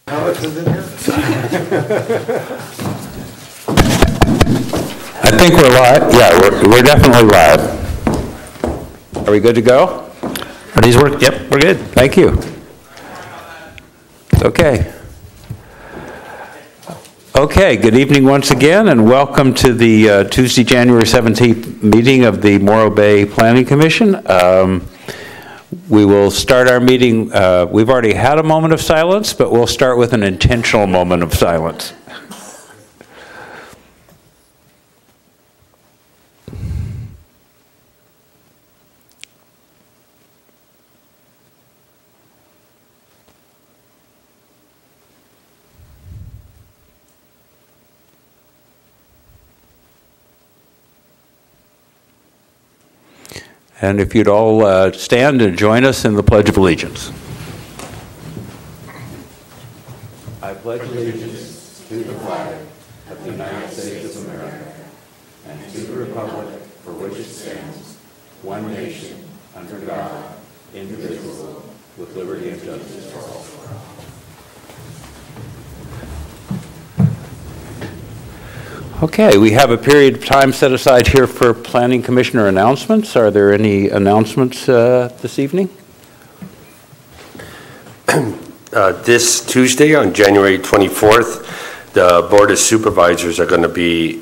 How much is in here? I think we're live. Yeah, we're definitely live. Are we good to go? Are these work? Yep, we're good. Thank you. Okay. Okay, good evening once again, and welcome to the Tuesday, January 17th meeting of the Morro Bay Planning Commission. We will start our meeting. We've already had a moment of silence, but we'll start with an intentional moment of silence. And if you'd all stand and join us in the Pledge of Allegiance. I pledge allegiance to the flag of the United States of America and to the republic for which it stands, one nation, under God, indivisible, with liberty and justice for all. Okay, we have a period of time set aside here for Planning Commissioner announcements. Are there any announcements this evening? This Tuesday, on January 24th, the Board of Supervisors are going to be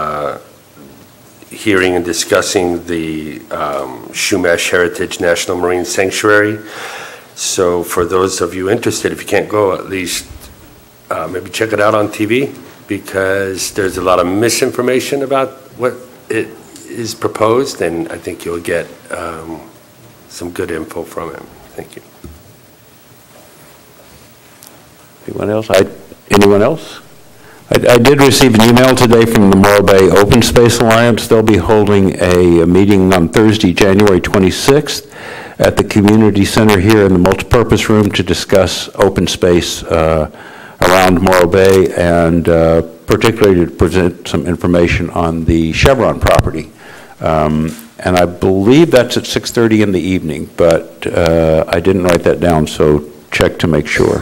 hearing and discussing the Chumash Heritage National Marine Sanctuary. So for those of you interested, if you can't go, at least maybe check it out on TV, because there's a lot of misinformation about what it is proposed, and I think you'll get some good info from it. Thank you. Anyone else? Anyone else? I did receive an email today from the Morro Bay Open Space Alliance. They'll be holding a meeting on Thursday, January 26th at the Community Center here in the multipurpose room to discuss open space around Morro Bay, and particularly to present some information on the Chevron property. And I believe that's at 6:30 in the evening, but I didn't write that down, so check to make sure.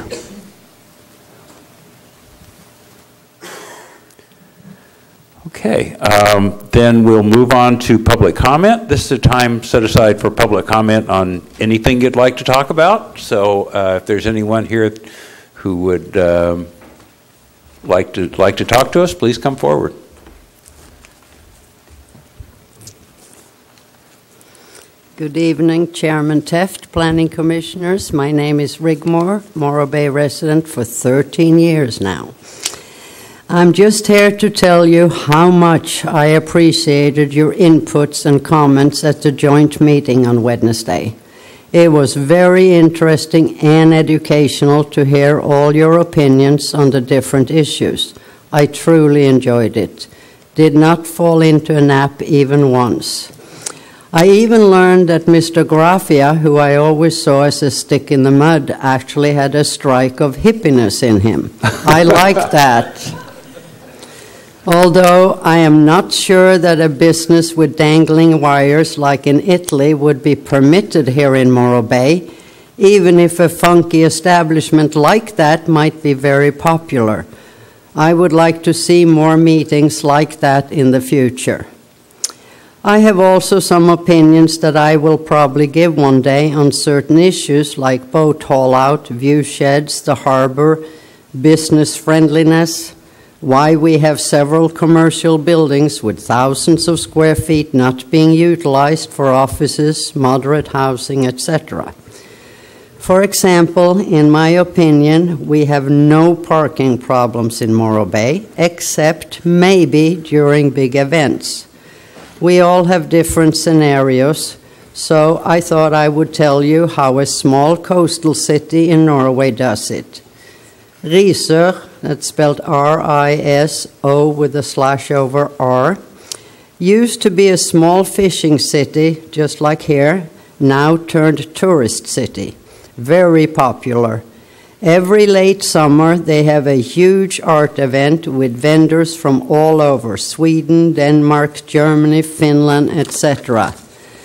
Okay, then we'll move on to public comment. This is a time set aside for public comment on anything you'd like to talk about. So if there's anyone here who would like to talk to us, please come forward. Good evening, Chairman Teft, Planning Commissioners. My name is Rigmore, Morro Bay resident for 13 years now. I'm just here to tell you how much I appreciated your inputs and comments at the joint meeting on Wednesday. It was very interesting and educational to hear all your opinions on the different issues. I truly enjoyed it. Did not fall into a nap even once. I even learned that Mr. Graffia, who I always saw as a stick in the mud, actually had a strike of hippiness in him. I like that. Although I am not sure that a business with dangling wires like in Italy would be permitted here in Morro Bay, even if a funky establishment like that might be very popular. I would like to see more meetings like that in the future. I have also some opinions that I will probably give one day on certain issues like boat haul out, view sheds, the harbor, business friendliness, why we have several commercial buildings with thousands of square feet not being utilized for offices, moderate housing, etc. For example, in my opinion, we have no parking problems in Morro Bay, except maybe during big events. We all have different scenarios, so I thought I would tell you how a small coastal city in Norway does it. Risør, that's spelled R-I-S-O with a slash over R, used to be a small fishing city, just like here, now turned tourist city. Very popular. Every late summer, they have a huge art event with vendors from all over, Sweden, Denmark, Germany, Finland, etc.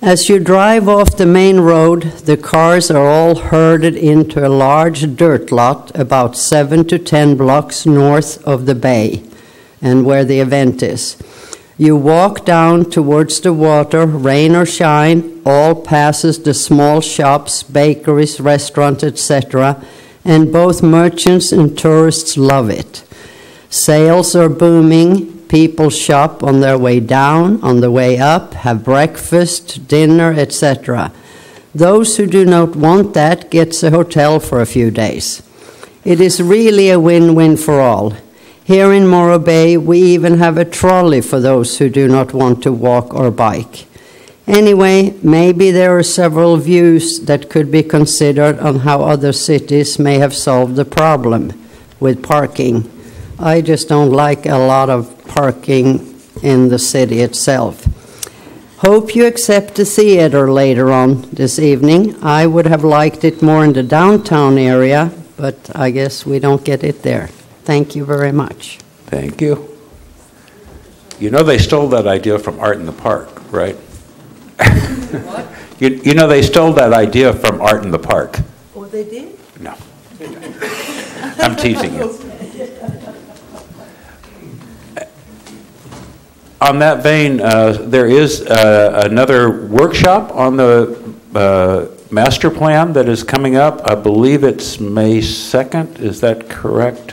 As you drive off the main road, the cars are all herded into a large dirt lot about 7 to 10 blocks north of the bay and where the event is. You walk down towards the water, rain or shine, all passes the small shops, bakeries, restaurants, etc., and both merchants and tourists love it. Sales are booming. People shop on their way down, on the way up, have breakfast, dinner, etc. Those who do not want that gets a hotel for a few days. It is really a win-win for all. Here in Morro Bay, we even have a trolley for those who do not want to walk or bike. Anyway, maybe there are several views that could be considered on how other cities may have solved the problem with parking. I just don't like a lot of parking in the city itself. Hope you accept the theater later on this evening. I would have liked it more in the downtown area, but I guess we don't get it there. Thank you very much. Thank you. You know they stole that idea from Art in the Park, right? What? You know they stole that idea from Art in the Park. Oh, they did? No. I'm teasing you. On that vein, there is another workshop on the master plan that is coming up. I believe it's May 2nd. Is that correct?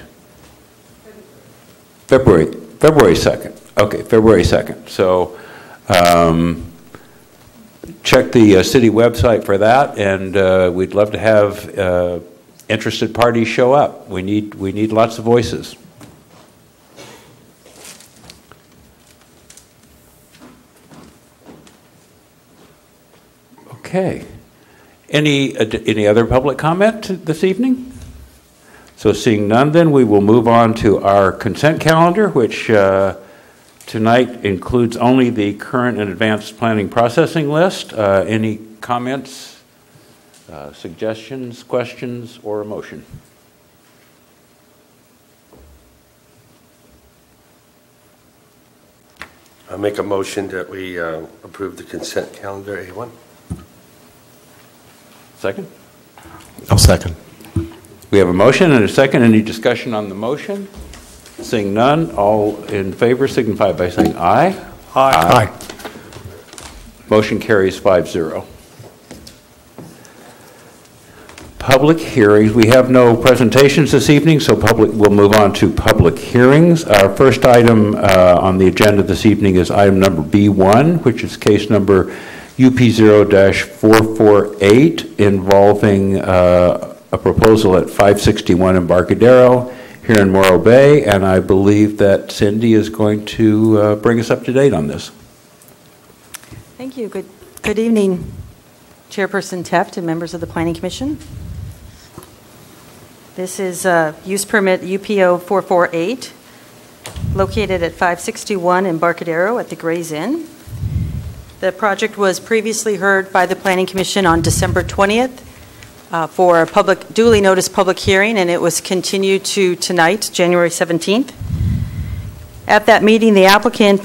February 2nd. Okay, February 2nd. So check the city website for that, and we'd love to have interested parties show up. We need lots of voices. Okay. Any other public comment this evening? So seeing none, then we will move on to our consent calendar, which tonight includes only the current and advanced planning processing list. Any comments, suggestions, questions, or a motion? I'll make a motion that we approve the consent calendar A1. Second? I'll second. We have a motion and a second. Any discussion on the motion? Seeing none, all in favor signify by saying aye. Aye. Motion carries 5-0. Public hearings. We have no presentations this evening, so we'll move on to public hearings. Our first item on the agenda this evening is item number B1, which is case number UP0-448, involving a proposal at 561 Embarcadero here in Morro Bay, and I believe that Cindy is going to bring us up to date on this. Thank you. Good evening, Chairperson Teft and members of the Planning Commission. This is use permit UP0-448, located at 561 Embarcadero at the Gray's Inn. The project was previously heard by the Planning Commission on December 20th for a duly noticed public hearing, and it was continued to tonight, January 17th. At that meeting, the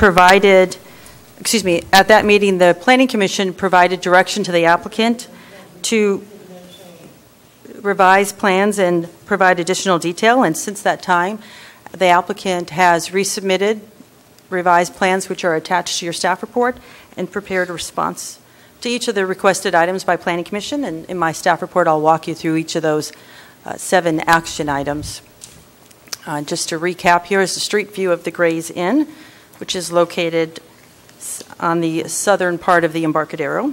Planning Commission provided direction to the applicant to revise plans and provide additional detail, and since that time, the applicant has resubmitted revised plans which are attached to your staff report and prepared a response to each of the requested items by Planning Commission. And in my staff report, I'll walk you through each of those 7 action items. Just to recap, here is the street view of the Gray's Inn, which is located on the southern part of the Embarcadero.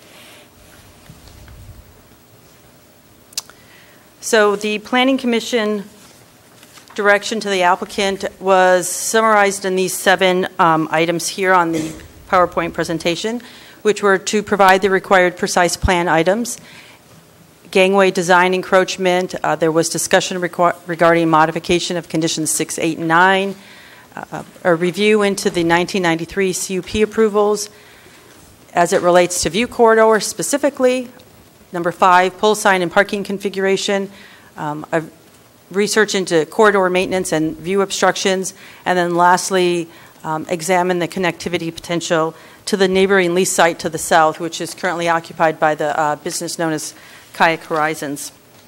So the Planning Commission direction to the applicant was summarized in these 7 items here on the PowerPoint presentation, which were to provide the required precise plan items, gangway design encroachment, there was discussion regarding modification of conditions 6, 8, and 9, a review into the 1993 CUP approvals as it relates to view corridor specifically, number 5, pole sign and parking configuration, a research into corridor maintenance and view obstructions, and then lastly, examine the connectivity potential to the neighboring lease site to the south, which is currently occupied by the business known as Kayak Horizons.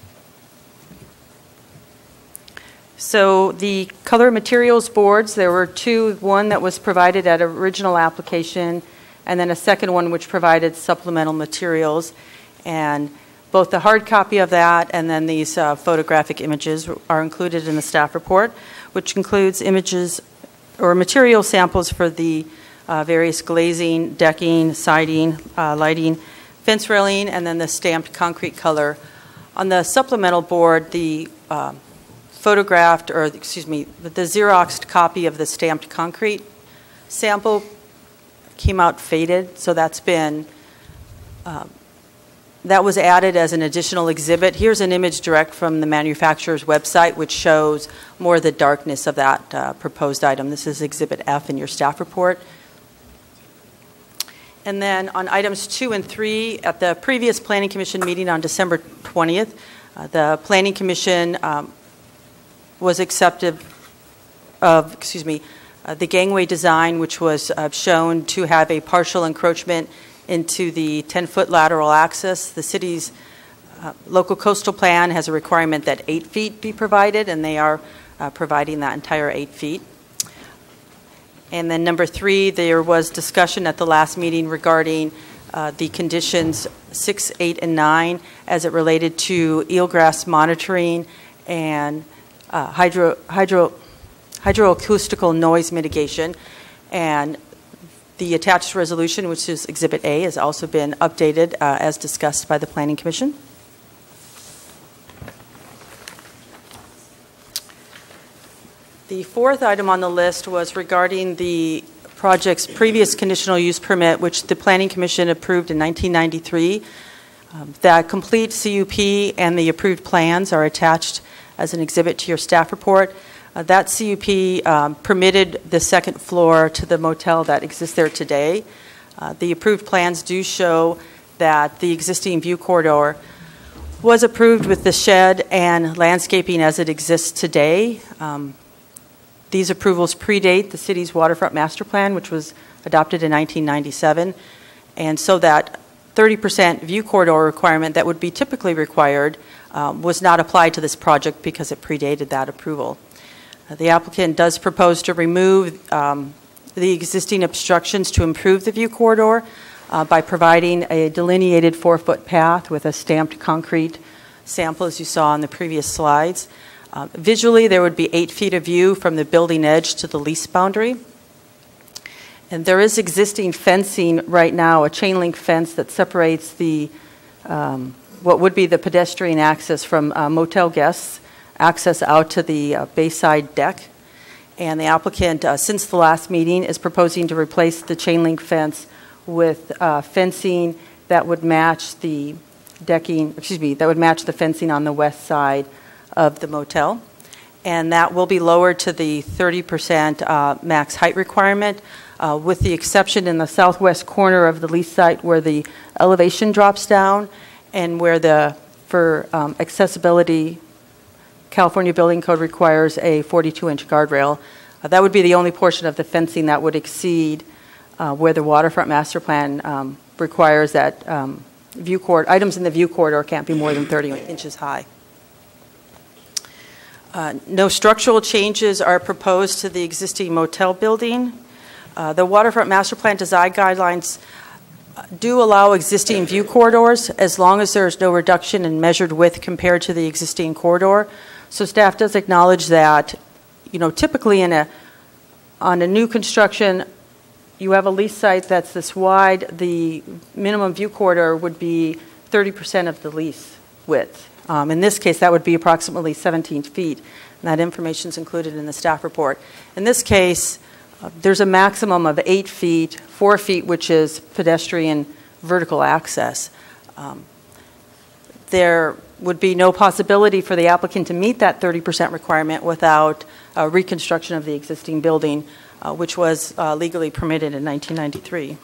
So the color materials boards, there were two, one that was provided at original application, and then a second one which provided supplemental materials. And both the hard copy of that and then these photographic images are included in the staff report, which includes images or material samples for the various glazing, decking, siding, lighting, fence railing, and then the stamped concrete color. On the supplemental board, the photographed, or excuse me, the Xeroxed copy of the stamped concrete sample came out faded, so that's been, that was added as an additional exhibit. Here's an image direct from the manufacturer's website, which shows more of the darkness of that proposed item. This is Exhibit F in your staff report. And then on items 2 and 3, at the previous Planning Commission meeting on December 20th, the Planning Commission was accepted of, the gangway design, which was shown to have a partial encroachment into the 10-foot lateral access. The city's local coastal plan has a requirement that 8 feet be provided, and they are providing that entire 8 feet. And then number 3, there was discussion at the last meeting regarding the conditions 6, 8, and 9 as it related to eelgrass monitoring and hydroacoustical noise mitigation. And the attached resolution, which is Exhibit A, has also been updated as discussed by the Planning Commission. The fourth item on the list was regarding the project's previous conditional use permit, which the Planning Commission approved in 1993. That complete CUP and the approved plans are attached as an exhibit to your staff report. That CUP permitted the second floor to the motel that exists there today. The approved plans do show that the existing view corridor was approved with the shed and landscaping as it exists today. These approvals predate the city's waterfront master plan, which was adopted in 1997. And so that 30% view corridor requirement that would be typically required was not applied to this project because it predated that approval. The applicant does propose to remove the existing obstructions to improve the view corridor by providing a delineated 4-foot path with a stamped concrete sample, as you saw on the previous slides. Visually, there would be 8 feet of view from the building edge to the lease boundary. And there is existing fencing right now, a chain link fence that separates the what would be the pedestrian access from motel guests, access out to the bayside deck. And the applicant, since the last meeting, is proposing to replace the chain link fence with fencing that would match the decking, that would match the fencing on the west side of the motel. And that will be lowered to the 30% max height requirement, with the exception in the southwest corner of the lease site where the elevation drops down and where for accessibility, California Building Code requires a 42-inch guardrail. That would be the only portion of the fencing that would exceed where the waterfront master plan requires that items in the view corridor can't be more than 30 inches high. No structural changes are proposed to the existing motel building. The waterfront master plan design guidelines do allow existing view corridors as long as there's no reduction in measured width compared to the existing corridor. So staff does acknowledge that, typically on a new construction, you have a lease site that's this wide, the minimum view corridor would be 30% of the lease width. In this case, that would be approximately 17 feet. And that information is included in the staff report. In this case, there's a maximum of 8 feet, 4 feet, which is pedestrian vertical access. There would be no possibility for the applicant to meet that 30% requirement without reconstruction of the existing building, which was legally permitted in 1993.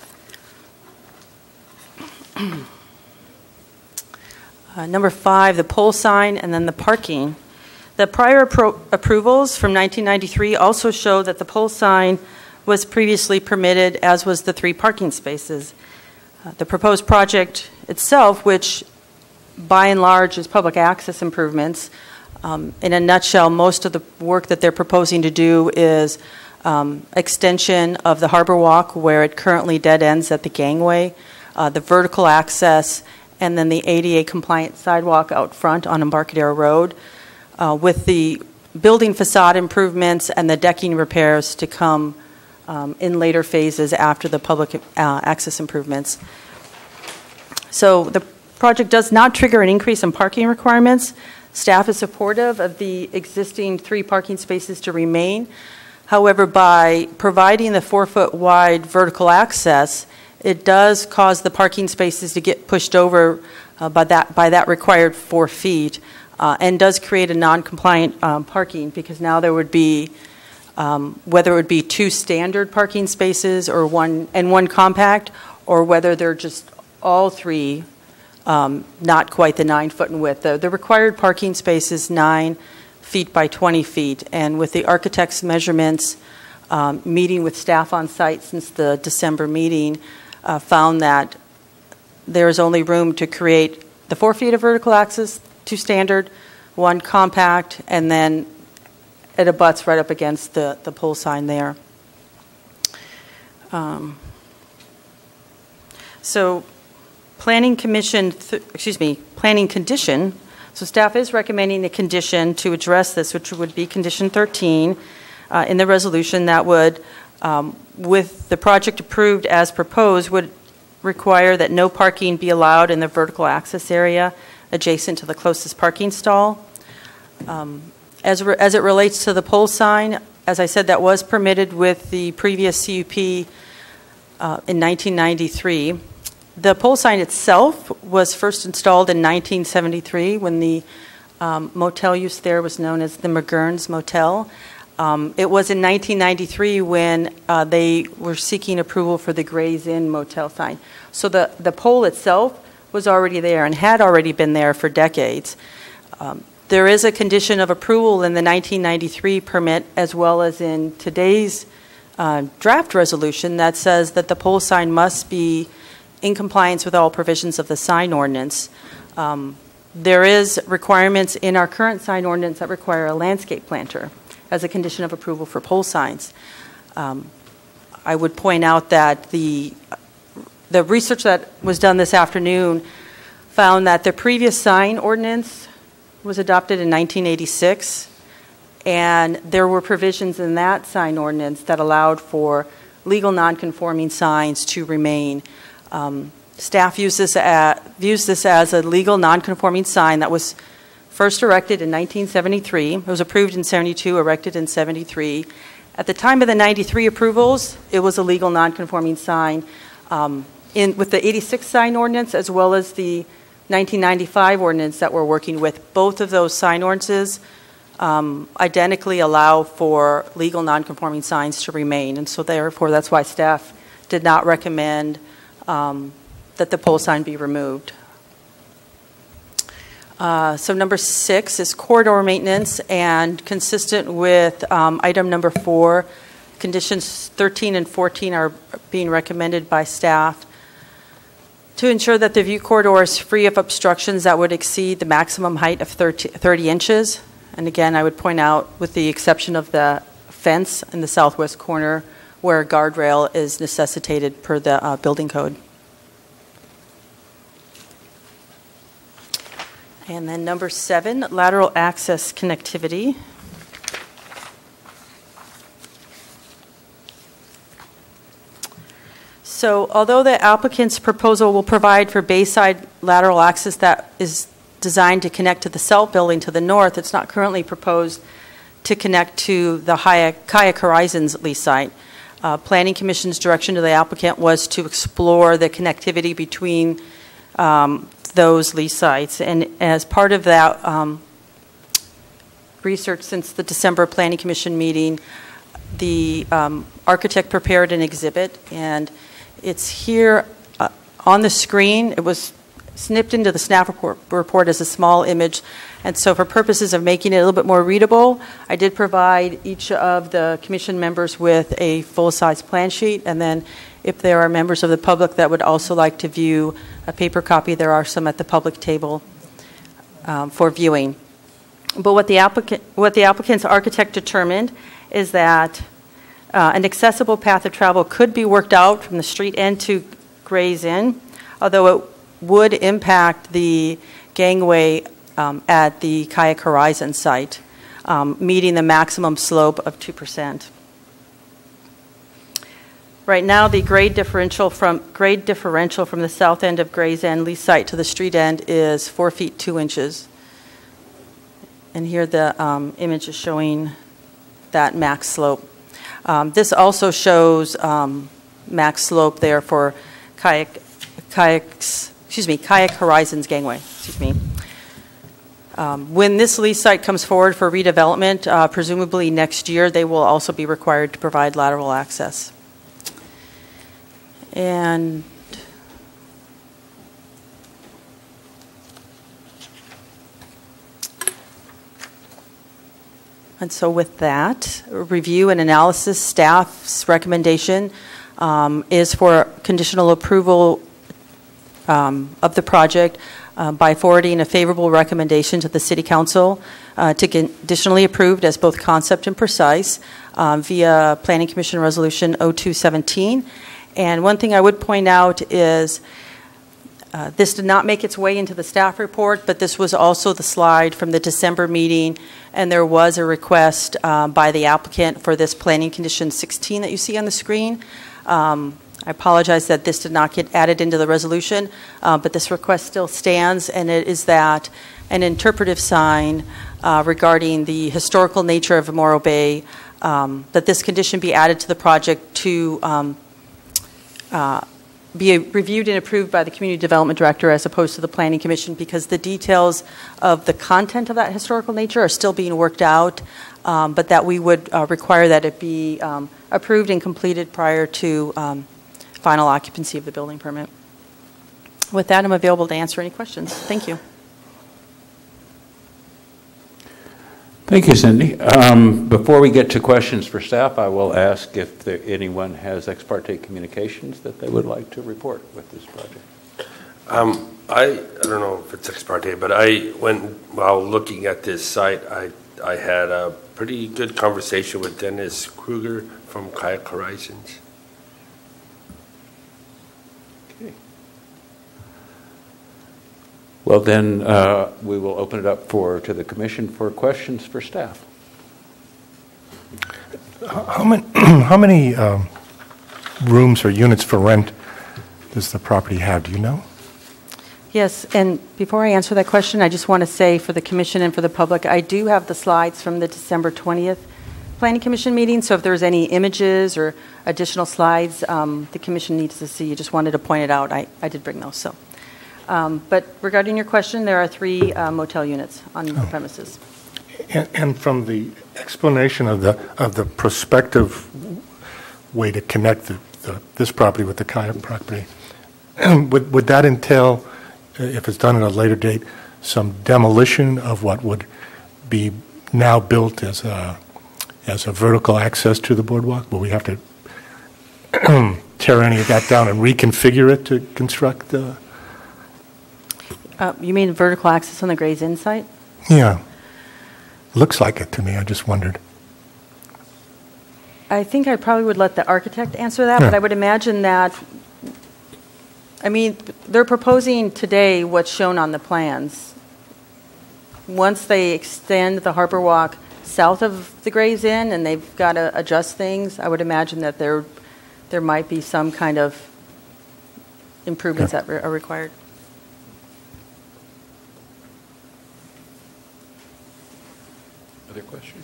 Number 5, the pole sign and then the parking. The prior approvals from 1993 also show that the pole sign was previously permitted, as was the 3 parking spaces. The proposed project itself, which by and large is public access improvements, in a nutshell, most of the work that they're proposing to do is extension of the Harbor Walk where it currently dead ends at the gangway, the vertical access, and then the ADA compliant sidewalk out front on Embarcadero Road, with the building facade improvements and the decking repairs to come in later phases after the public access improvements. So the project does not trigger an increase in parking requirements. Staff is supportive of the existing 3 parking spaces to remain. However, by providing the 4-foot wide vertical access, it does cause the parking spaces to get pushed over by that required 4 feet, and does create a non-compliant parking, because now there would be, whether it would be 2 standard parking spaces or one compact, or whether they're just all 3 not quite the 9 foot in width. The required parking space is 9 feet by 20 feet, and with the architect's measurements, meeting with staff on site since the December meeting, found that there is only room to create the 4 feet of vertical access, 2 standard, 1 compact, and then it abuts right up against the pole sign there. So planning condition, so staff is recommending a condition to address this, which would be condition 13 in the resolution that would, with the project approved as proposed, would require that no parking be allowed in the vertical access area adjacent to the closest parking stall. As it relates to the pole sign, as I said, that was permitted with the previous CUP in 1993. The pole sign itself was first installed in 1973 when the motel use there was known as the McGurns Motel. It was in 1993 when they were seeking approval for the Gray's Inn Motel sign. So the pole itself was already there and had already been there for decades. There is a condition of approval in the 1993 permit, as well as in today's draft resolution, that says that the pole sign must be in compliance with all provisions of the sign ordinance. There is requirements in our current sign ordinance that require a landscape planter as a condition of approval for pole signs. I would point out that the research that was done this afternoon found that the previous sign ordinance was adopted in 1986, and there were provisions in that sign ordinance that allowed for legal nonconforming signs to remain. Staff views this as a legal nonconforming sign that was first erected in 1973. It was approved in 72, erected in 73. At the time of the 93 approvals, it was a legal nonconforming sign. With the 86 sign ordinance, as well as the 1995 ordinance that we're working with, both of those sign ordinances identically allow for legal nonconforming signs to remain. And so therefore, that's why staff did not recommend that the pole sign be removed. So number 6 is corridor maintenance, and consistent with item number 4, conditions 13 and 14 are being recommended by staff to ensure that the view corridor is free of obstructions that would exceed the maximum height of 30 inches. And again, I would point out, with the exception of the fence in the southwest corner, where a guardrail is necessitated per the building code. And then number 7, lateral access connectivity. So although the applicant's proposal will provide for bayside lateral access that is designed to connect to the Selt building to the north, it's not currently proposed to connect to the Kayak Horizons lease site. Planning Commission's direction to the applicant was to explore the connectivity between those lease sites. And as part of that research since the December Planning Commission meeting, the architect prepared an exhibit, and it's here on the screen. It was snipped into the staff report as a small image. And so for purposes of making it a little bit more readable, I did provide each of the commission members with a full-size plan sheet. And then if there are members of the public that would also like to view a paper copy, there are some at the public table for viewing. But what the applicant's architect determined is that an accessible path of travel could be worked out from the street end to Gray's Inn, although it would impact the gangway at the Kayak Horizon site, meeting the maximum slope of 2%. Right now, the grade differential from the south end of Gray's Inn lease site to the street end is 4 feet 2 inches. And here the image is showing that max slope. This also shows max slope there for Kayak Horizons gangway. When this lease site comes forward for redevelopment, presumably next year, they will also be required to provide lateral access. And so with that, review and analysis, staff's recommendation is for conditional approval of the project by forwarding a favorable recommendation to the City Council to conditionally approved as both concept and precise via Planning Commission Resolution 0217. And one thing I would point out is this did not make its way into the staff report, but this was also the slide from the December meeting, and there was a request by the applicant for this planning condition 16 that you see on the screen. I apologize that this did not get added into the resolution, but this request still stands, and it is that an interpretive sign regarding the historical nature of Morro Bay, that this condition be added to the project to be reviewed and approved by the Community Development Director as opposed to the Planning Commission, because the details of the content of that historical nature are still being worked out, but that we would require that it be approved and completed prior to final occupancy of the building permit. With that, I'm available to answer any questions. Thank you. Thank you, Cindy. Before we get to questions for staff, I will ask if anyone has ex parte communications that they would like to report with this project. I don't know if it's ex parte, but while looking at this site, I had a pretty good conversation with Dennis Kruger from Kayak Horizons. Okay. Well, then we will open it up to the commission for questions for staff. How many rooms or units for rent does the property have? Do you know? Yes, and before I answer that question, I just want to say for the commission and for the public, I do have the slides from the December 20th Planning Commission meeting, so if there's any images or additional slides the commission needs to see, I just wanted to point it out. I did bring those. So, but regarding your question, there are 3 motel units on the premises. And from the explanation of the prospective way to connect this property with the Kayak property, would that entail, if it's done at a later date, some demolition of what would be now built as a vertical access to the boardwalk? Will we have to tear any of that down and reconfigure it to construct the... You mean vertical access on the Gray's Inn site? Yeah. Looks like it to me. I just wondered. I think I probably would let the architect answer that, but I would imagine that, I mean, they're proposing today what's shown on the plans. Once they extend the Harbor Walk south of the Gray's Inn and they've got to adjust things, I would imagine that there might be some kind of improvements that are required. Other questions?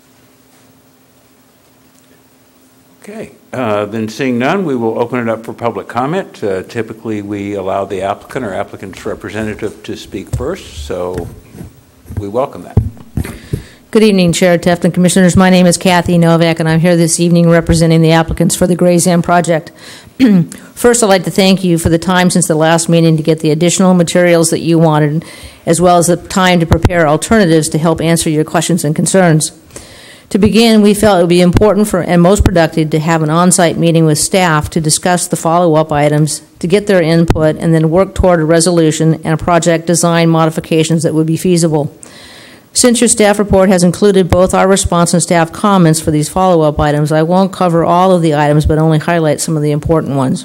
Okay, then seeing none, we will open it up for public comment. Typically, we allow the applicant or applicant's representative to speak first, so we welcome that. Good evening, Chair Teft and Commissioners. My name is Kathy Novak, and I'm here this evening representing the applicants for the Gray's Inn project. First, I'd like to thank you for the time since the last meeting to get the additional materials that you wanted, as well as the time to prepare alternatives to help answer your questions and concerns. To begin, we felt it would be important and most productive to have an on-site meeting with staff to discuss the follow-up items, to get their input, and then work toward a resolution and a project design modifications that would be feasible. Since your staff report has included both our response and staff comments for these follow-up items, I won't cover all of the items, but only highlight some of the important ones.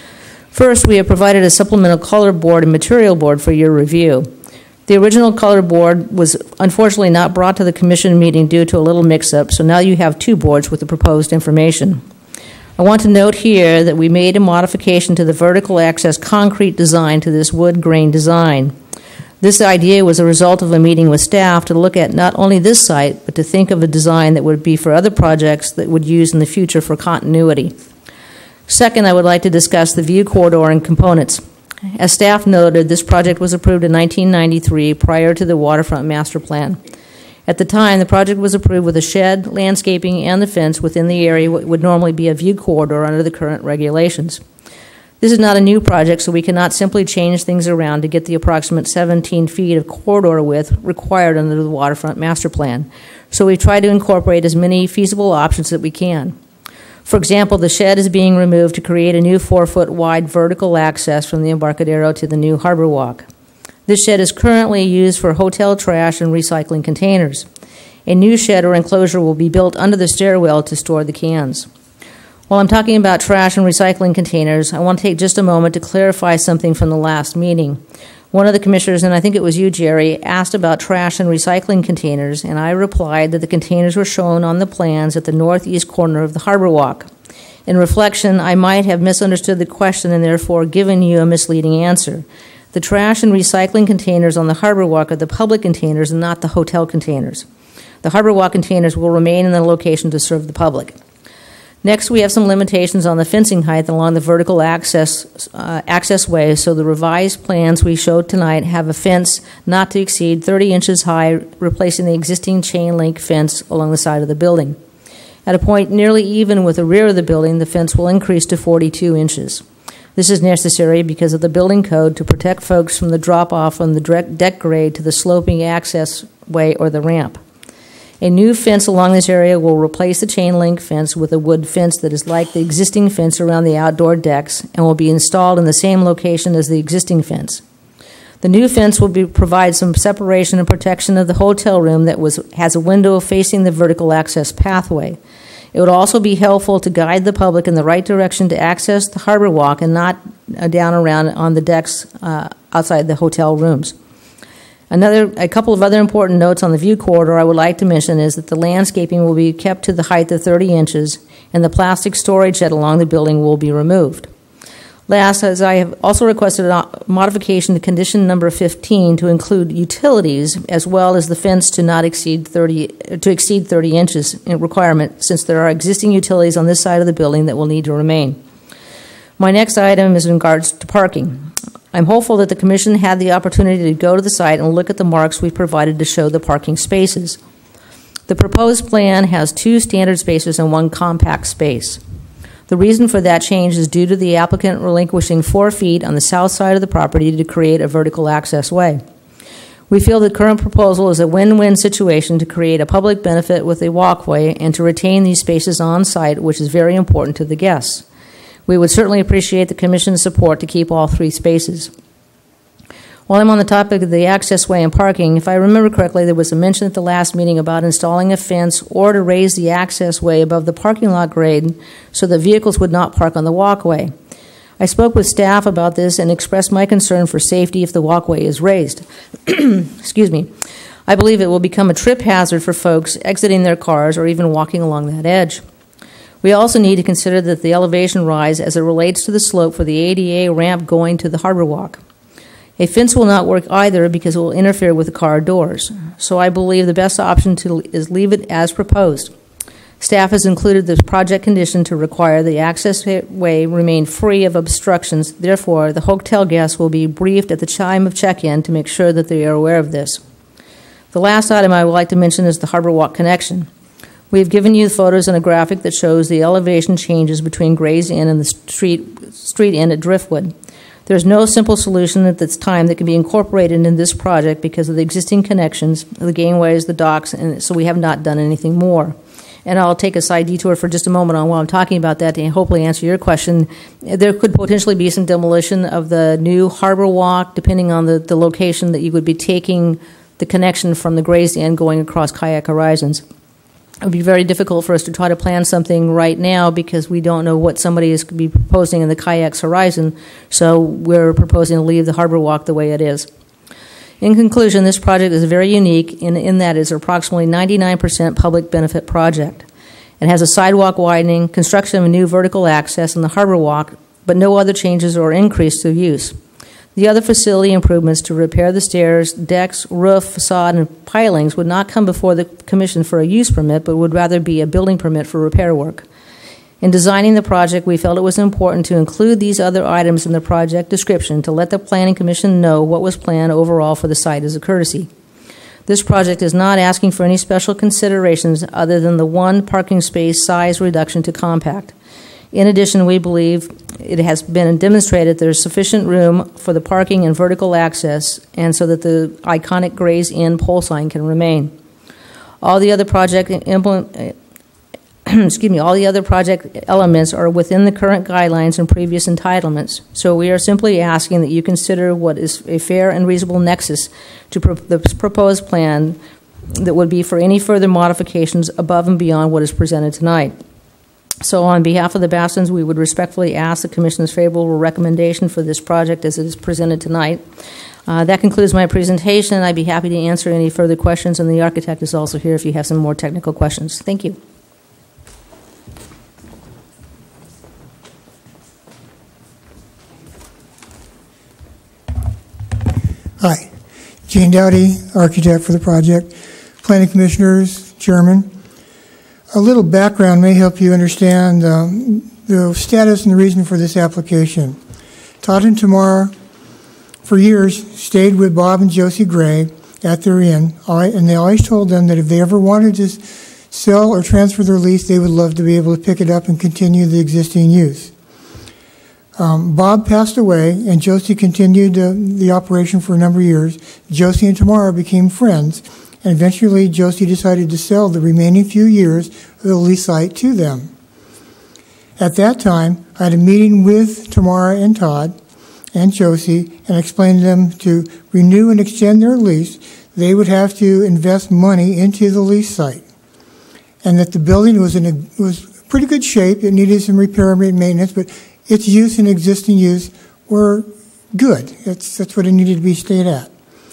First, we have provided a supplemental color board and material board for your review. The original color board was unfortunately not brought to the commission meeting due to a little mix-up, so now you have two boards with the proposed information. I want to note here that we made a modification to the vertical access concrete design to this wood grain design. This idea was a result of a meeting with staff to look at not only this site, but to think of a design that would be for other projects that would use in the future for continuity. Second, I would like to discuss the view corridor and components. As staff noted, this project was approved in 1993 prior to the waterfront master plan. At the time, the project was approved with a shed, landscaping, and the fence within the area what would normally be a view corridor under the current regulations. This is not a new project, so we cannot simply change things around to get the approximate 17 feet of corridor width required under the waterfront master plan. So we try to incorporate as many feasible options that we can. For example, the shed is being removed to create a new 4-foot wide vertical access from the Embarcadero to the new Harbor Walk. This shed is currently used for hotel trash and recycling containers. A new shed or enclosure will be built under the stairwell to store the cans. While I'm talking about trash and recycling containers, I want to take just a moment to clarify something from the last meeting. One of the commissioners, and I think it was you, Jerry, asked about trash and recycling containers, and I replied that the containers were shown on the plans at the northeast corner of the Harbor Walk. In reflection, I might have misunderstood the question and therefore given you a misleading answer. The trash and recycling containers on the Harbor Walk are the public containers and not the hotel containers. The Harbor Walk containers will remain in the location to serve the public. Next, we have some limitations on the fencing height along the vertical access way, so the revised plans we showed tonight have a fence not to exceed 30 inches high, replacing the existing chain link fence along the side of the building. At a point nearly even with the rear of the building, the fence will increase to 42 inches. This is necessary because of the building code to protect folks from the drop-off on the deck grade to the sloping access way or the ramp. A new fence along this area will replace the chain link fence with a wood fence that is like the existing fence around the outdoor decks and will be installed in the same location as the existing fence. The new fence will provide some separation and protection of the hotel room that has a window facing the vertical access pathway. It would also be helpful to guide the public in the right direction to access the Harbor Walk and not down around on the decks outside the hotel rooms. A couple of other important notes on the view corridor I would like to mention is that the landscaping will be kept to the height of 30 inches and the plastic storage shed along the building will be removed. Last, as I have also requested a modification to condition number 15 to include utilities as well as the fence to exceed 30 inches in requirement, since there are existing utilities on this side of the building that will need to remain. My next item is in regards to parking. I'm hopeful that the Commission had the opportunity to go to the site and look at the marks we provided to show the parking spaces. The proposed plan has 2 standard spaces and 1 compact space. The reason for that change is due to the applicant relinquishing 4 feet on the south side of the property to create a vertical access way. We feel the current proposal is a win-win situation to create a public benefit with a walkway and to retain these spaces on site, which is very important to the guests. We would certainly appreciate the Commission's support to keep all 3 spaces. While I'm on the topic of the access way and parking, if I remember correctly, there was a mention at the last meeting about installing a fence or to raise the access way above the parking lot grade so that vehicles would not park on the walkway. I spoke with staff about this and expressed my concern for safety if the walkway is raised. Excuse me. I believe it will become a trip hazard for folks exiting their cars or even walking along that edge. We also need to consider that the elevation rise as it relates to the slope for the ADA ramp going to the Harbor Walk. A fence will not work either because it will interfere with the car doors. So I believe the best option is leave it as proposed. Staff has included this project condition to require the access way remain free of obstructions. Therefore, the hotel guests will be briefed at the time of check-in to make sure that they are aware of this. The last item I would like to mention is the Harbor Walk connection. We have given you photos and a graphic that shows the elevation changes between Gray's Inn and the street inn at Driftwood. There's no simple solution at this time that can be incorporated in this project because of the existing connections, the gateways, the docks, and so we have not done anything more. And I'll take a side detour for just a moment on while I'm talking about that to hopefully answer your question. There could potentially be some demolition of the new Harbor Walk, depending on the location that you would be taking the connection from the Gray's Inn going across Kayak Horizons. It would be very difficult for us to try to plan something right now because we don't know what somebody is going to be proposing in the Kayaks Horizon, so we're proposing to leave the Harbor Walk the way it is. In conclusion, this project is very unique in that it's approximately 99% public benefit project. It has a sidewalk widening, construction of a new vertical access in the Harbor Walk, but no other changes or increase to use. The other facility improvements to repair the stairs, decks, roof, facade, and pilings would not come before the Commission for a use permit, but would rather be a building permit for repair work. In designing the project, we felt it was important to include these other items in the project description to let the Planning Commission know what was planned overall for the site as a courtesy. This project is not asking for any special considerations other than the one parking space size reduction to compact. In addition, we believe it has been demonstrated there is sufficient room for the parking and vertical access, and so that the iconic Gray's Inn pole sign can remain. All the other project all the other project elements are within the current guidelines and previous entitlements. So we are simply asking that you consider what is a fair and reasonable nexus to the proposed plan that would be for any further modifications above and beyond what is presented tonight. So on behalf of the Bastons, we would respectfully ask the Commission's favorable recommendation for this project as it is presented tonight. That concludes my presentation. I'd be happy to answer any further questions, and the architect is also here if you have some more technical questions. Thank you. Hi, Gene Dowdy, architect for the project, Planning Commissioners, Chairman. A little background may help you understand the status and the reason for this application. Todd and Tamara, for years, stayed with Bob and Josie Gray at their inn, and they always told them that if they ever wanted to sell or transfer their lease, they would love to be able to pick it up and continue the existing use. Bob passed away, and Josie continued the operation for a number of years. Josie and Tamara became friends, and eventually Josie decided to sell the remaining few years of the lease site to them. At that time, I had a meeting with Tamara and Todd and Josie and explained to them to renew and extend their lease. They would have to invest money into the lease site, and that the building was pretty good shape. It needed some repair and maintenance, but its use and existing use were good. That's what it needed to be stayed at.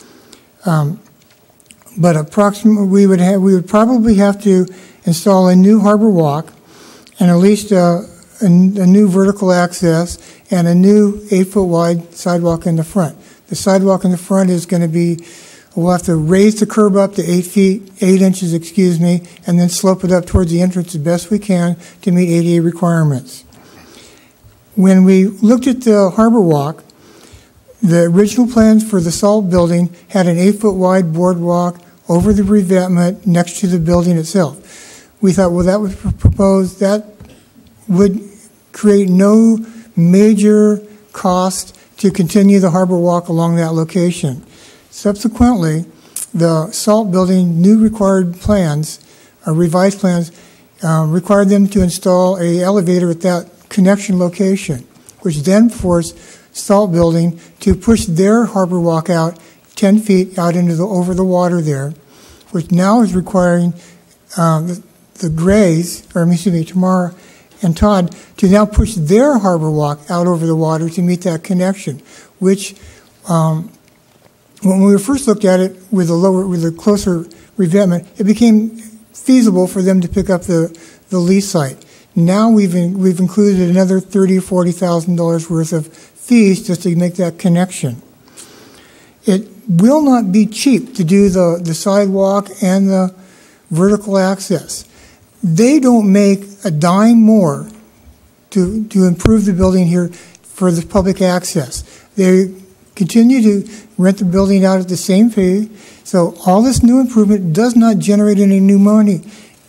But approximately, we would probably have to install a new harbor walk and at least a new vertical access and a new 8-foot wide sidewalk in the front. The sidewalk in the front is going to be, we'll have to raise the curb up to 8 inches, and then slope it up towards the entrance as best we can to meet ADA requirements. When we looked at the harbor walk, the original plans for the salt building had an 8-foot wide boardwalk over the revetment next to the building itself. We thought, well, that was proposed, that would create no major cost to continue the harbor walk along that location. Subsequently, the salt building new required plans, revised plans, required them to install an elevator at that connection location, which then forced salt building to push their harbor walk out 10 feet out into over the water there, which now is requiring the Grays, Tamara and Todd, to now push their harbor walk out over the water to meet that connection, which when we first looked at it with a closer revetment, it became feasible for them to pick up the lease site. Now we've included another $30,000 or $40,000 worth of fees just to make that connection. It will not be cheap to do the sidewalk and the vertical access. They don't make a dime more to improve the building here for the public access. They continue to rent the building out at the same fee, so all this new improvement does not generate any new money.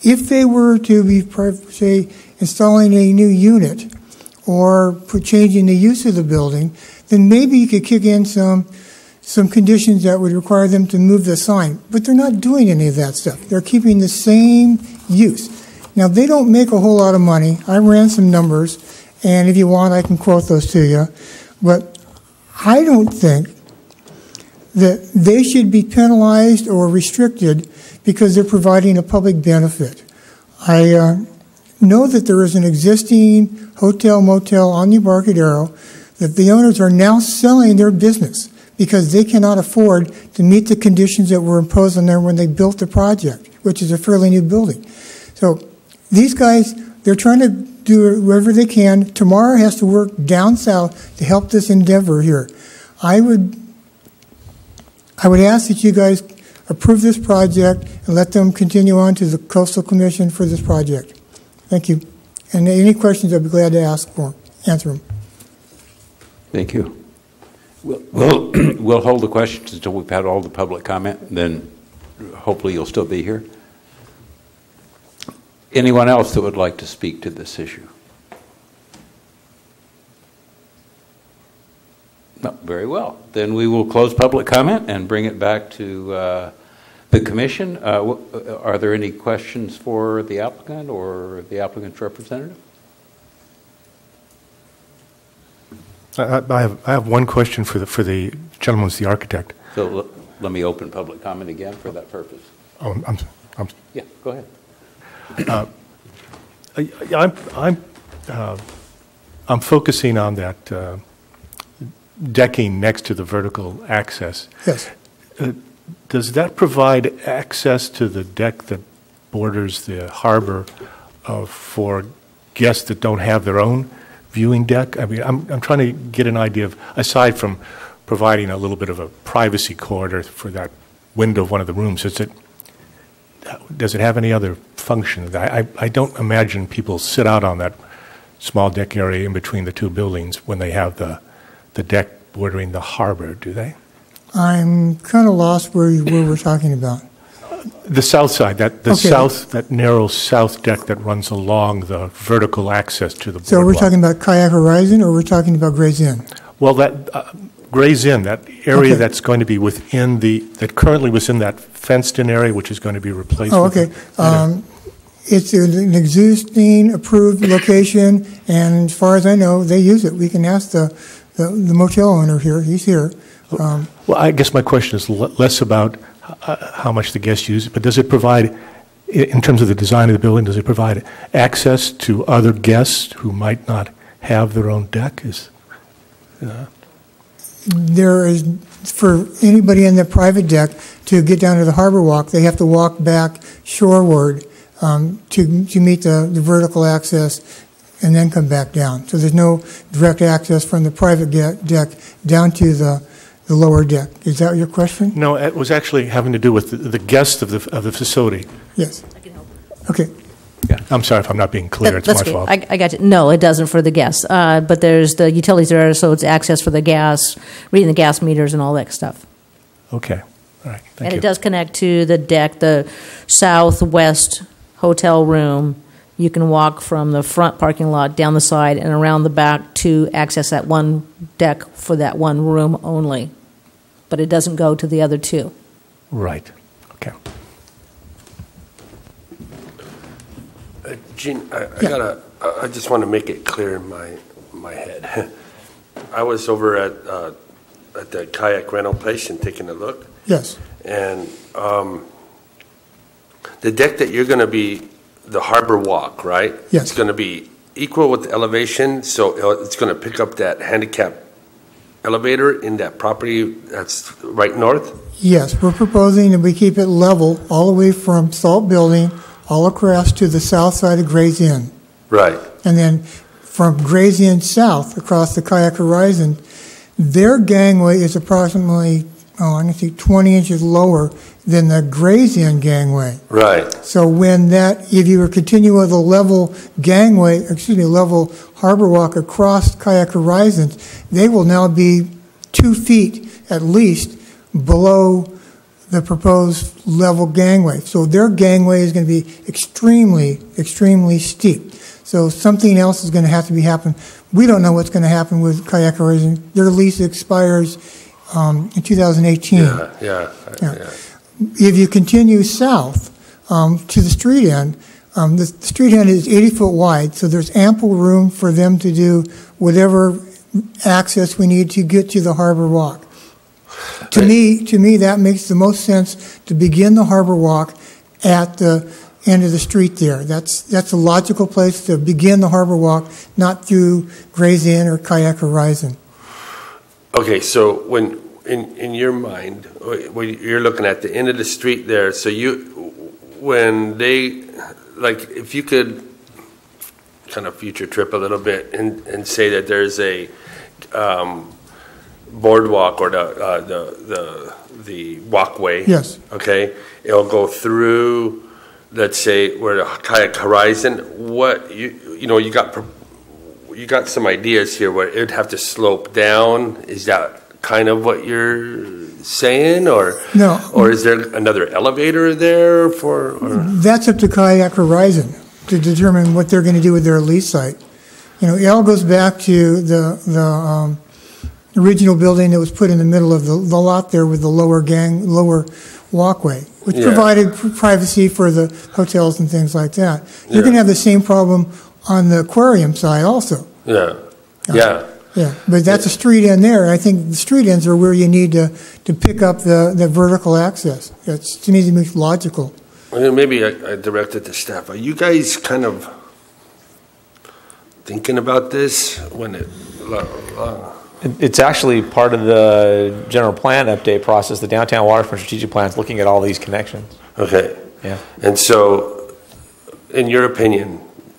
if they were to be, say, installing a new unit or changing the use of the building, then maybe you could kick in some conditions that would require them to move the sign. But they're not doing any of that stuff. They're keeping the same use. Now, they don't make a whole lot of money. I ran some numbers, and if you want, I can quote those to you. But I don't think that they should be penalized or restricted because they're providing a public benefit. I know that there is an existing hotel motel on the Embarcadero that the owners are now selling their business because they cannot afford to meet the conditions that were imposed on them when they built the project, which is a fairly new building. So these guys, they're trying to do whatever they can. Tomorrow has to work down south to help this endeavor here. I would ask that you guys approve this project and let them continue on to the Coastal Commission for this project. Thank you. And any questions, I'd be glad to answer them. Thank you. We'll hold the questions until we've had all the public comment, and then hopefully you'll still be here. Anyone else that would like to speak to this issue? No, very well. Then we will close public comment and bring it back to the commission. Are there any questions for the applicant or the applicant's representative? I have one question for the gentleman who's the architect. So let me open public comment again for that purpose. Oh, Yeah, go ahead. I'm focusing on that decking next to the vertical access. Yes. Does that provide access to the deck that borders the harbor for guests that don't have their own viewing deck? I mean, I'm trying to get an idea of, aside from providing a little bit of a privacy corridor for that window of one of the rooms, does it have any other function? I don't imagine people sit out on that small deck area in between the two buildings when they have the deck bordering the harbor, do they? I'm kind of lost where we're talking about. The south side, that narrow south deck that runs along the vertical access to the boardwalk. So we're talking about Kayak Horizon, or we're talking about Gray's Inn? Well, that Gray's Inn, that area that's going to be within that currently was in that fenced-in area, which is going to be replaced. Oh, okay. It's an existing approved location, and as far as I know, they use it. We can ask the motel owner here. He's here. Well, I guess my question is less about how much the guests use it, but does it provide, in terms of the design of the building, does it provide access to other guests who might not have their own deck? There is, for anybody in the private deck to get down to the harbor walk, they have to walk back shoreward to meet the vertical access and then come back down. So there's no direct access from the private deck down to the lower deck. Is that your question? No, it was actually having to do with the guests of the facility. Yes. Okay. Yeah. I'm sorry if I'm not being clear. It's my fault. I got you. No, it doesn't for the guests. But there's the utilities there, so it's access for the gas, reading the gas meters and all that stuff. Okay. All right. Thank and you. it does connect to the deck, the southwest hotel room. You can walk from the front parking lot down the side and around the back to access that one deck for that one room only. But it doesn't go to the other two. Right. Okay. Gene, I just want to make it clear in my head. I was over at the kayak rental place and taking a look. Yes. And the deck that you're going to be, the harbor walk, right? Yes. It's going to be equal with the elevation, so it's going to pick up that handicap elevator in that property that's right north? Yes, we're proposing that we keep it level all the way from Salt Building all across to the south side of Gray's Inn. Right. And then from Gray's Inn south across the Kayak Horizon, their gangway is approximately, 20 inches lower than the Gray's Inn gangway. Right. So if you were continuing with a level level harbor walk across Kayak Horizons, they will now be 2 feet at least below the proposed level gangway. So their gangway is going to be extremely, extremely steep. So something else is going to have to be happen. We don't know what's going to happen with Kayak Horizon. Their lease expires in 2018. Yeah. If you continue south to the street end, the street end is 80 foot wide, so there's ample room for them to do whatever access we need to get to the Harbor Walk. To me, that makes the most sense to begin the Harbor Walk at the end of the street there. That's a logical place to begin the Harbor Walk, not through Gray's Inn or Kayak Horizon. Okay, so when in your mind, when you're looking at the end of the street there, so when they, like, if you could kind of future trip a little bit and say that there's a boardwalk or the walkway. Yes. Okay, it'll go through. Let's say where the Kayak Horizon. What you got some ideas here where it'd have to slope down. Is that kind of what you're saying, or no? Or is there another elevator there for? Or? That's up to Kayak Horizon to determine what they're going to do with their lease site. It all goes back to the original building that was put in the middle of the lot there with the lower walkway, which provided privacy for the hotels and things like that. You're going to have the same problem on the aquarium side also. Yeah, but that's a street end there. I think the street ends are where you need to pick up the vertical access. That's, to me, the most logical. Maybe I direct it to staff. Are you guys kind of thinking about this when it? It's actually part of the general plan update process. The downtown waterfront strategic plan is looking at all these connections. Okay. Yeah. And so, in your opinion,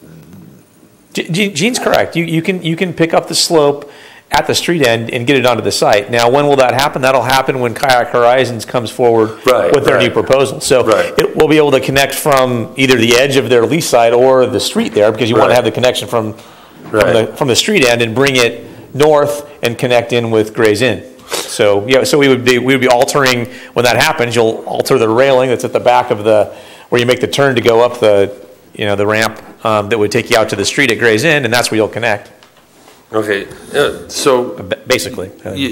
Gene's correct. You can pick up the slope at the street end and get it onto the site. Now, when will that happen? That'll happen when Kayak Horizons comes forward with their new proposal. So we'll be able to connect from either the edge of their lease site or the street there, because you want to have the connection from the street end and bring it north and connect in with Gray's Inn. So we would be altering, when that happens, you'll alter the railing that's at the back of where you make the turn to go up the ramp that would take you out to the street at Gray's Inn, and that's where you'll connect. Okay, so basically,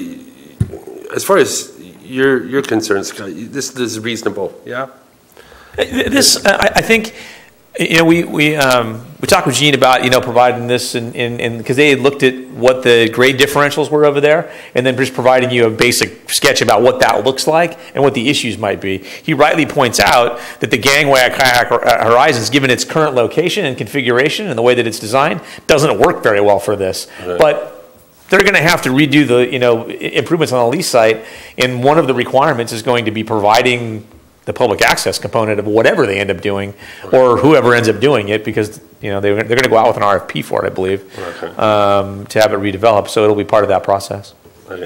as far as your concerns, this is reasonable, yeah. This, I think, we talked with Gene about providing this, and because they had looked at what the grade differentials were over there, and then just providing you a basic sketch about what that looks like and what the issues might be. He rightly points out that the gangway at Kayak Horizons, given its current location and configuration and the way that it's designed, doesn't work very well for this. Right. But they're going to have to redo the improvements on the lease site, and one of the requirements is going to be providing the public access component of whatever they end up doing, or whoever ends up doing it, because they're going to go out with an RFP for it, I believe, to have it redeveloped. So it'll be part of that process. Okay.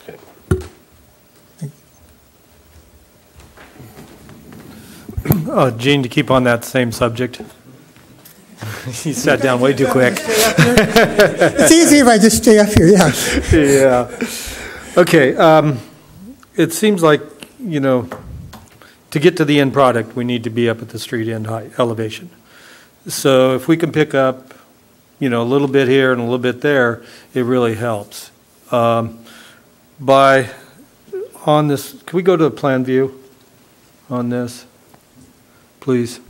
Gene, to keep on that same subject. He sat down way too quick. It's easy if I just stay up here. Yeah. Okay. It seems like to get to the end product, we need to be up at the street end height elevation. So if we can pick up, a little bit here and a little bit there, it really helps. On this, can we go to the plan view on this, please?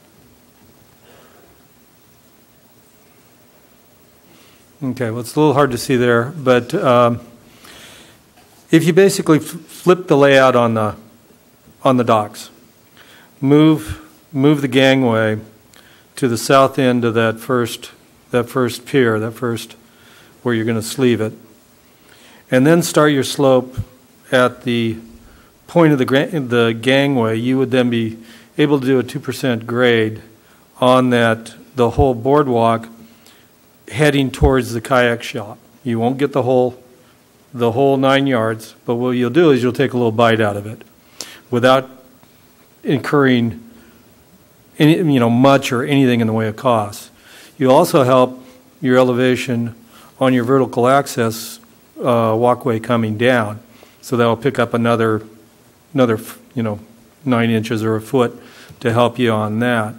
Okay, well, it's a little hard to see there, but if you basically flip the layout on the docks, move the gangway to the south end of that first pier, where you're going to sleeve it, and then start your slope at the point of the gangway. You would then be able to do a 2% grade on the whole boardwalk heading towards the kayak shop. You won't get the whole 9 yards, but what you'll do is you'll take a little bite out of it without incurring any, much or anything in the way of costs. You'll also help your elevation on your vertical access walkway coming down, so that will pick up another 9 inches or a foot to help you on that.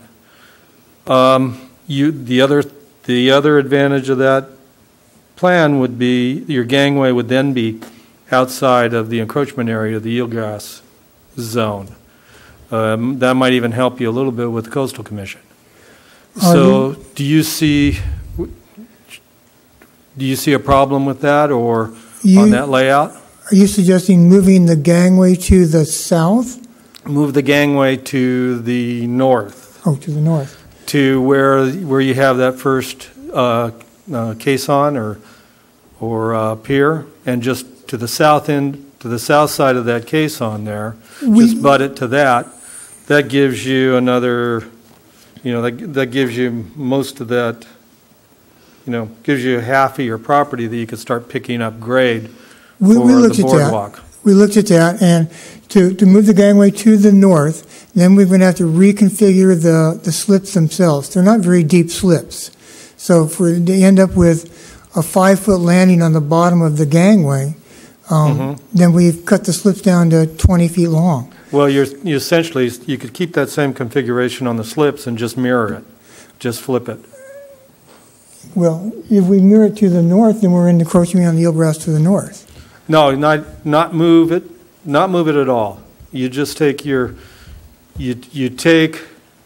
The other advantage of that plan would be your gangway would then be outside of the encroachment area of the eelgrass zone. That might even help you a little bit with the Coastal Commission. So do you see a problem with that or on that layout? Are you suggesting moving the gangway to the south? Move the gangway to the north. Oh, to the north. To where you have that first caisson or pier, and just to the south end, to the south side of that caisson there, just butt it to that. That gives you another, that gives you most of that, gives you half of your property that you could start picking up grade for the boardwalk. We looked at that, and to move the gangway to the north, then we're going to have to reconfigure the slips themselves. They're not very deep slips. So if we end up with a 5-foot landing on the bottom of the gangway, then we've cut the slips down to 20 feet long. Well, you essentially, you could keep that same configuration on the slips and just mirror it, just flip it. Well, if we mirror it to the north, then we're encroaching on the eelgrass to the north. No, not move it at all. You just take you take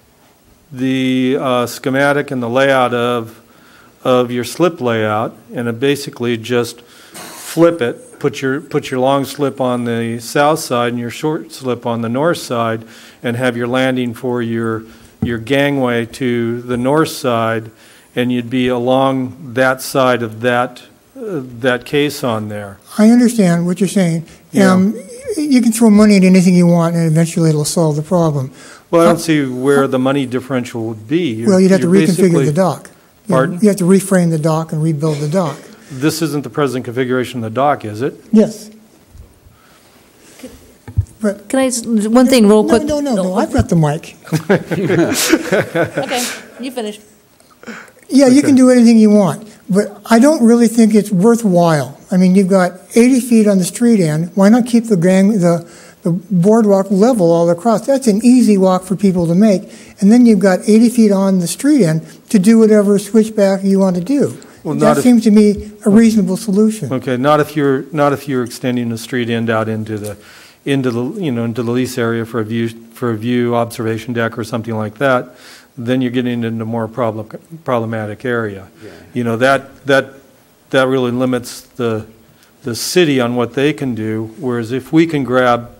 the schematic and the layout of your slip layout, and it basically just flip it. Put your long slip on the south side and your short slip on the north side, and have your landing for your gangway to the north side, and you'd be along that side of that caisson there. I understand what you're saying. Yeah. You can throw money at anything you want, and eventually it'll solve the problem. Well, I don't see where the money differential would be. You'd have to reconfigure the dock. Pardon? You have to reframe the dock and rebuild the dock. This isn't the present configuration of the dock, is it? Yes. But Can I, one thing real quick? No, I've got the mic. Okay, you finish. Yeah, you can do anything you want, but I don't really think it's worthwhile. I mean, you've got 80 feet on the street end. Why not keep the boardwalk level all across? That's an easy walk for people to make. And then you've got 80 feet on the street end to do whatever switchback you want to do. Well, that seems to me a reasonable solution. Okay, not if you're extending the street end out into the lease area for a view observation deck or something like that. Then you're getting into more problematic area. Yeah. That really limits the city on what they can do. Whereas if we can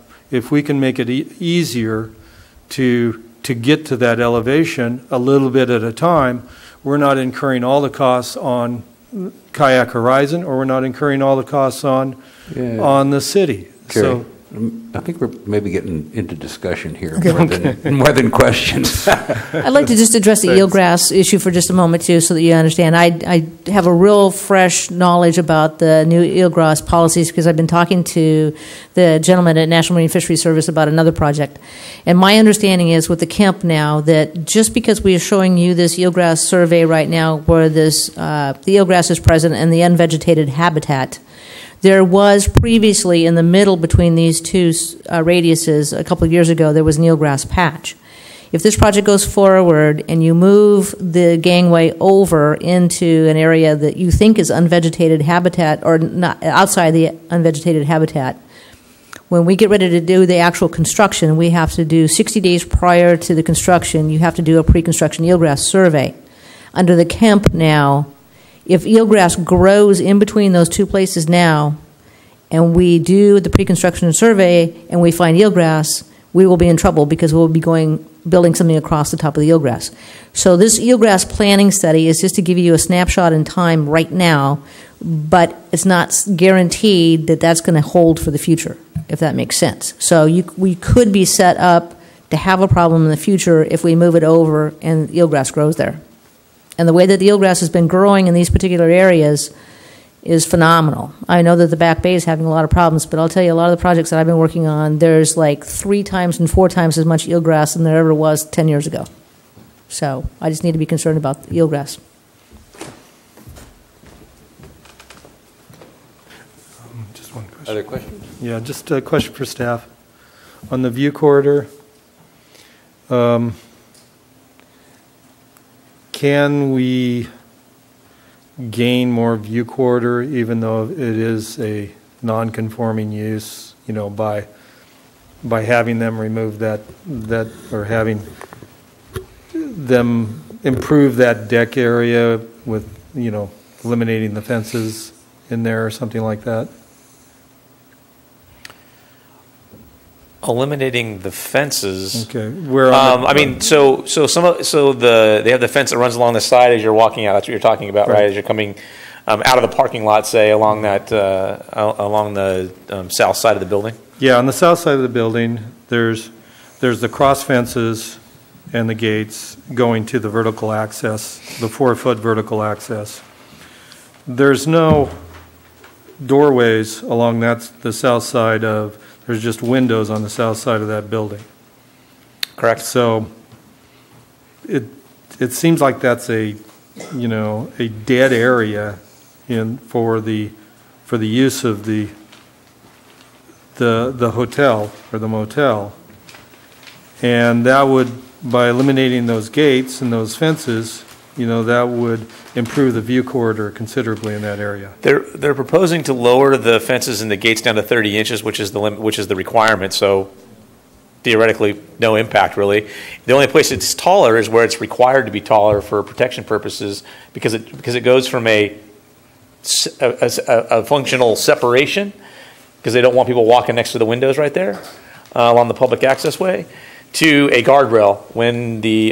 make it easier to get to that elevation a little bit at a time, we're not incurring all the costs on Kayak Horizon, or we're not incurring all the costs on the city. Jerry, So I think we're maybe getting into discussion here Okay. more than questions. I'd like to just address the eelgrass issue for just a moment, too, so that you understand. I have a real fresh knowledge about the new eelgrass policies because I've been talking to the gentleman at National Marine Fisheries Service about another project. And my understanding is with the Kemp now that just because we are showing you this eelgrass survey right now where the eelgrass is present and the unvegetated habitat, there was previously in the middle between these two radiuses a couple of years ago, there was an eelgrass patch. If this project goes forward and you move the gangway over into an area that you think is unvegetated habitat or not outside the unvegetated habitat, when we get ready to do the actual construction, we have to do 60 days prior to the construction, you have to do a pre-construction eelgrass survey. Under the Kemp now, if eelgrass grows in between those two places now, and we do the pre-construction survey and we find eelgrass, we will be in trouble because we'll be building something across the top of the eelgrass. So this eelgrass planning study is just to give you a snapshot in time right now, but it's not guaranteed that that's going to hold for the future, if that makes sense. So we could be set up to have a problem in the future if we move it over and eelgrass grows there. And the way that the eelgrass has been growing in these particular areas is phenomenal. I know that the Back Bay is having a lot of problems, but I'll tell you, a lot of the projects that I've been working on, there's like 3 times and 4 times as much eelgrass than there ever was 10 years ago. So I just need to be concerned about the eelgrass. Just one question. Other questions? yeah, just a question for staff. view corridor, can we gain more view corridor even though it is a non-conforming use, by having them remove that or having them improve that deck area with, eliminating the fences in there or something like that? Eliminating the fences. Okay. They have the fence that runs along the side as you're walking out. That's what you're talking about, right? As you're coming out of the parking lot, say, along that along the south side of the building. Yeah, on the south side of the building, there's the cross fences and the gates going to the vertical access, the 4-foot vertical access. There's no doorways along the south side of. There's just windows on the south side of that building. Correct. So it seems like that's a dead area for the use of the hotel or the motel. And that would, by eliminating those gates and those fences, that would improve the view corridor considerably in that area. They're proposing to lower the fences and the gates down to 30 inches, which is the requirement. So theoretically, no impact really. The only place it's taller is where it's required to be taller for protection purposes, because it goes from a functional separation, because they don't want people walking next to the windows right there along the public access way, to a guardrail when the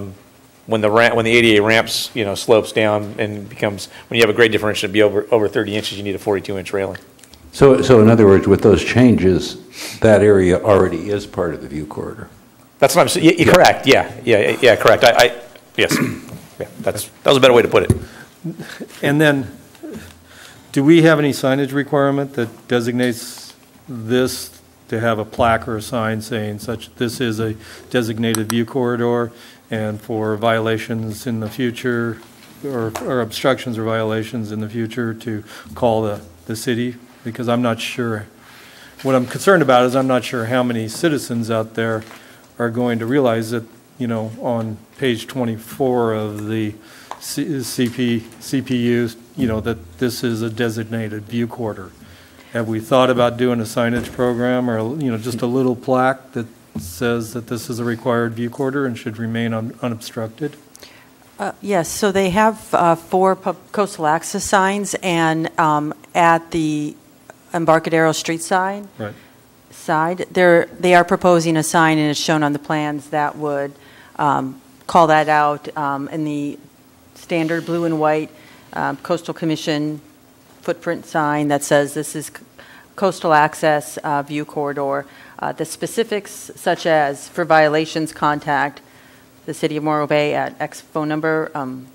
ADA ramps, slopes down and becomes, when you have a grade differential to be over 30 inches, you need a 42-inch railing. So in other words, with those changes, that area already is part of the view corridor. That's what I'm saying. Yeah. Correct. Yeah. Correct. Yes. Yeah. That was a better way to put it. And then, do we have any signage requirement that designates this to have a plaque or a sign saying this is a designated view corridor, and for violations in the future, or obstructions or violations in the future, to call the city? Because I'm not sure. What I'm concerned about is I'm not sure how many citizens out there are going to realize that, on page 24 of the CPU, that this is a designated view corridor. Have we thought about doing a signage program, or just a little plaque that says that this is a required view corridor and should remain unobstructed? Yes, so they have 4 coastal access signs, and at the Embarcadero Street side, they are proposing a sign, and it's shown on the plans, that would call that out in the standard blue and white Coastal Commission footprint sign that says this is coastal access view corridor. The specifics, such as for violations, contact the City of Morro Bay at X phone number.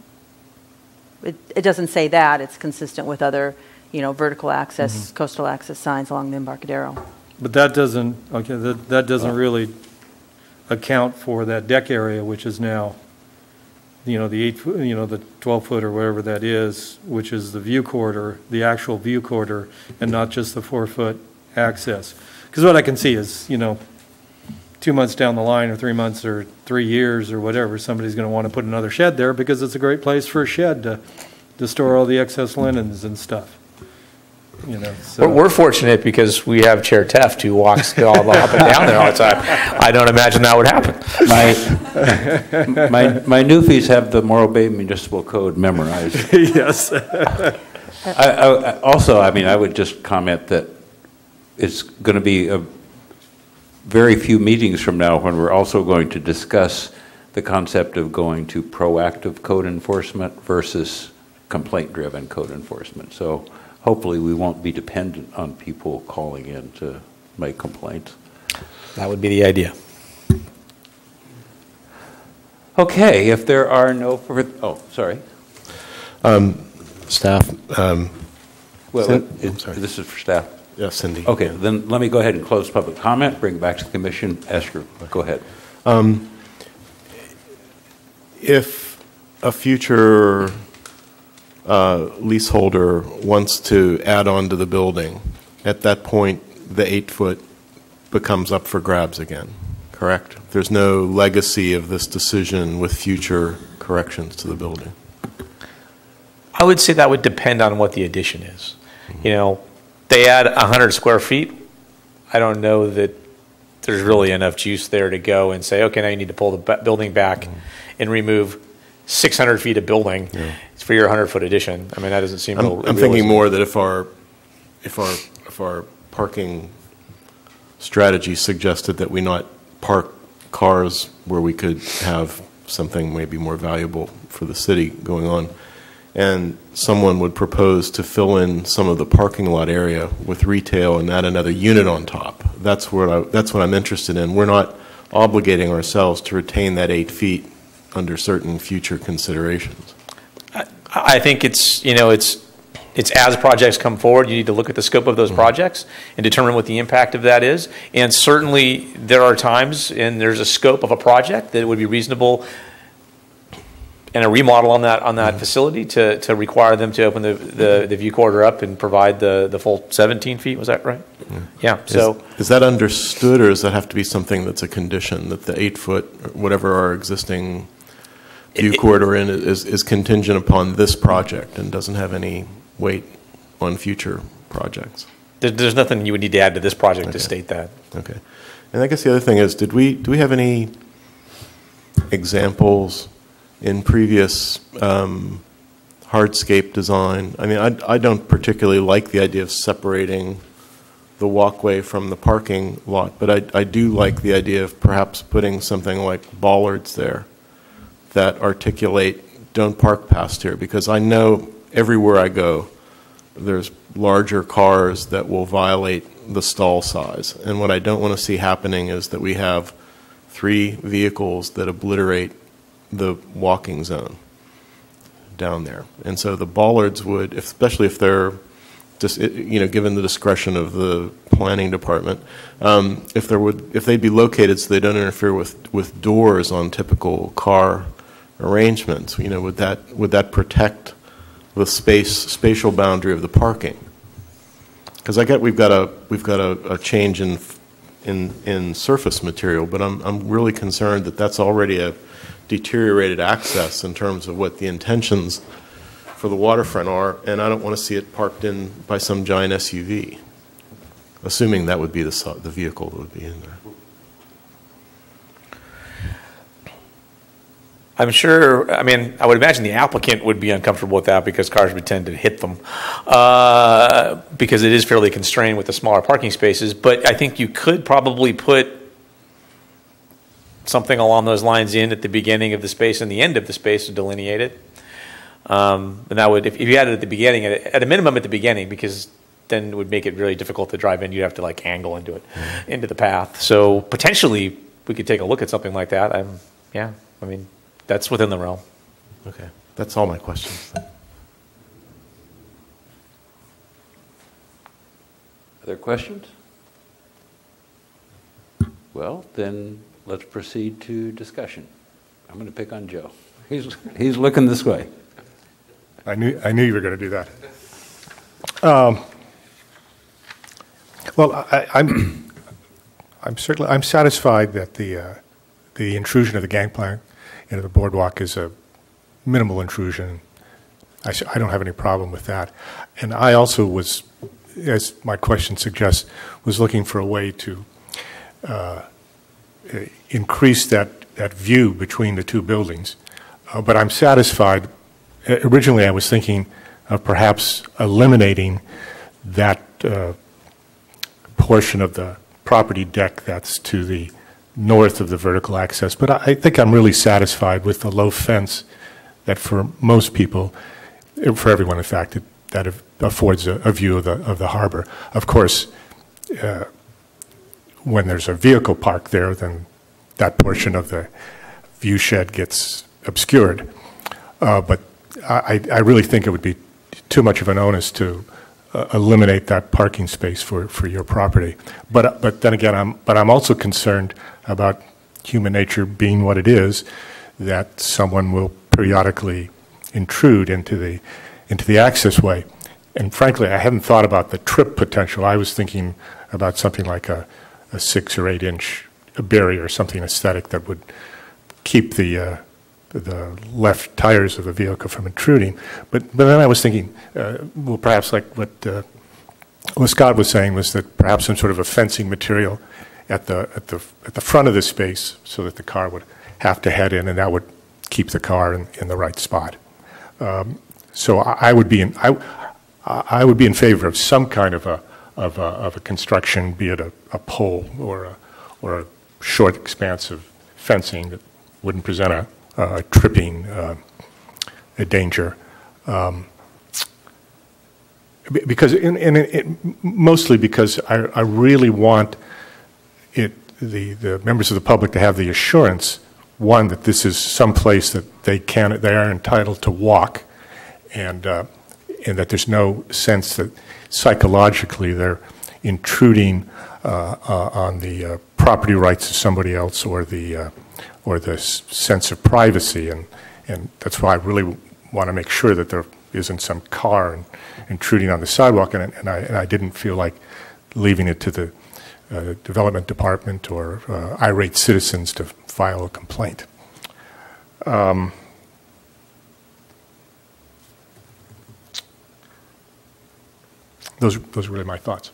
It doesn't say that. It's consistent with other, vertical access, coastal access signs along the Embarcadero. But that doesn't really account for that deck area, which is now, the 8-foot, the 12-foot or whatever that is, which is the view corridor, the actual view corridor, and not just the 4-foot access. Because what I can see is, 2 months down the line, or 3 months, or 3 years, or whatever, somebody's going to want to put another shed there because it's a great place for a shed to store all the excess linens and stuff. So. We're fortunate because we have Chair Teft who walks all up and down there all the time. I don't imagine that would happen. My newfies have the Morro Bay Municipal Code memorized. Yes. I would just comment that it's going to be a very few meetings from now when we're also going to discuss the concept of going to proactive code enforcement versus complaint-driven code enforcement. So hopefully we won't be dependent on people calling in to make complaints. That would be the idea. Okay, if there are no further, sorry. Staff. This is for staff. Yes, Cindy. Okay, then let me go ahead and close public comment, bring it back to the commission. Esther, go ahead. If a future leaseholder wants to add on to the building, at that point, the 8-foot becomes up for grabs again, correct? There's no legacy of this decision with future corrections to the building. I would say that would depend on what the addition is. You know, they add 100 square feet. I don't know that there's really enough juice there to go and say, okay, now you need to pull the building back and remove 600 feet of building for your 100-foot addition. I mean, that doesn't seem. I'm thinking more that if our parking strategy suggested that we not park cars where we could have something maybe more valuable for the city going on, and someone would propose to fill in some of the parking lot area with retail and add another unit on top. That's what I'm interested in. We're not obligating ourselves to retain that 8 feet under certain future considerations. I think it's as projects come forward, you need to look at the scope of those projects and determine what the impact of that is. And certainly there are times, and there's a scope of a project that it would be reasonable and a remodel on that facility to require them to open the view corridor up and provide the full 17 feet. Was that right? Yeah. So is that understood, or does that have to be something that's a condition that the 8 foot, whatever our existing view corridor in is contingent upon this project and doesn't have any weight on future projects? There's nothing you would need to add to this project to state that. Okay. And I guess the other thing is, do we have any examples in previous hardscape design? I mean, I don't particularly like the idea of separating the walkway from the parking lot, but I do like the idea of perhaps putting something like bollards there that articulate, don't park past here, because I know everywhere I go, there's larger cars that will violate the stall size. And what I don't want to see happening is that we have 3 vehicles that obliterate the walking zone down there. And so the bollards would, especially if they're just, given the discretion of the planning department, if they'd be located so they don't interfere with doors on typical car arrangements, would that protect the spatial boundary of the parking? Because I get we've got a change in surface material, but I'm really concerned that that's already a deteriorated access in terms of what the intentions for the waterfront are, and I don't want to see it parked in by some giant SUV, assuming that would be the vehicle that would be in there. I'm sure, I would imagine the applicant would be uncomfortable with that because cars would tend to hit them because it is fairly constrained with the smaller parking spaces. But I think you could probably put something along those lines in at the beginning of the space and the end of the space to delineate it. And that would, if you had it at the beginning, at a minimum at the beginning, because then it would make it really difficult to drive in. You'd have to angle into it, into the path. So potentially we could take a look at something like that. That's within the realm. Okay, that's all my questions. Other questions? Well, then let's proceed to discussion. I'm going to pick on Joe. He's looking this way. I knew you were going to do that. Well, I'm satisfied that the intrusion of the gangplank into the boardwalk is a minimal intrusion. I don't have any problem with that. And I also was, as my question suggests, was looking for a way to increase that view between the 2 buildings. But I'm satisfied. Originally, I was thinking of perhaps eliminating that portion of the property deck that's to the north of the vertical access. But I think I'm really satisfied with the low fence that for most people, for everyone in fact, that affords a view of the harbor. Of course, when there's a vehicle parked there, then that portion of the view shed gets obscured. But I really think it would be too much of an onus to eliminate that parking space for your property. But then again, I'm also concerned about human nature being what it is, that someone will periodically intrude into the access way. And frankly, I hadn't thought about the trip potential. I was thinking about something like a a 6 or 8 inch barrier, something aesthetic that would keep the left tires of the vehicle from intruding. But then I was thinking, well, perhaps like what Scott was saying, was that perhaps some sort of a fencing material at the front of the space, so that the car would have to head in, and that would keep the car in the right spot. So I would be in favor of some kind of a construction, be it a pole or a short expanse of fencing that wouldn't present a tripping a danger. Because mostly because I really want the members of the public to have the assurance, one, that this is some place that they are entitled to walk, and that there's no sense that psychologically they're intruding on the property rights of somebody else, or the sense of privacy, and that's why I really want to make sure that there isn't some car intruding on the sidewalk, and I didn't feel like leaving it to the development department or irate citizens to file a complaint. Those are really my thoughts.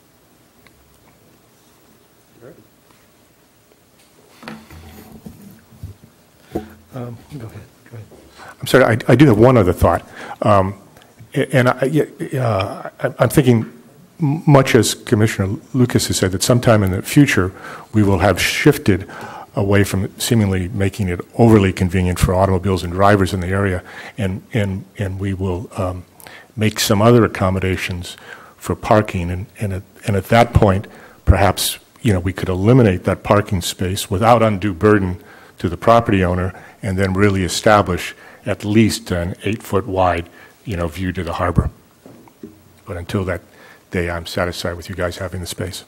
Go ahead. I'm sorry, I do have one other thought. And I'm thinking, much as Commissioner Lucas has said, that sometime in the future we will have shifted away from seemingly making it overly convenient for automobiles and drivers in the area, and we will make some other accommodations for parking. And at that point, perhaps we could eliminate that parking space without undue burden to the property owner, and then really establish at least an 8-foot wide view to the harbor. But until that day, I'm satisfied with you guys having the space.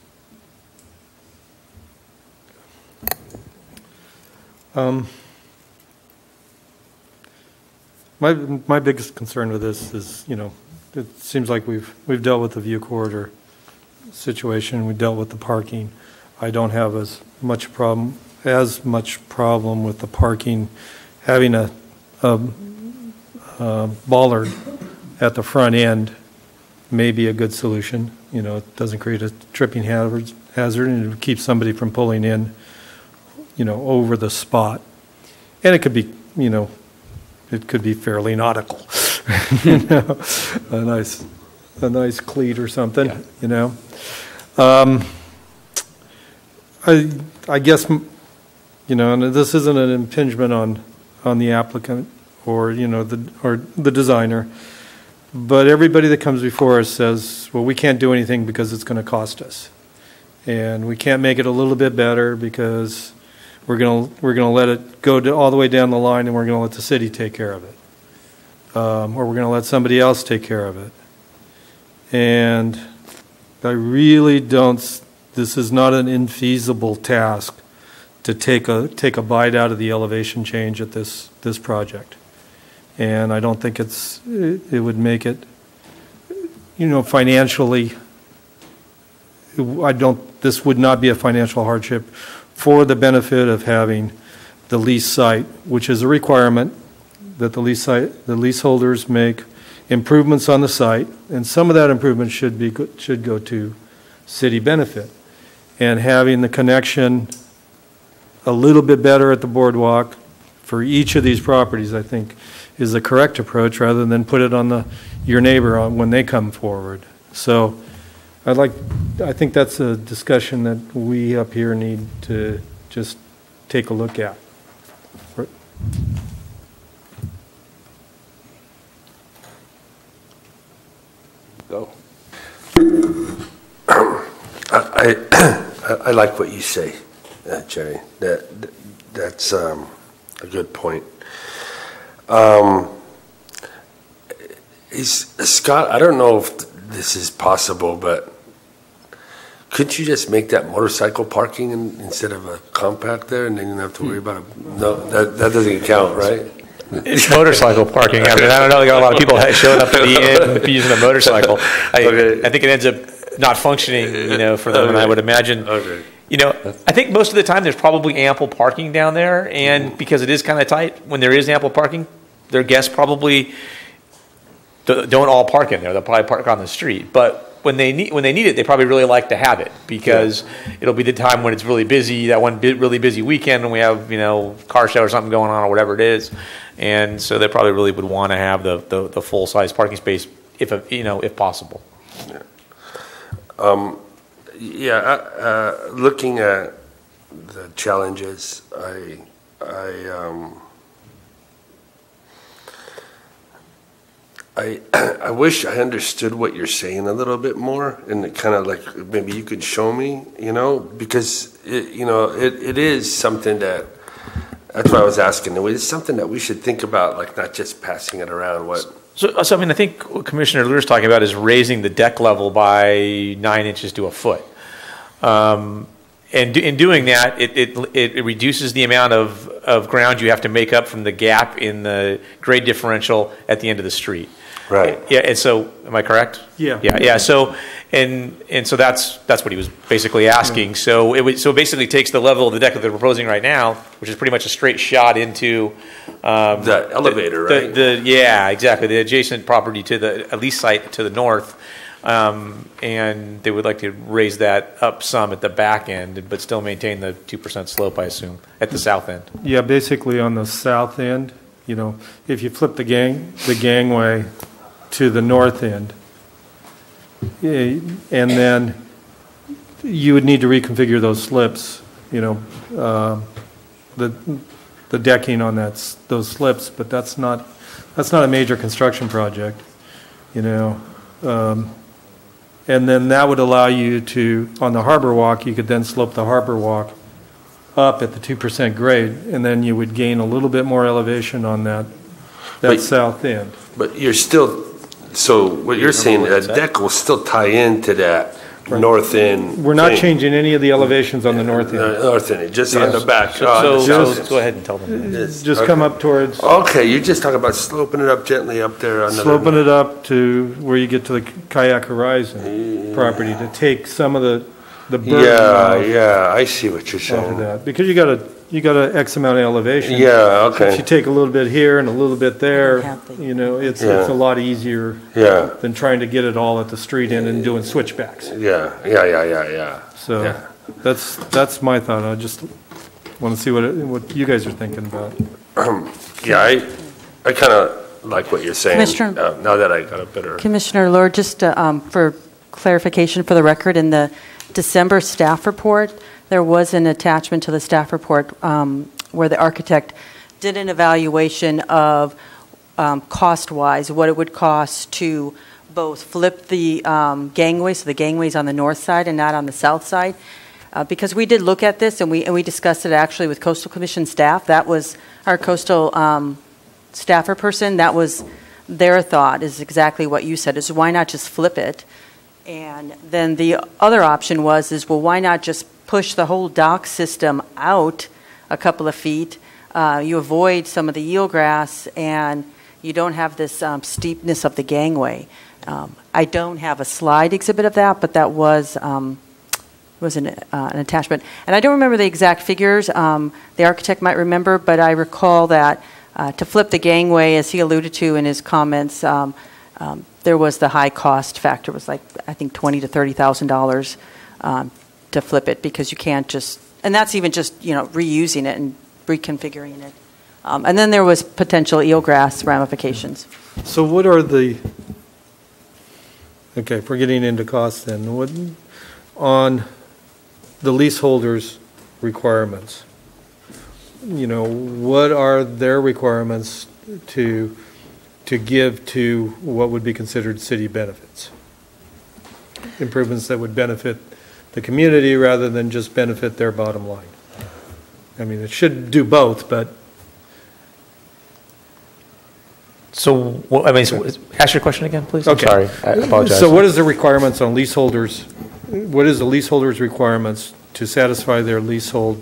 My biggest concern with this is, it seems like we've dealt with the view corridor situation. We dealt with the parking. I don't have as much problem with the parking. Having a bollard at the front end may be a good solution. It doesn't create a tripping hazard, and it keeps somebody from pulling in, over the spot. And it could be, it could be fairly nautical. A nice cleat or something. Yeah. I guess, and this isn't an impingement on the applicant or the designer, but everybody that comes before us says, well, we can't do anything because it's going to cost us, and we can't make it a little bit better because we're going to let it go all the way down the line, and we're going to let the city take care of it, or we're going to let somebody else take care of it. And I really don't. This is not an infeasible task to take a bite out of the elevation change at this project, and I don't think it would make it, financially. This would not be a financial hardship for the benefit of having the lease site, which is a requirement that the leaseholders make improvements on the site, and some of that improvement should go to city benefit, and having the connection a little bit better at the boardwalk for each of these properties, I think, is the correct approach, rather than put it on your neighbor when they come forward. So I think that's a discussion that we up here need to just take a look at. Go. I like what you say, Jerry. That's a good point. Scott, I don't know if this is possible, but couldn't you just make that motorcycle parking instead of a compact there, and then you don't have to worry about it? No, that doesn't count, right? It's motorcycle parking. I don't know. They got a lot of people showing up to the inn using a motorcycle. I think it ends up not functioning, for them. And I would imagine, You know, I think most of the time there's probably ample parking down there, and because it is kind of tight, when there is ample parking, their guests probably don't all park in there. They'll probably park on the street. But when they need it, they probably really like to have it because it'll be the time when it's really busy. That one really busy weekend when we have car show or something going on or whatever it is, and so they probably really would want to have the full size parking space if possible. Looking at the challenges, I wish I understood what you're saying a little bit more, and kind of like maybe you could show me, because it is something that's why I was asking. It's something that we should think about, like not just passing it around. So I mean, I think what Commissioner Luer's talking about is raising the deck level by 9 inches to a foot. And in doing that, it reduces the amount of ground you have to make up from the gap in the grade differential at the end of the street. Right. Yeah. And so, am I correct? Yeah. Yeah. So, and so that's what he was basically asking. So it basically takes the level of the deck that they're proposing right now, which is pretty much a straight shot into the elevator, right? Yeah, exactly. The adjacent property to the lease site to the north. And they would like to raise that up some at the back end, but still maintain the 2% slope, I assume, at the south end. Yeah, basically on the south end, if you flip the gangway to the north end, and then you would need to reconfigure those slips, the decking on those slips, but that's not a major construction project, and then that would allow you to, on the harbor walk, you could then slope the harbor walk up at the 2% grade, and then you would gain a little bit more elevation on that south end. But you're still, so what you're saying, that deck will still tie into that north end. We're not changing any of the elevations on the north end. North end, just on the back. So go ahead and tell them. Just come up towards. Okay, you're just talking about sloping it up gently up there. Sloping it up to where you get to the Kayak Horizon property to take some of the burden Yeah, I see what you're off saying. of that. Because you got a X amount of elevation. Yeah, okay. If you take a little bit here and a little bit there, it's a lot easier than trying to get it all at the street end and doing switchbacks. Yeah. So that's my thought. I just want to see what you guys are thinking about. I kind of like what you're saying. Commissioner- now that I got a better. Commissioner Luer, just for clarification for the record, in the December staff report, there was an attachment to the staff report where the architect did an evaluation of cost-wise, what it would cost to both flip the gangway, so the gangway's on the north side and not on the south side. Because we did look at this and we discussed it actually with Coastal Commission staff. That was our coastal staffer person. That was their thought, is exactly what you said, is why not just flip it? And then the other option was why not just push the whole dock system out a couple of feet? You avoid some of the eelgrass, and you don't have this steepness of the gangway. I don't have a slide exhibit of that, but that was an attachment. And I don't remember the exact figures. The architect might remember, but I recall that to flip the gangway, as he alluded to in his comments, there was the high cost factor. It was like, I think, $20,000 to $30,000 to flip it, because you can't just, and that's even just reusing it and reconfiguring it. And then there was potential eelgrass ramifications. So what are if we're getting into costs then, what on the leaseholders' requirements? What are their requirements to give to what would be considered city benefits? Improvements that would benefit the community rather than just benefit their bottom line. I mean, it should do both, but. So, ask your question again, please. Okay. I'm sorry, I apologize. So what is the requirements on leaseholders? What is the leaseholders' requirements to satisfy their leasehold,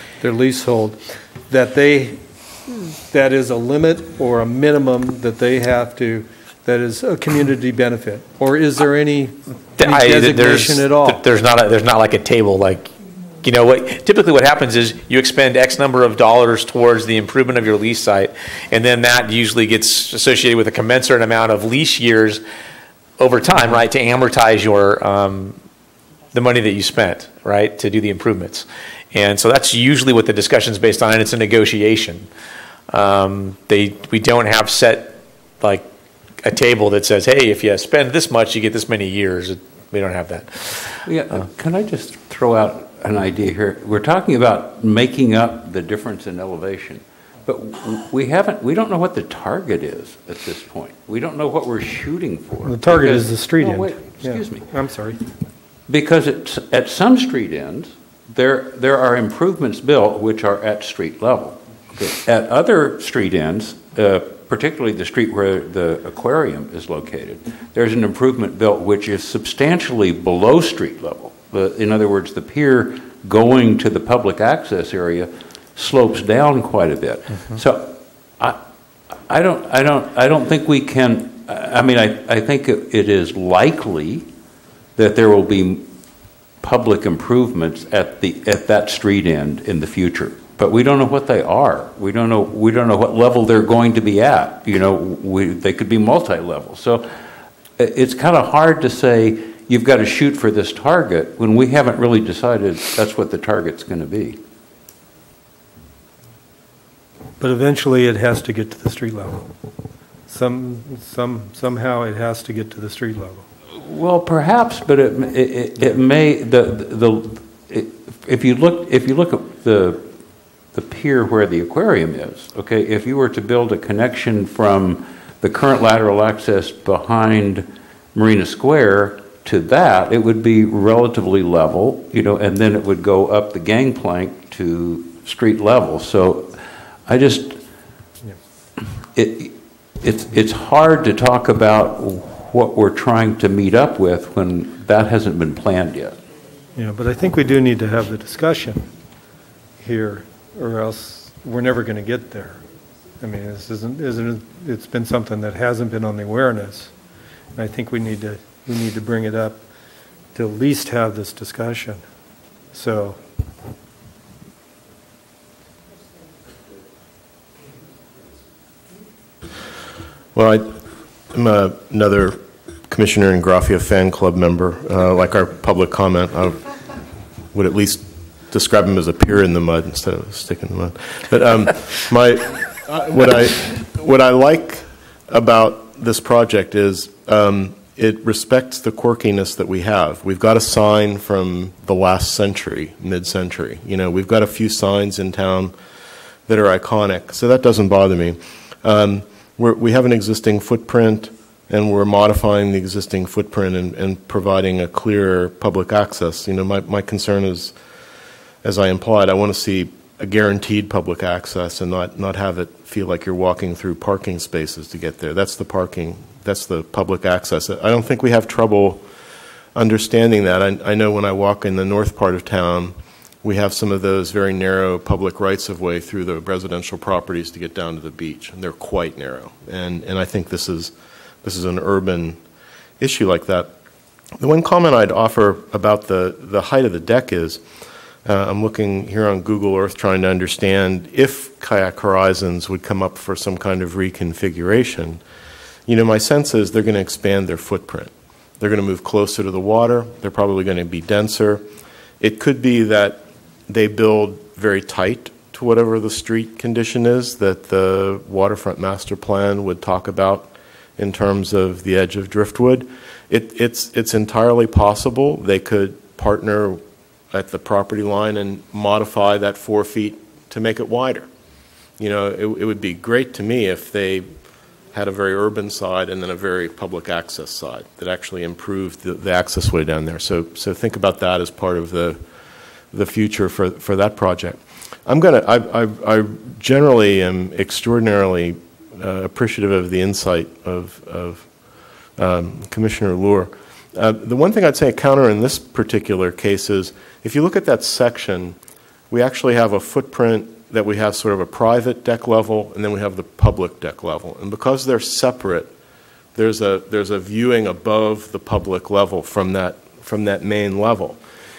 that is a limit or a minimum that they have to, that is a community benefit? Or is there any designation at all? There's not like a table like you know, typically what happens is you expend X number of dollars towards the improvement of your lease site, and then that usually gets associated with a commensurate amount of lease years over time, right, to amortize your the money that you spent, right, to do the improvements. And so that's usually what the discussion's based on, and it's a negotiation. We don't have set, like, a table that says, hey, if you spend this much, you get this many years. We don't have that. Yeah, can I just throw out an idea here? We're talking about making up the difference in elevation, but we don't know what the target is at this point. We don't know what we're shooting for. The target is the street end. Wait, excuse me. I'm sorry. Because at some street ends, there are improvements built which are at street level. Okay. At other street ends, particularly the street where the aquarium is located, there's an improvement built which is substantially below street level. In other words, the pier going to the public access area slopes down quite a bit. Mm-hmm. So I don't think we can. I mean, I think it is likely that there will be public improvements at that street end in the future, but we don't know what they are. We don't know what level they're going to be at. You know, they could be multi-level. So it's kind of hard to say you've got to shoot for this target when we haven't really decided that's what the target's going to be. But eventually it has to get to the street level. Somehow it has to get to the street level. Well, perhaps, but it may. If you look at the pier where the aquarium is, okay, if you were to build a connection from the current lateral access behind Marina Square to that, it would be relatively level, you know, and then it would go up the gangplank to street level. So I just, it's hard to talk about what we're trying to meet up with when that hasn't been planned yet. Yeah, but I think we do need to have the discussion here, or else we're never going to get there. I mean, this it's been something that hasn't been on the awareness, and I think we need to bring it up to at least have this discussion. So. Well, I'm another Commissioner and Graffia fan club member. Like our public comment, I would at least describe him as a pier in the mud instead of a stick in the mud. But what I like about this project is it respects the quirkiness that we have. We've got a sign from the last century, mid-century. You know, we've got a few signs in town that are iconic, so that doesn't bother me. We have an existing footprint, and we're modifying the existing footprint and providing a clearer public access. You know, my concern is, as I implied, I want to see a guaranteed public access and not have it feel like you're walking through parking spaces to get there. That's the parking, that's the public access. I don't think we have trouble understanding that. I know when I walk in the north part of town, we have some of those very narrow public rights-of-way through the residential properties to get down to the beach, and they're quite narrow. And I think this is an urban issue like that. The one comment I'd offer about the height of the deck is, I'm looking here on Google Earth trying to understand if Kayak Horizons would come up for some kind of reconfiguration. You know, my sense is they're going to expand their footprint. They're going to move closer to the water. They're probably going to be denser. It could be that they build very tight to whatever the street condition is that the waterfront master plan would talk about in terms of the edge of Driftwood. It's entirely possible they could partner at the property line and modify that 4 feet to make it wider. You know, it would be great to me if they had a very urban side and then a very public access side that actually improved the access way down there. So think about that as part of the future for that project. I generally am extraordinarily appreciative of the insight of Commissioner Lohr. The one thing I'd say a counter in this particular case is, if you look at that section, we actually have a footprint that we have sort of a private deck level, and then we have the public deck level. And because they're separate, there's a viewing above the public level from that main level.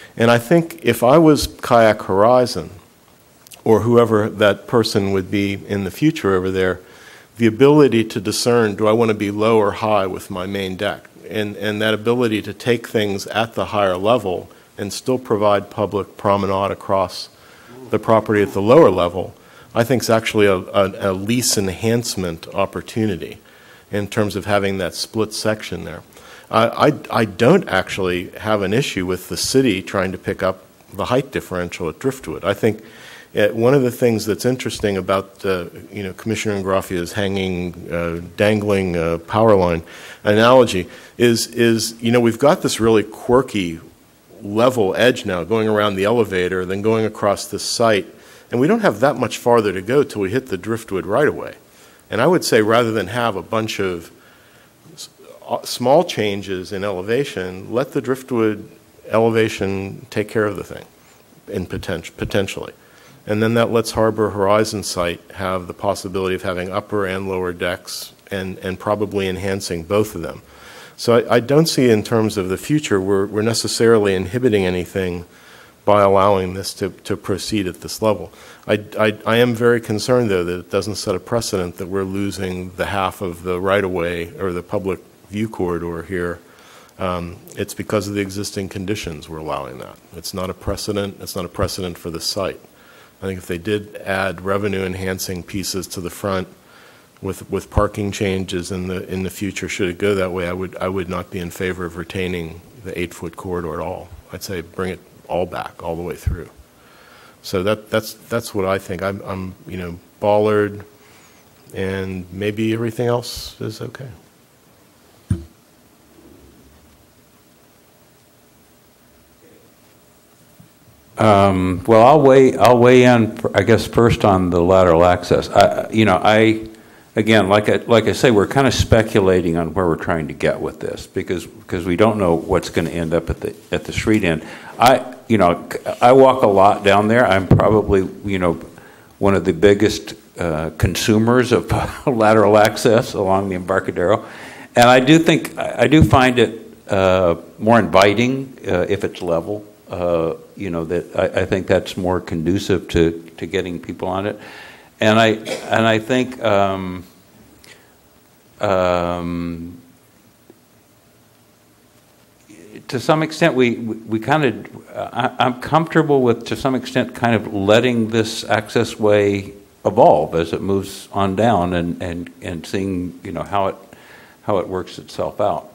And I think if I was Kayak Horizon, or whoever that person would be in the future over there, the ability to discern, do I want to be low or high with my main deck? And that ability to take things at the higher level and still provide public promenade across the property at the lower level, I think is actually a lease enhancement opportunity in terms of having that split section there. I don't actually have an issue with the city trying to pick up the height differential at Driftwood. I think one of the things that's interesting about Commissioner Ingraffia's dangling power line analogy is we've got this really quirky level edge now going around the elevator, then going across this site, and we don't have that much farther to go till we hit the Driftwood right-of-way. And I would say rather than have a bunch of small changes in elevation, let the Driftwood elevation take care of the thing, potentially. And then that lets Harbor Horizon site have the possibility of having upper and lower decks and probably enhancing both of them. So I don't see in terms of the future we're necessarily inhibiting anything by allowing this to proceed at this level. I am very concerned, though, that it doesn't set a precedent that we're losing the half of the right-of-way or the public view corridor here. It's because of the existing conditions we're allowing that. It's not a precedent. It's not a precedent for the site. I think if they did add revenue-enhancing pieces to the front with parking changes in the future, should it go that way, I would not be in favor of retaining the 8-foot corridor at all. I'd say bring it all back, all the way through. So that's what I think. I'm Ballard, and maybe everything else is okay. Well, I'll weigh in, I guess, first on the lateral access. Again, like I say, we're kind of speculating on where we're trying to get with this because we don't know what's going to end up at the street end. I walk a lot down there. I'm probably one of the biggest consumers of lateral access along the Embarcadero, and I do find it more inviting if it's level. That I think that's more conducive to getting people on it, and I think to some extent we kind of I'm comfortable with, to some extent, kind of letting this access way evolve as it moves on down and seeing how it works itself out.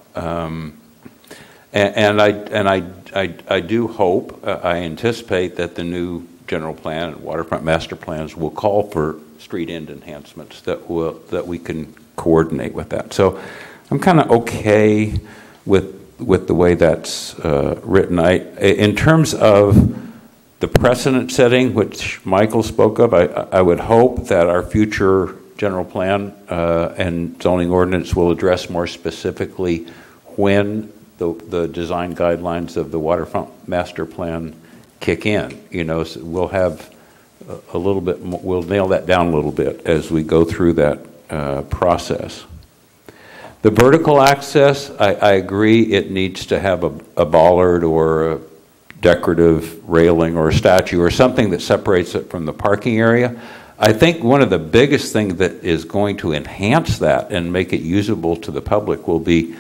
And I do hope, I anticipate that the new general plan and waterfront master plans will call for street end enhancements that we can coordinate with that. So I'm kind of okay with the way that's written. In terms of the precedent setting, which Michael spoke of, I would hope that our future general plan and zoning ordinance will address more specifically when the design guidelines of the waterfront master plan kick in. So we'll have a little bit, we'll nail that down a little bit as we go through that process. The vertical access, I agree, it needs to have a bollard or a decorative railing or a statue or something that separates it from the parking area. I think one of the biggest things that is going to enhance that and make it usable to the public will be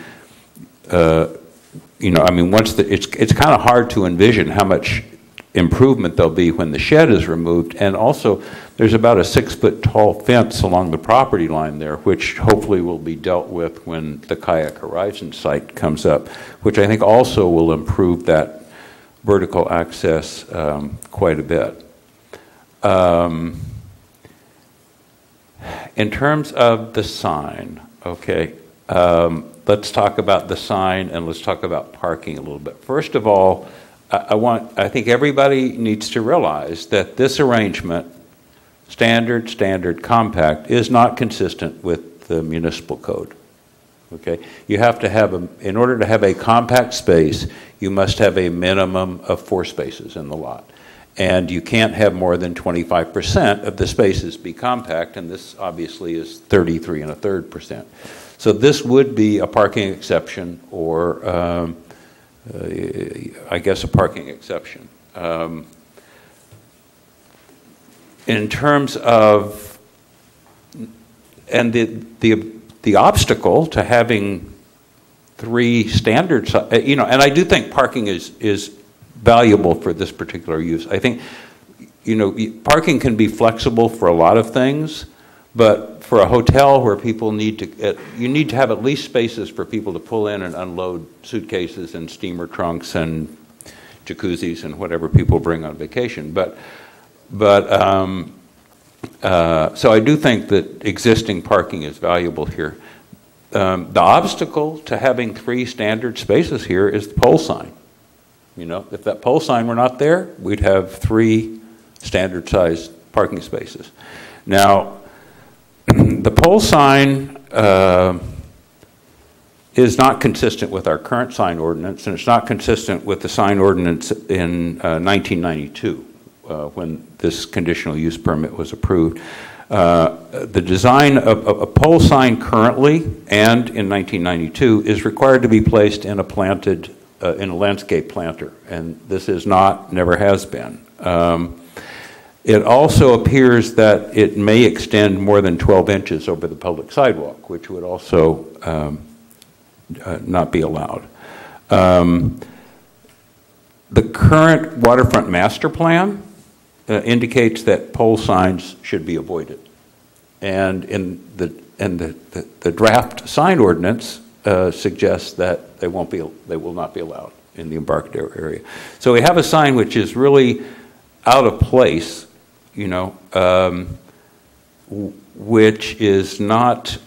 it's kind of hard to envision how much improvement there'll be when the shed is removed, and also there's about a 6-foot tall fence along the property line there, which hopefully will be dealt with when the Kayak Horizon site comes up, which I think also will improve that vertical access quite a bit. In terms of the sign, okay. Let's talk about the sign and let's talk about parking a little bit. First of all, I think everybody needs to realize that this arrangement, standard, compact, is not consistent with the municipal code. Okay, you have to have in order to have a compact space, you must have a minimum of 4 spaces in the lot, and you can't have more than 25% of the spaces be compact, and this obviously is 33 1/3%. So this would be a parking exception or I guess, a parking exception. In terms of, and the obstacle to having 3 standard, and I do think parking is valuable for this particular use. I think, parking can be flexible for a lot of things, but for a hotel where people need to, you need to have at least spaces for people to pull in and unload suitcases and steamer trunks and jacuzzis and whatever people bring on vacation. So I do think that existing parking is valuable here. The obstacle to having 3 standard spaces here is the pole sign. If that pole sign were not there, we'd have 3 standard-sized parking spaces. Now, the pole sign is not consistent with our current sign ordinance, and it's not consistent with the sign ordinance in 1992 when this conditional use permit was approved. The design of a pole sign currently and in 1992 is required to be placed in a landscape planter, and this is not, never has been. It also appears that it may extend more than 12 inches over the public sidewalk, which would also not be allowed. The current waterfront master plan indicates that pole signs should be avoided. And the draft sign ordinance suggests that they will not be allowed in the Embarcadero area. So we have a sign which is really out of place, which is not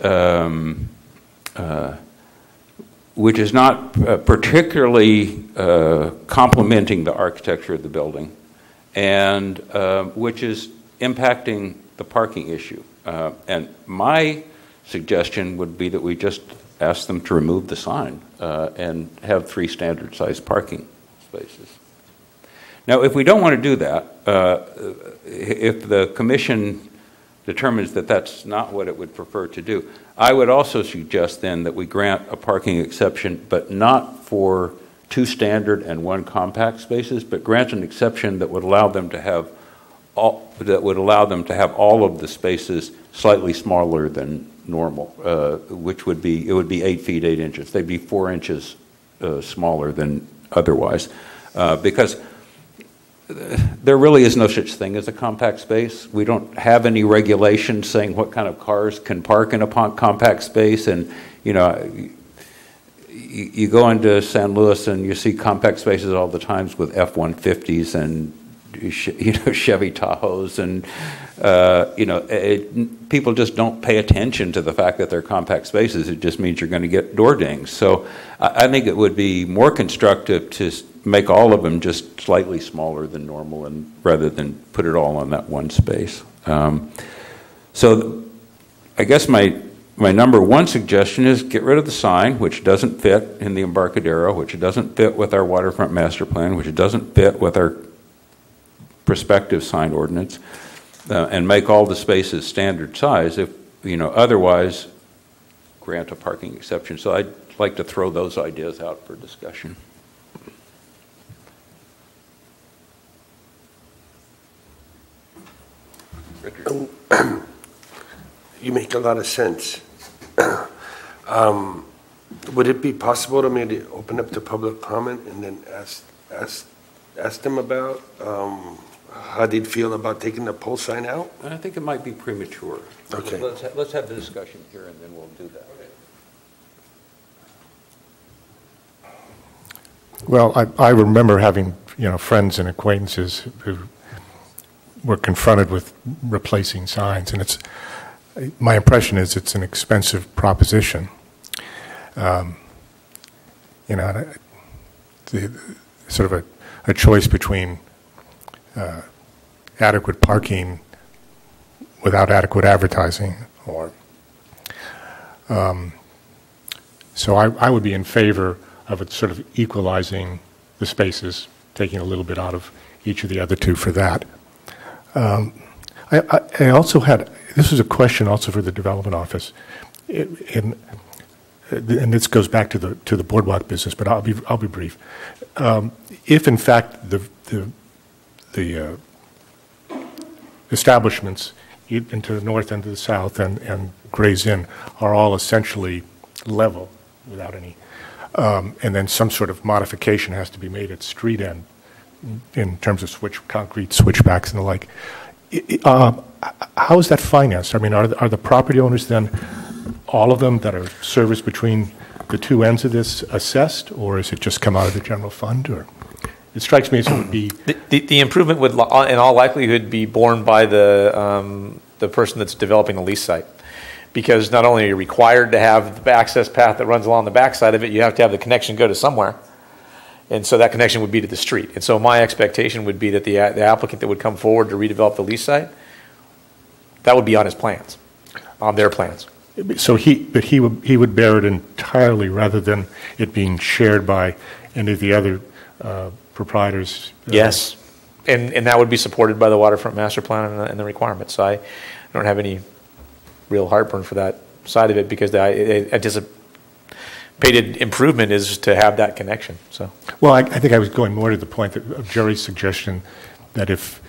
particularly complementing the architecture of the building, and which is impacting the parking issue. And my suggestion would be that we just ask them to remove the sign and have 3 standard-sized parking spaces. Now, if we don't want to do that, if the commission determines that that's not what it would prefer to do, I would also suggest then that we grant a parking exception, but not for 2 standard and 1 compact spaces, but grant an exception that would allow them to have all of the spaces slightly smaller than normal, which would be 8 feet 8 inches. They'd be 4 inches smaller than otherwise, because there really is no such thing as a compact space. We don't have any regulations saying what kind of cars can park in a compact space. And, you go into San Luis and you see compact spaces all the times with F-150s and, Chevy Tahoes. And, people just don't pay attention to the fact that they're compact spaces. It just means you're going to get door dings. So I think it would be more constructive to make all of them just slightly smaller than normal, and rather than put it all on that 1 space. So I guess my number 1 suggestion is get rid of the sign, which doesn't fit in the Embarcadero, which doesn't fit with our waterfront master plan, which doesn't fit with our prospective sign ordinance, and make all the spaces standard size. If, otherwise, grant a parking exception. So I'd like to throw those ideas out for discussion. You make a lot of sense. Would it be possible to maybe open up to public comment and then ask them about how they'd feel about taking the pole sign out? I think it might be premature. Okay. Let's have the discussion here, and then we'll do that. Well, I remember having, friends and acquaintances who were confronted with replacing signs, and my impression is it's an expensive proposition. Sort of a choice between adequate parking without adequate advertising, or so I would be in favor of it sort of equalizing the spaces, taking a little bit out of each of the other 2 for that. I also had, this was a question also for the development office. and this goes back to the boardwalk business, but I'll be brief. If in fact the establishments into the north and to the south and Gray's Inn are all essentially level without any, and then some sort of modification has to be made at street end in terms of concrete switchbacks and the like. How is that financed? I mean, are the property owners then, all of them that are serviced between the two ends of this, assessed, or is it just come out of the general fund? Or it strikes me as it would be the improvement would, in all likelihood, be borne by the person that's developing the lease site, because not only are you required to have the access path that runs along the backside of it, you have to have the connection go to somewhere. And so that connection would be to the street. And so my expectation would be that the applicant that would come forward to redevelop the lease site, that would be on his plans, on their plans. So he would bear it entirely rather than it being shared by any of the other proprietors. Yes, and that would be supported by the waterfront master plan and the requirements. So I don't have any real heartburn for that side of it, because the anticipated improvement is to have that connection. So, well, I think I was going more to the point of Jerry's suggestion that if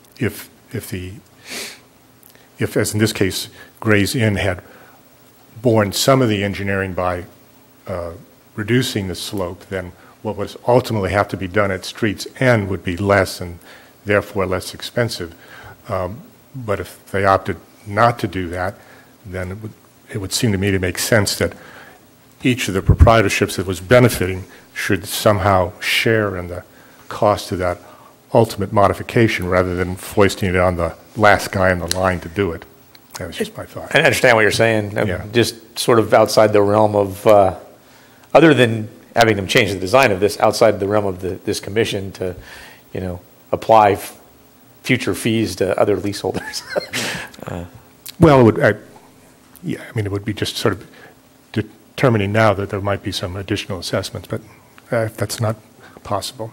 as in this case, Gray's Inn had borne some of the engineering by reducing the slope, then what would ultimately have to be done at street's end would be less and therefore less expensive. But if they opted not to do that, then it would seem to me to make sense that each of the proprietorships that was benefiting should somehow share in the cost of that ultimate modification rather than foisting it on the last guy in the line to do it. That was just my thought. I understand what you're saying. Yeah. Just sort of outside the realm of, other than having them change the design of this, outside the realm of this commission to, apply future fees to other leaseholders. Well, it would be just sort of determining now that there might be some additional assessments, but if that's not possible.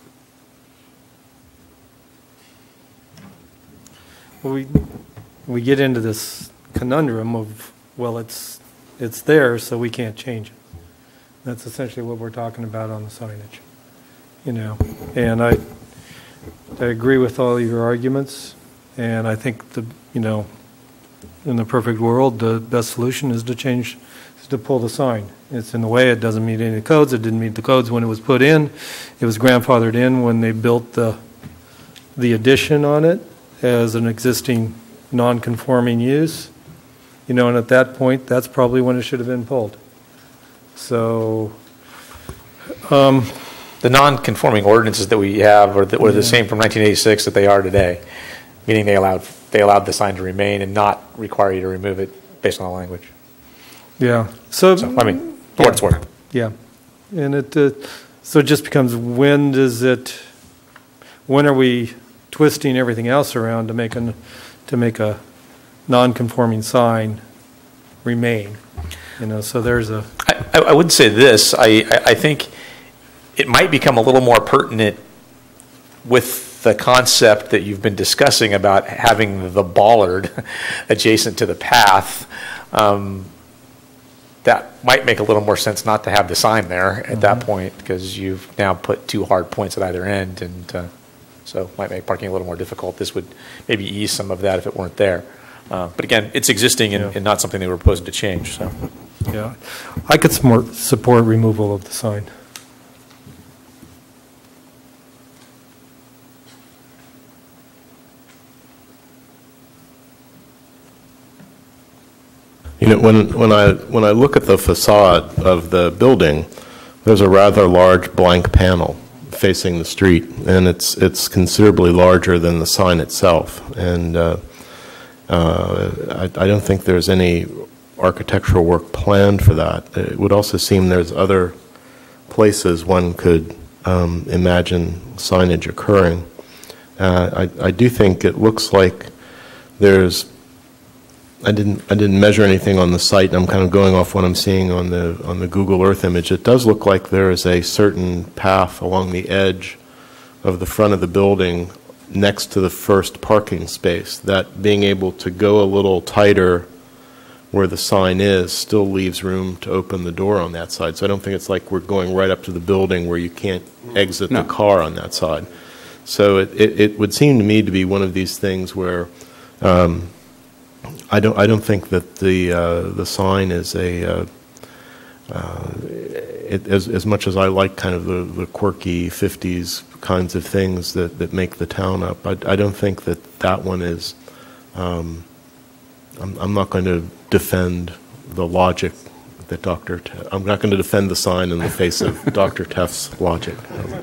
Well, we get into this conundrum of, well, it's there, so we can't change it. That's essentially what we're talking about on the signage, And I agree with all your arguments, and I think in the perfect world, the best solution is to pull the sign. It's in the way. It doesn't meet any codes. It didn't meet the codes when it was put in. It was grandfathered in when they built the addition on it as an existing non-conforming use, and at that point, that's probably when it should have been pulled. So, the non-conforming ordinances that we have were the same from 1986 that they are today, meaning they allowed the sign to remain and not require you to remove it based on the language. Yeah. So for what it's worth. Yeah, and so it just becomes when are we twisting everything else around to make a non-conforming sign remain? So there's a. I would say this. I think it might become a little more pertinent with the concept that you've been discussing about having the bollard adjacent to the path. That might make a little more sense not to have the sign there at that point, because you've now put two hard points at either end, and so it might make parking a little more difficult. This would maybe ease some of that if it weren't there. But again, it's existing and not something they were proposing to change. So, yeah, I could support removal of the sign. When I look at the facade of the building, there's a rather large blank panel facing the street, and it's considerably larger than the sign itself. And I don't think there's any architectural work planned for that. It would also seem there's other places one could imagine signage occurring. I do think it looks like there's. I didn't measure anything on the site. I'm kind of going off what I'm seeing on the Google Earth image. It does look like there is a certain path along the edge of the front of the building next to the first parking space, that being able to go a little tighter where the sign is still leaves room to open the door on that side. So I don't think it's like we're going right up to the building where you can't exit the car on that side. So it would seem to me to be one of these things where I don't think that the sign is as much as I like kind of the quirky 50s kinds of things that make the town up, I don't think that one is. I'm not going to defend the logic that I'm not going to defend the sign in the face of Dr. Teff's logic.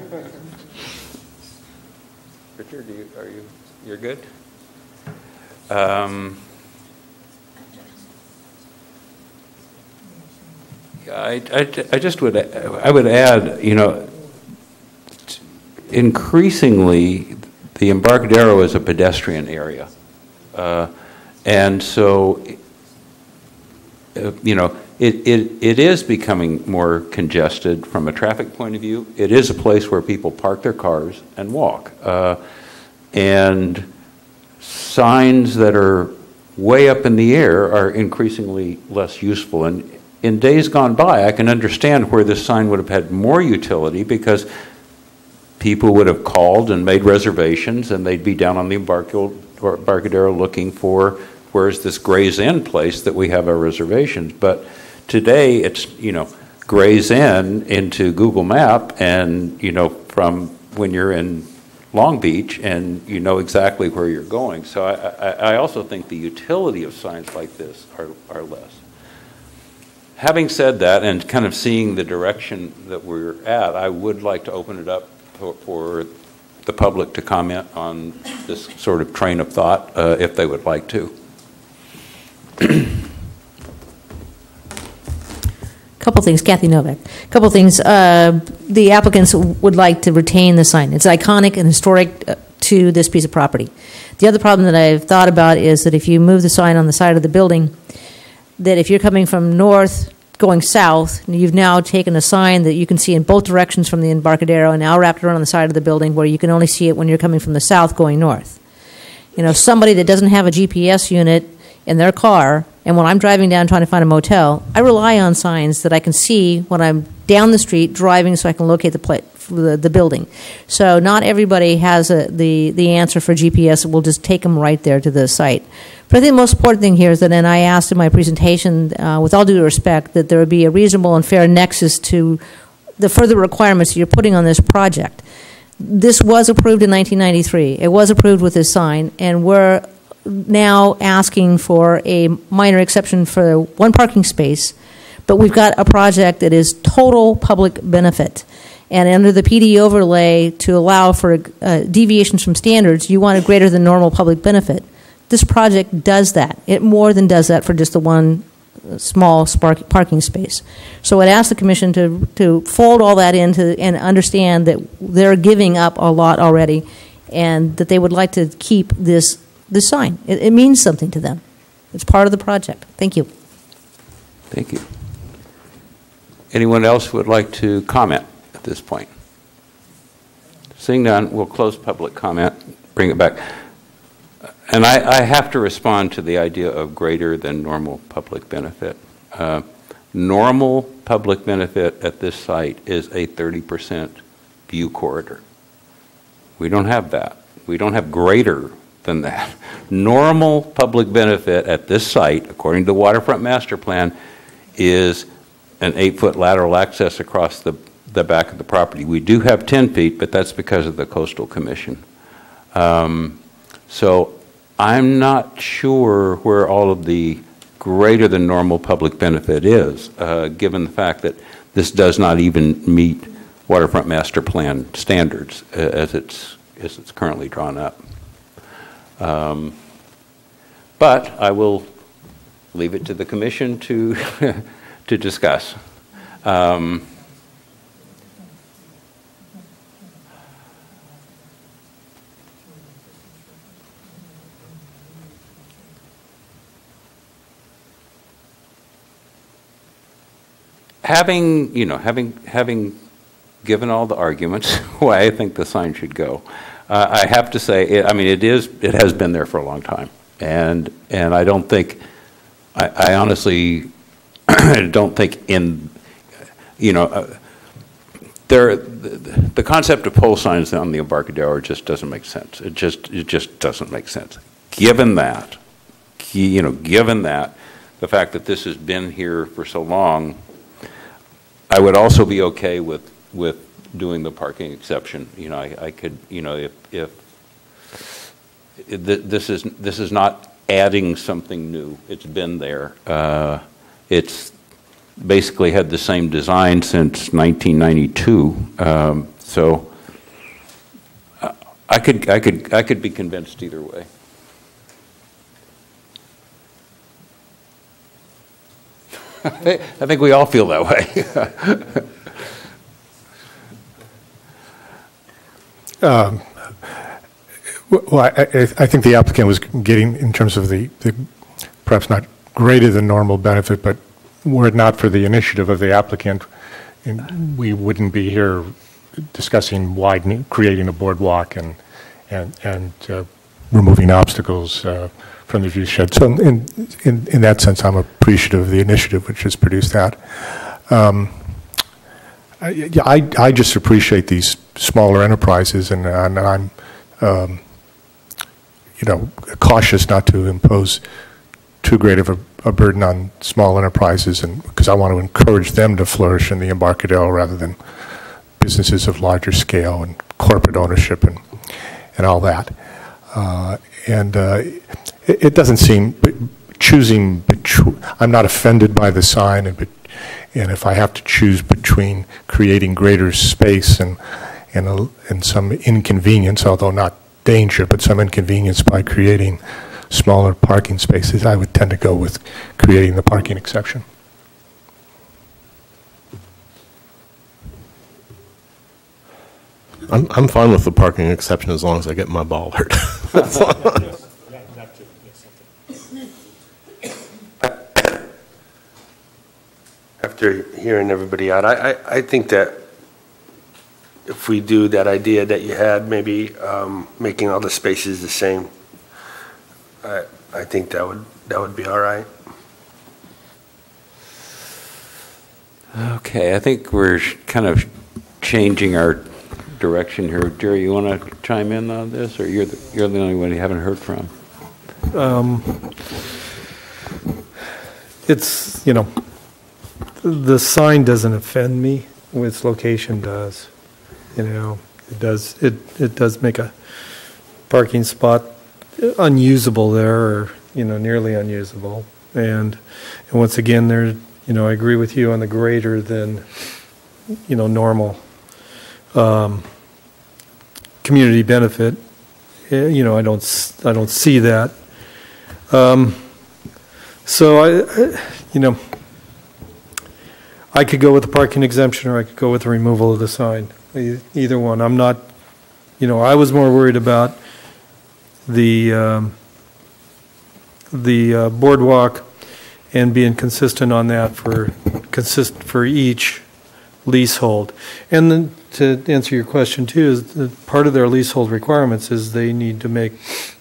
Richard, you're good? I would add, increasingly the Embarcadero is a pedestrian area. And so, it is becoming more congested from a traffic point of view. It is a place where people park their cars and walk. And signs that are way up in the air are increasingly less useful. And in days gone by, I can understand where this sign would have had more utility because people would have called and made reservations and they'd be down on the Embarcadero looking for where's this Gray's Inn place that we have our reservations. But today it's, Gray's Inn into Google Map and, from when you're in Long Beach and you know exactly where you're going. So I also think the utility of signs like this are less. Having said that and kind of seeing the direction that we're at, I would like to open it up for the public to comment on this sort of train of thought if they would like to. Couple things, Kathy Novak. Couple things. The applicants would like to retain the sign. It's iconic and historic to this piece of property. The other problem that I've thought about is that if you move the sign on the side of the building, that if you're coming from north going south, you've now taken a sign that you can see in both directions from the Embarcadero and now wrapped around the side of the building where you can only see it when you're coming from the south going north. Somebody that doesn't have a GPS unit in their car, and when I'm driving down trying to find a motel, I rely on signs that I can see when I'm down the street driving so I can locate the building. So not everybody has the answer for GPS. We'll just take them right there to the site. But I think the most important thing here is that, and I asked in my presentation, with all due respect, that there would be a reasonable and fair nexus to the further requirements you're putting on this project. This was approved in 1993. It was approved with this sign, and we're now asking for a minor exception for one parking space, but we've got a project that is total public benefit. And under the PD overlay, to allow for deviations from standards, you want a greater than normal public benefit. This project does that. It more than does that for just the one small parking space. So I'd ask the Commission to fold all that into and understand that they're giving up a lot already and that they would like to keep this sign. It means something to them. It's part of the project. Thank you. Thank you. Anyone else who would like to comment at this point? Seeing none, we'll close public comment, bring it back. And I have to respond to the idea of greater than normal public benefit. Normal public benefit at this site is a 30% view corridor. We don't have that. We don't have greater than that. Normal public benefit at this site, according to the Waterfront Master Plan, is an 8-foot lateral access across the back of the property. We do have 10 feet, but that's because of the Coastal Commission. So I'm not sure where all of the greater than normal public benefit is, given the fact that this does not even meet Waterfront Master Plan standards as it's currently drawn up. But I will leave it to the Commission to to discuss. Having given all the arguments why I think the sign should go, I have to say, it has been there for a long time, and I don't think I honestly don't think the concept of pole signs on the Embarcadero just doesn't make sense. It just doesn't make sense. Given that, the fact that this has been here for so long, I would also be okay with doing the parking exception. I could, if this is not adding something new. It's been there. It's basically had the same design since 1992. So I could be convinced either way. I think we all feel that way. Well, I think the applicant was getting, in terms of the perhaps not greater than normal benefit, but were it not for the initiative of the applicant, we wouldn't be here discussing creating a boardwalk and removing obstacles from the view shed. So in that sense, I'm appreciative of the initiative which has produced that. I just appreciate these smaller enterprises, and I'm cautious not to impose too great of a burden on small enterprises, and because I want to encourage them to flourish in the Embarcadero rather than businesses of larger scale and corporate ownership and all that. It doesn't seem choosing. I'm not offended by the sign, and if I have to choose between creating greater space and some inconvenience, although not danger, but some inconvenience by creating smaller parking spaces, I would tend to go with creating the parking exception. I'm fine with the parking exception as long as I get my bollard. After hearing everybody out, I think that if we do that idea that you had, maybe making all the spaces the same, I think that would be all right. Okay, I think we're kind of changing our direction here. Jerry, you want to chime in on this, or you're the only one you haven't heard from? It's, the sign doesn't offend me. Its location does. It does make a parking spot unusable there, or nearly unusable. And once again, there, I agree with you on the greater than normal community benefit. I don't see that. So I could go with the parking exemption, or I could go with the removal of the sign. Either one. I'm not, I was more worried about the boardwalk and being consistent on that for each leasehold. And then to answer your question too, is that part of their leasehold requirements is they need to make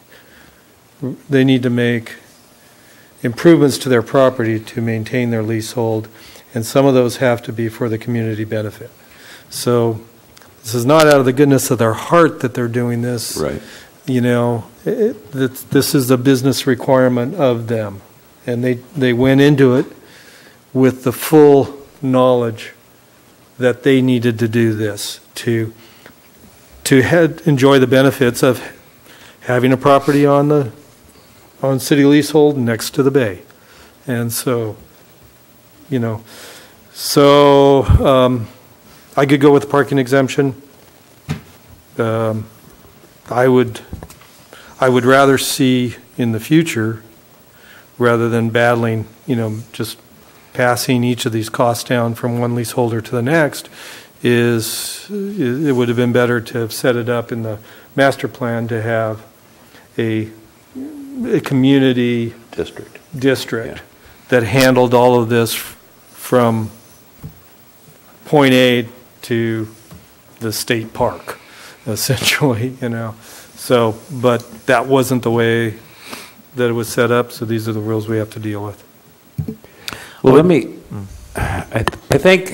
improvements to their property to maintain their leasehold, and some of those have to be for the community benefit. So this is not out of the goodness of their heart that they're doing this. Right. This is a business requirement of them, and they went into it with the full knowledge that they needed to do this to enjoy the benefits of having a property on city leasehold next to the bay. And so, I could go with the parking exemption. I would rather see in the future, rather than battling, just passing each of these costs down from one leaseholder to the next, it would have been better to have set it up in the master plan to have a community district that handled all of this from point A to the state park, essentially, So, but that wasn't the way that it was set up, so these are the rules we have to deal with. Well, let me, I think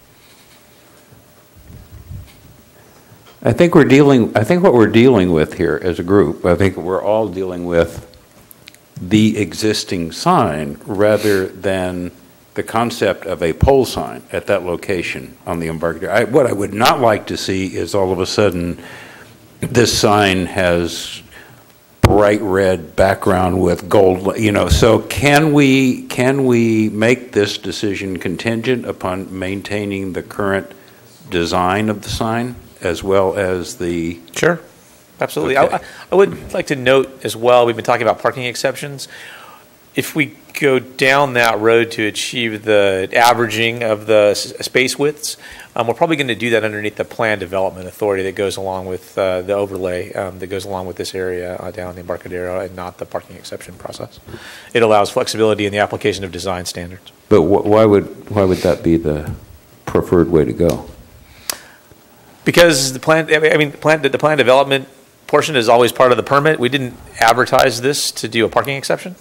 what we're dealing with here as a group, I think we're all dealing with the existing sign rather than the concept of a pole sign at that location on the Embarcadero. What I would not like to see is all of a sudden this sign has bright red background with gold, so can we make this decision contingent upon maintaining the current design of the sign as well as the... Sure, absolutely. Okay. I would like to note as well, we've been talking about parking exceptions. If we go down that road to achieve the averaging of the space widths, we're probably going to do that underneath the plan development authority that goes along with the overlay that goes along with this area down the Embarcadero, and not the parking exception process. It allows flexibility in the application of design standards. But why would that be the preferred way to go? Because the plan development portion is always part of the permit. We didn't advertise this to do a parking exception.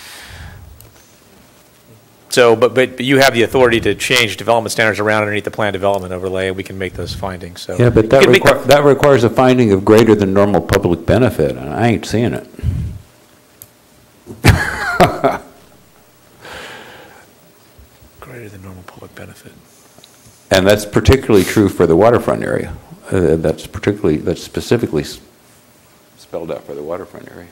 So, but you have the authority to change development standards around underneath the plan development overlay, and we can make those findings. So yeah, but that requires a finding of greater than normal public benefit, and I ain't seeing it. Greater than normal public benefit. And that's particularly true for the waterfront area. That's specifically spelled out for the waterfront area.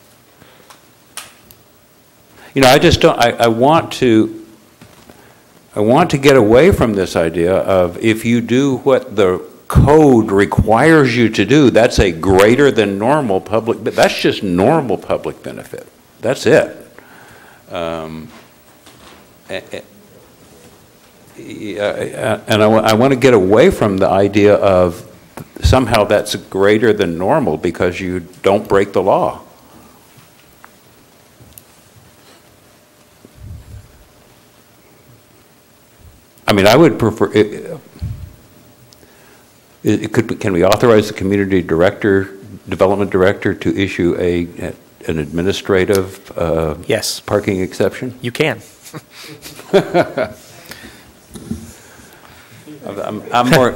I just don't. I want to get away from this idea of if you do what the code requires you to do, that's a greater than normal public. But that's just normal public benefit. That's it. And I want to get away from the idea of somehow that's greater than normal because you don't break the law. I mean, I would prefer, can we authorize the community director, development director to issue an administrative yes. parking exception? You can. I'm more.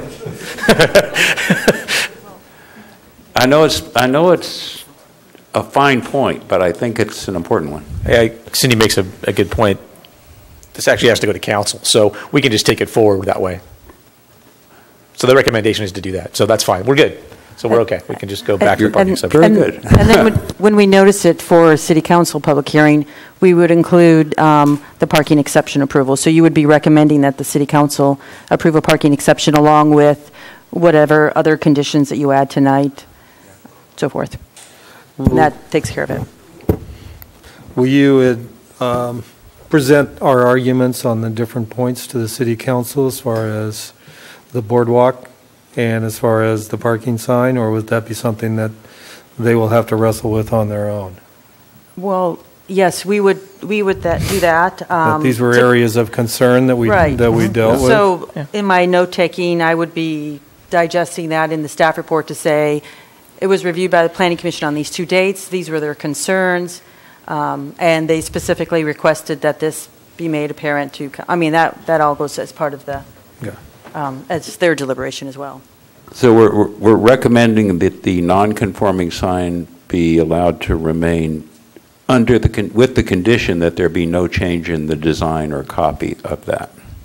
I know it's a fine point, but I think it's an important one. Yeah, Cindy makes a good point. This actually has to go to council, so we can just take it forward that way. So the recommendation is to do that. So that's fine. We're good. So we're okay. We can just go back to the parking exception. Very good. And then when we notice it for a city council public hearing, we would include the parking exception approval. So you would be recommending that the city council approve a parking exception along with whatever other conditions that you add tonight, so forth. And that takes care of it. Will you present our arguments on the different points to the city council as far as the boardwalk and as far as the parking sign, or would that be something that they will have to wrestle with on their own? Well, yes, we would do that. That these were areas of concern that we dealt with. So in my note taking, I would be digesting that in the staff report to say it was reviewed by the Planning Commission on these 2 dates. These were their concerns, and they specifically requested that this be made apparent to. I mean, that all goes as part of the. Yeah. As their deliberation as well. So we're recommending that the non-conforming sign be allowed to remain under with the condition that there be no change in the design or copy of that.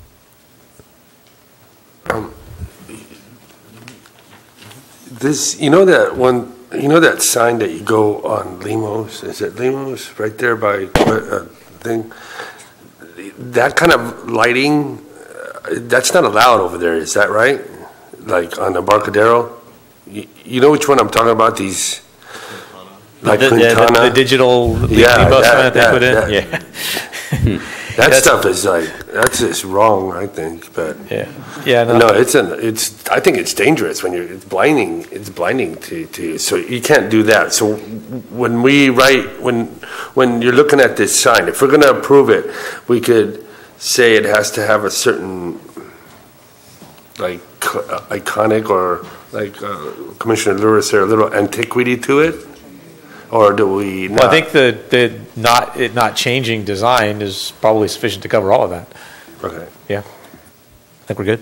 that sign that you go on Limos? Is it Limos right there by thing? That kind of lighting. That's not allowed over there, is that right? Like on the Embarcadero? You know which one I'm talking about? These, like Quintana? The digital that they put in? Yeah. That stuff is that's just wrong, I think, but. Yeah. No, I think it's dangerous when it's blinding to you, so you can't do that. So when you're looking at this sign, if we're gonna approve it, we could say it has to have a certain, like, iconic or like Commissioner Lewis said, a little antiquity to it. Or do we not? Well, I think it not changing design is probably sufficient to cover all of that. Okay. Yeah. I think we're good.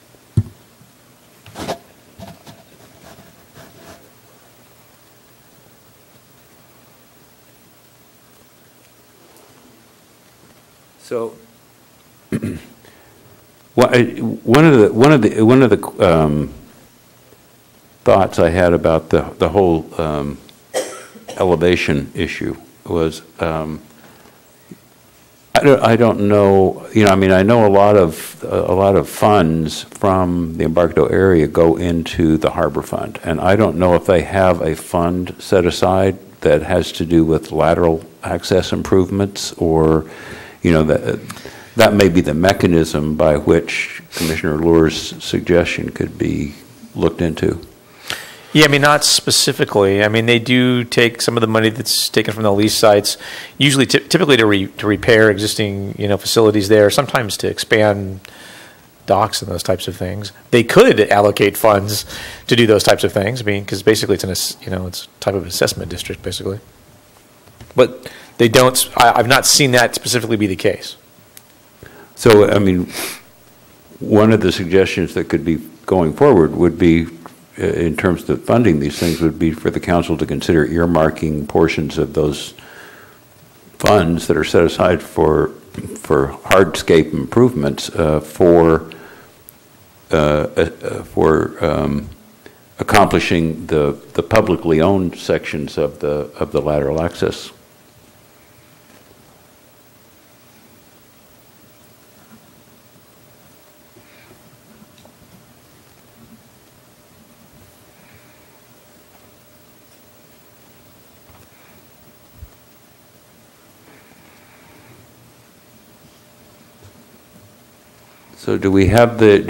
So, one of the thoughts I had about the whole elevation issue was I don't know, I mean, I know a lot of funds from the Embarcadero area go into the Harbor Fund, and I don't know if they have a fund set aside that has to do with lateral access improvements, or that may be the mechanism by which Commissioner Lure's suggestion could be looked into. Yeah, I mean, not specifically. I mean, they do take some of the money that's taken from the lease sites, usually typically to repair existing, facilities there, sometimes to expand docks and those types of things. They could allocate funds to do those types of things. I mean, because basically it's it's a type of assessment district, basically. But they don't. I've not seen that specifically be the case. So, I mean, one of the suggestions that could be going forward would be, in terms of funding these things, would be for the council to consider earmarking portions of those funds that are set aside for hardscape improvements for accomplishing the publicly owned sections of the lateral access. So do we have the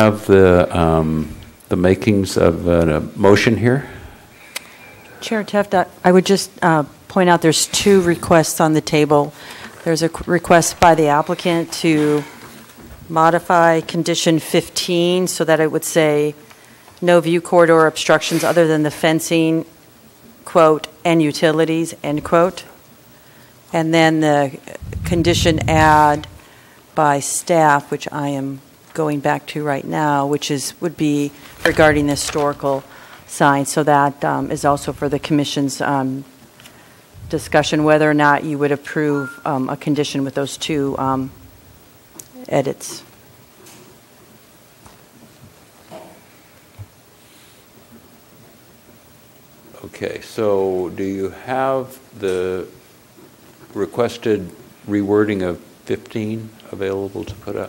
makings of a motion here? Chair Tefta, I would just point out there's two requests on the table. There's a request by the applicant to modify condition 15 so that it would say no view corridor obstructions other than the fencing, quote, and utilities, end quote. And then the condition add by staff, which I am going back to right now, which would be regarding the historical sign. So that is also for the commission's discussion whether or not you would approve a condition with those two edits. Okay, so do you have the requested rewording of 15 available to put up?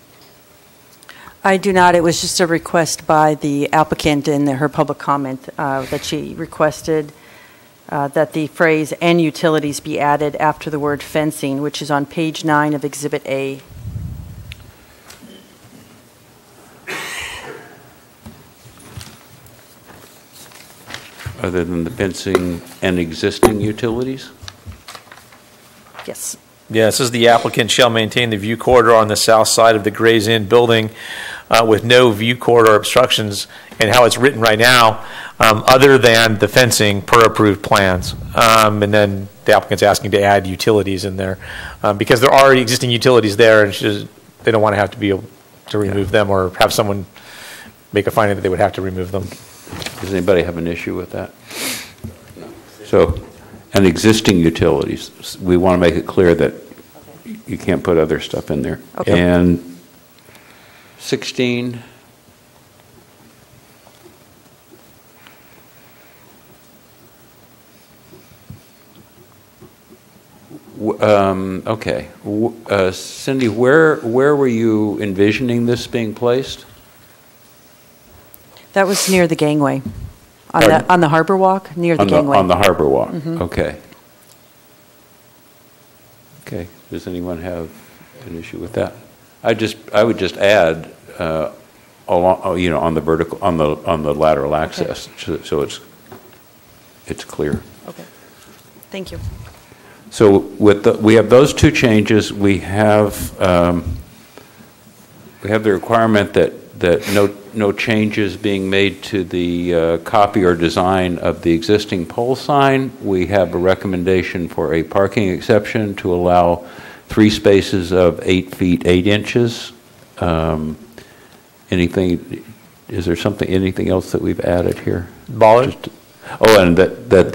I do not. It was just a request by the applicant in her public comment that she requested that the phrase "and utilities" be added after the word fencing, which is on page 9 of Exhibit A. Other than the fencing and existing utilities? Yes. Yeah, it says the applicant shall maintain the view corridor on the south side of the Gray's Inn building with no view corridor obstructions, and how it's written right now, other than the fencing per approved plans. And then the applicant's asking to add utilities in there because there are existing utilities there, and they don't want to have to be able to remove them or have someone make a finding that they would have to remove them. Does anybody have an issue with that? So, and existing utilities, we want to make it clear that you can't put other stuff in there. Okay. And 16, okay. Cindy, where were you envisioning this being placed? That was near the gangway, Pardon? on the Harbor Walk, near the gangway. On the Harbor Walk, Mhm. Okay. Okay, does anyone have an issue with that? I would just add, along, on the vertical, on the lateral access, so it's clear. Okay. Thank you. So we have those two changes. We have the requirement that no changes being made to the copy or design of the existing pole sign. We have a recommendation for a parking exception to allow 3 spaces of 8 feet 8 inches. Anything else that we've added here? Bollard? And that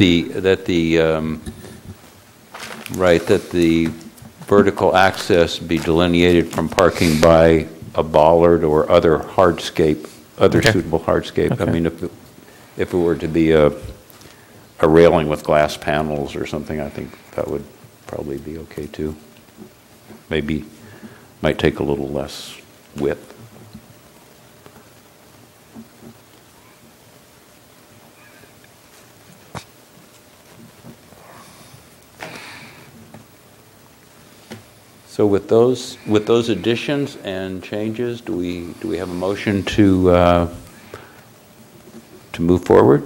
the vertical access be delineated from parking by a bollard or other hardscape, suitable hardscape. Okay. I mean, if it were to be a railing with glass panels or something, I think that would probably be okay too. Maybe might take a little less width. So with those additions and changes, do we have a motion to move forward?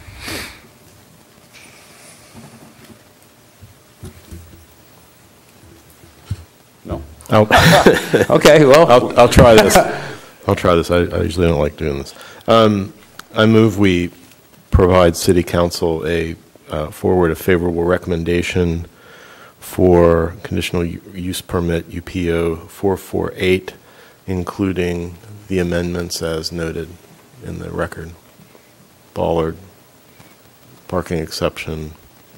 No. Okay. Well, I'll try this. I'll try this. I usually don't like doing this. I move we provide City Council forward a favorable recommendation for conditional use permit UPO 448, including the amendments as noted in the record. Bollard, parking exception,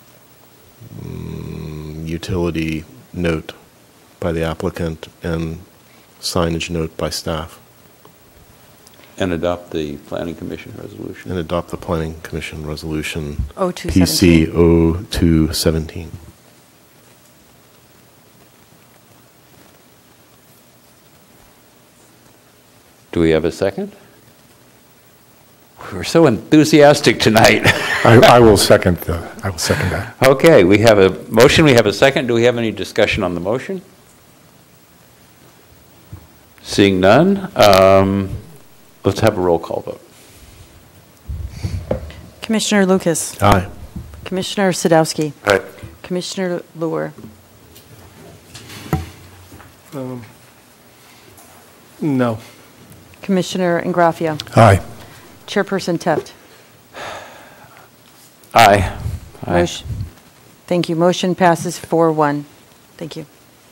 utility note by the applicant, and signage note by staff. and adopt the Planning Commission resolution. And adopt the Planning Commission resolution 0217. PC 0217. Do we have a second? We're so enthusiastic tonight. I will second that. Okay, we have a motion, we have a second. Do we have any discussion on the motion? Seeing none, let's have a roll call vote. Commissioner Lucas. Aye. Commissioner Sadowski. Aye. Commissioner Luer. No. Commissioner Ingraffia. Aye. Chairperson Teft. Aye. Aye. Thank you. Motion passes 4-1. Thank you.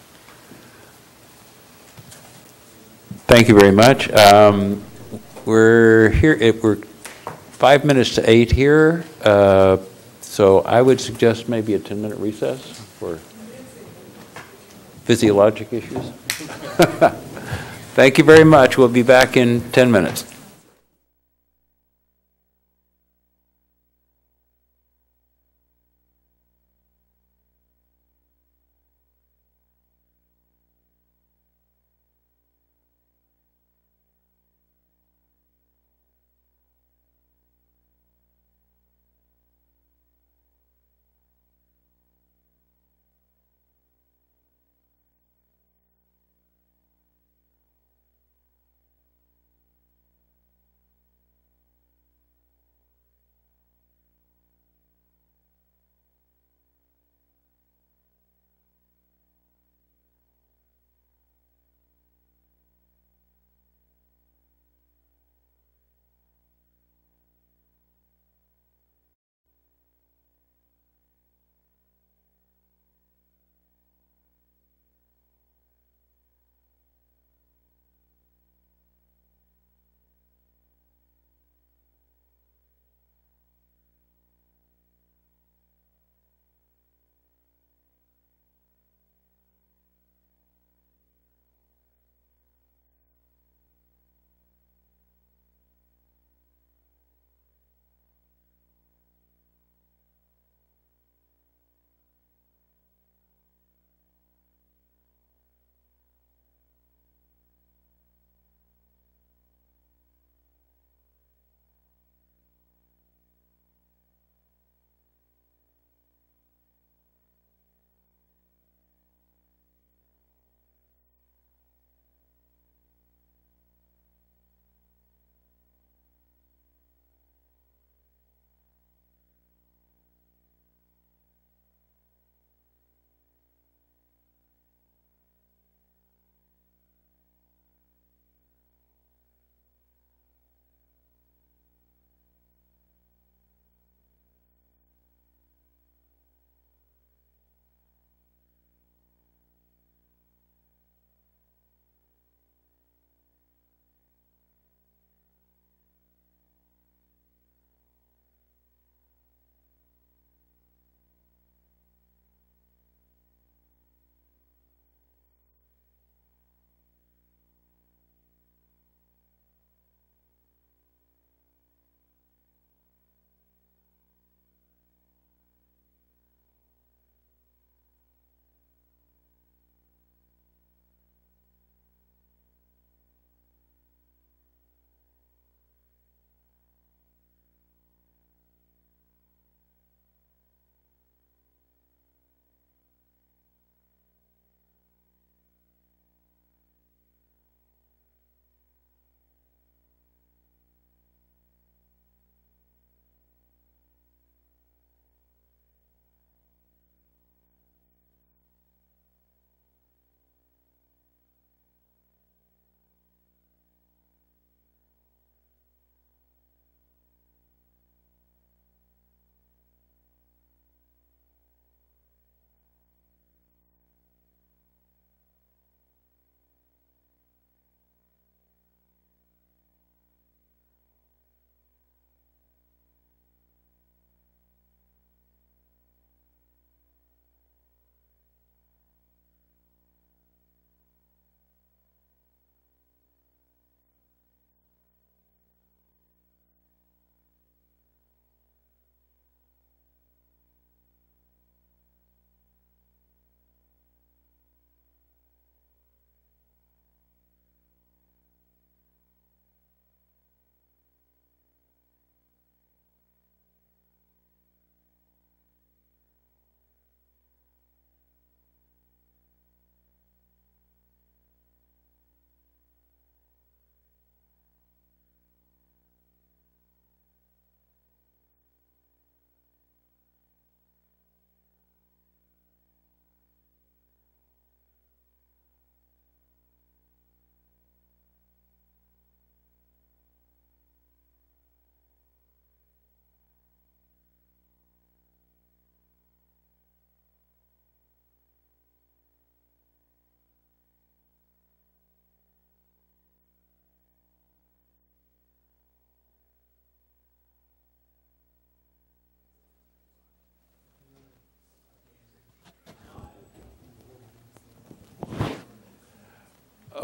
Thank you very much. We're here, we're 5 minutes to 8 here, so I would suggest maybe a 10-minute recess for physiologic issues. Thank you very much. We'll be back in 10 minutes.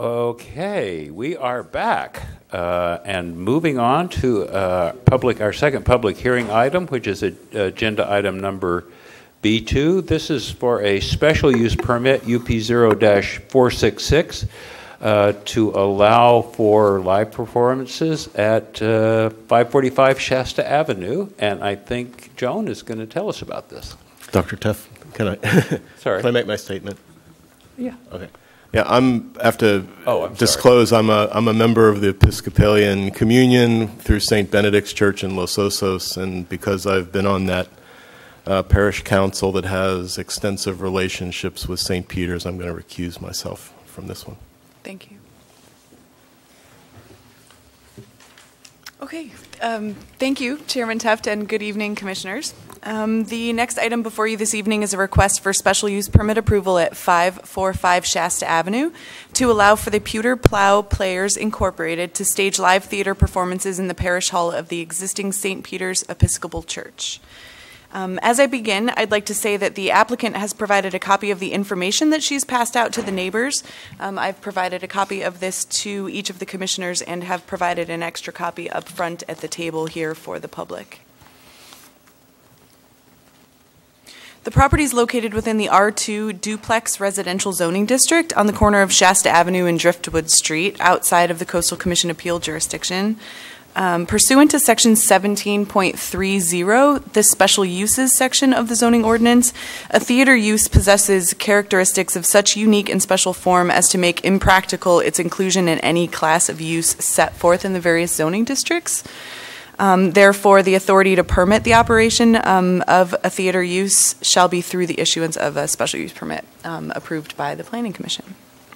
Okay, we are back and moving on to our second public hearing item, which is agenda item number B2. This is for a special use permit, UP0-466, to allow for live performances at 545 Shasta Avenue. And I think Joan is going to tell us about this. Dr. Tuff, can I, Sorry. can I make my statement? Yeah. Okay. Yeah, I'm sorry. disclose I'm a member of the Episcopalian Communion through St. Benedict's Church in Los Osos, and because I've been on that parish council that has extensive relationships with St. Peter's, I'm going to recuse myself from this one. Thank you. Okay, thank you, Chairman Teft, and good evening, Commissioners. The next item before you this evening is a request for special use permit approval at 545 Shasta Avenue to allow for the Pewter Plow Players Incorporated to stage live theater performances in the parish hall of the existing St. Peter's Episcopal Church. As I begin, I'd like to say that the applicant has provided a copy of the information that she's passed out to the neighbors. I've provided a copy of this to each of the commissioners and have provided an extra copy up front at the table here for the public. The property is located within the R2 duplex residential zoning district on the corner of Shasta Avenue and Driftwood Street, outside of the Coastal Commission appeal jurisdiction. Pursuant to Section 17.30, the special uses section of the zoning ordinance, a theater use possesses characteristics of such unique and special form as to make impractical its inclusion in any class of use set forth in the various zoning districts. Therefore, the authority to permit the operation of a theater use shall be through the issuance of a special use permit approved by the Planning Commission.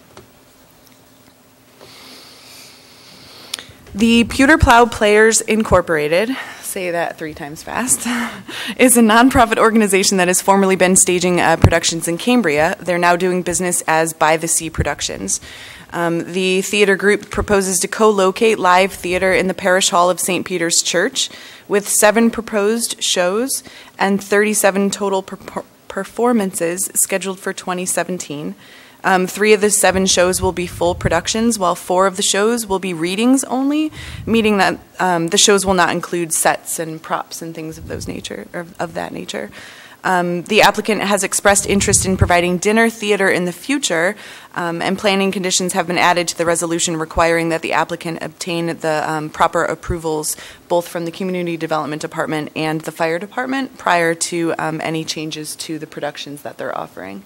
The Pewter Plow Players Incorporated, say that 3 times fast, is a nonprofit organization that has formerly been staging productions in Cambria. They're now doing business as By the Sea Productions. The theater group proposes to co-locate live theater in the parish hall of St. Peter's Church with 7 proposed shows and 37 total performances scheduled for 2017. 3 of the 7 shows will be full productions, while 4 of the shows will be readings only, meaning that the shows will not include sets and props and things of that nature. The applicant has expressed interest in providing dinner theater in the future, and planning conditions have been added to the resolution requiring that the applicant obtain the proper approvals both from the Community Development Department and the Fire Department prior to any changes to the productions that they're offering.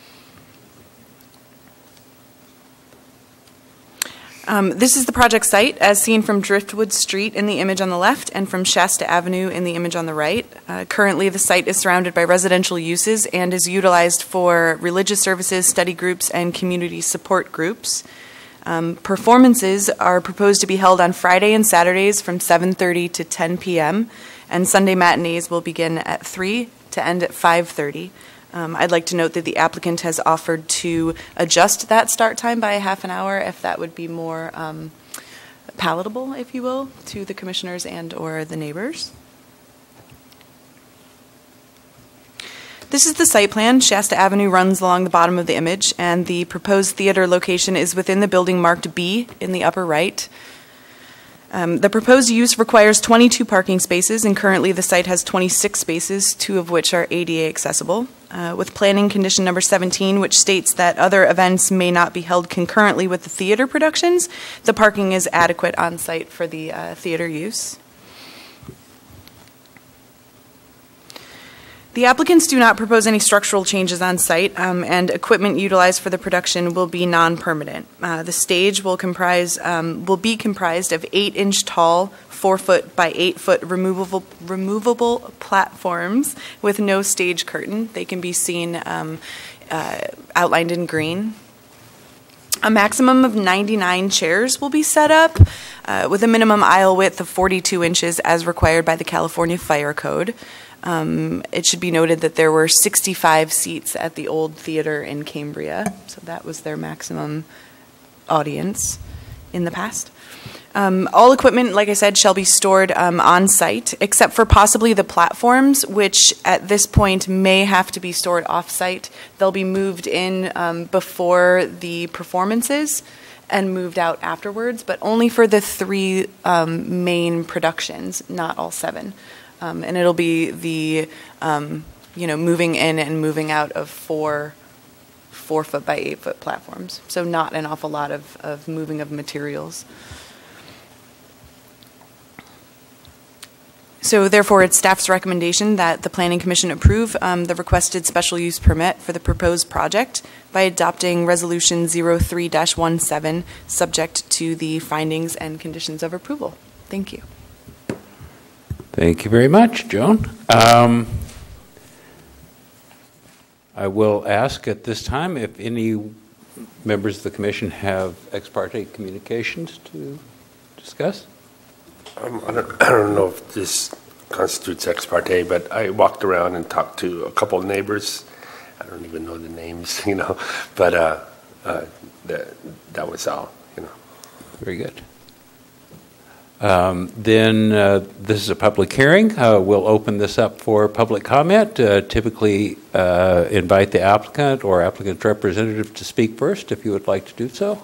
This is the project site as seen from Driftwood Street in the image on the left and from Shasta Avenue in the image on the right. Currently, the site is surrounded by residential uses and is utilized for religious services, study groups, and community support groups. Performances are proposed to be held on Friday and Saturdays from 7:30 to 10 p.m., and Sunday matinees will begin at 3 to end at 5:30. I'd like to note that the applicant has offered to adjust that start time by a half an hour if that would be more palatable, if you will, to the commissioners and or the neighbors. This is the site plan. Shasta Avenue runs along the bottom of the image, and the proposed theater location is within the building marked B in the upper right. The proposed use requires 22 parking spaces, and currently the site has 26 spaces, 2 of which are ADA accessible. With planning condition number 17, which states that other events may not be held concurrently with the theater productions, the parking is adequate on site for the theater use. The applicants do not propose any structural changes on site, and equipment utilized for the production will be non-permanent. The stage will be comprised of 8-inch tall, 4-foot by 8-foot removable platforms with no stage curtain. They can be seen outlined in green. A maximum of 99 chairs will be set up with a minimum aisle width of 42 inches as required by the California Fire Code. It should be noted that there were 65 seats at the old theater in Cambria, so that was their maximum audience in the past. All equipment, like I said, shall be stored on site, except for possibly the platforms, which at this point may have to be stored off site. They'll be moved in before the performances, and moved out afterwards, but only for the 3 main productions, not all 7. And it'll be the, moving in and moving out of 4 4-foot by 8-foot platforms. So not an awful lot of moving of materials. So therefore, it's staff's recommendation that the Planning Commission approve the requested special use permit for the proposed project by adopting Resolution 03-17, subject to the findings and conditions of approval. Thank you. Thank you very much, Joan. I will ask at this time if any members of the commission have ex parte communications to discuss. I don't know if this constitutes ex parte, but I walked around and talked to a couple of neighbors. I don't even know the names, but that was all, Very good. Then this is a public hearing. We'll open this up for public comment. Typically invite the applicant or applicant's representative to speak first if you would like to do so.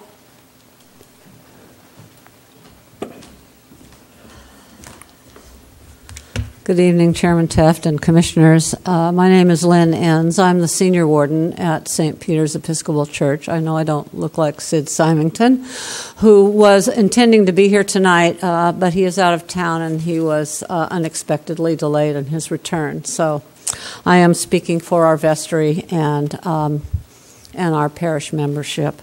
Good evening, Chairman Teft and Commissioners. My name is Lynn Enns. I'm the senior warden at St. Peter's Episcopal Church. I know I don't look like Sid Symington, who was intending to be here tonight, but he is out of town and he was unexpectedly delayed in his return. So I am speaking for our vestry and our parish membership.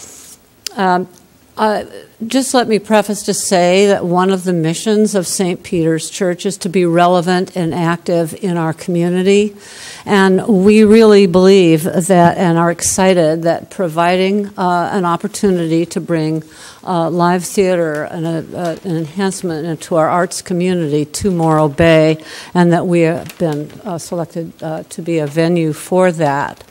Just let me preface to say that one of the missions of St. Peter's Church is to be relevant and active in our community. And we really believe that and are excited that providing an opportunity to bring live theater and an enhancement into our arts community to Morro Bay, and that we have been selected to be a venue for that.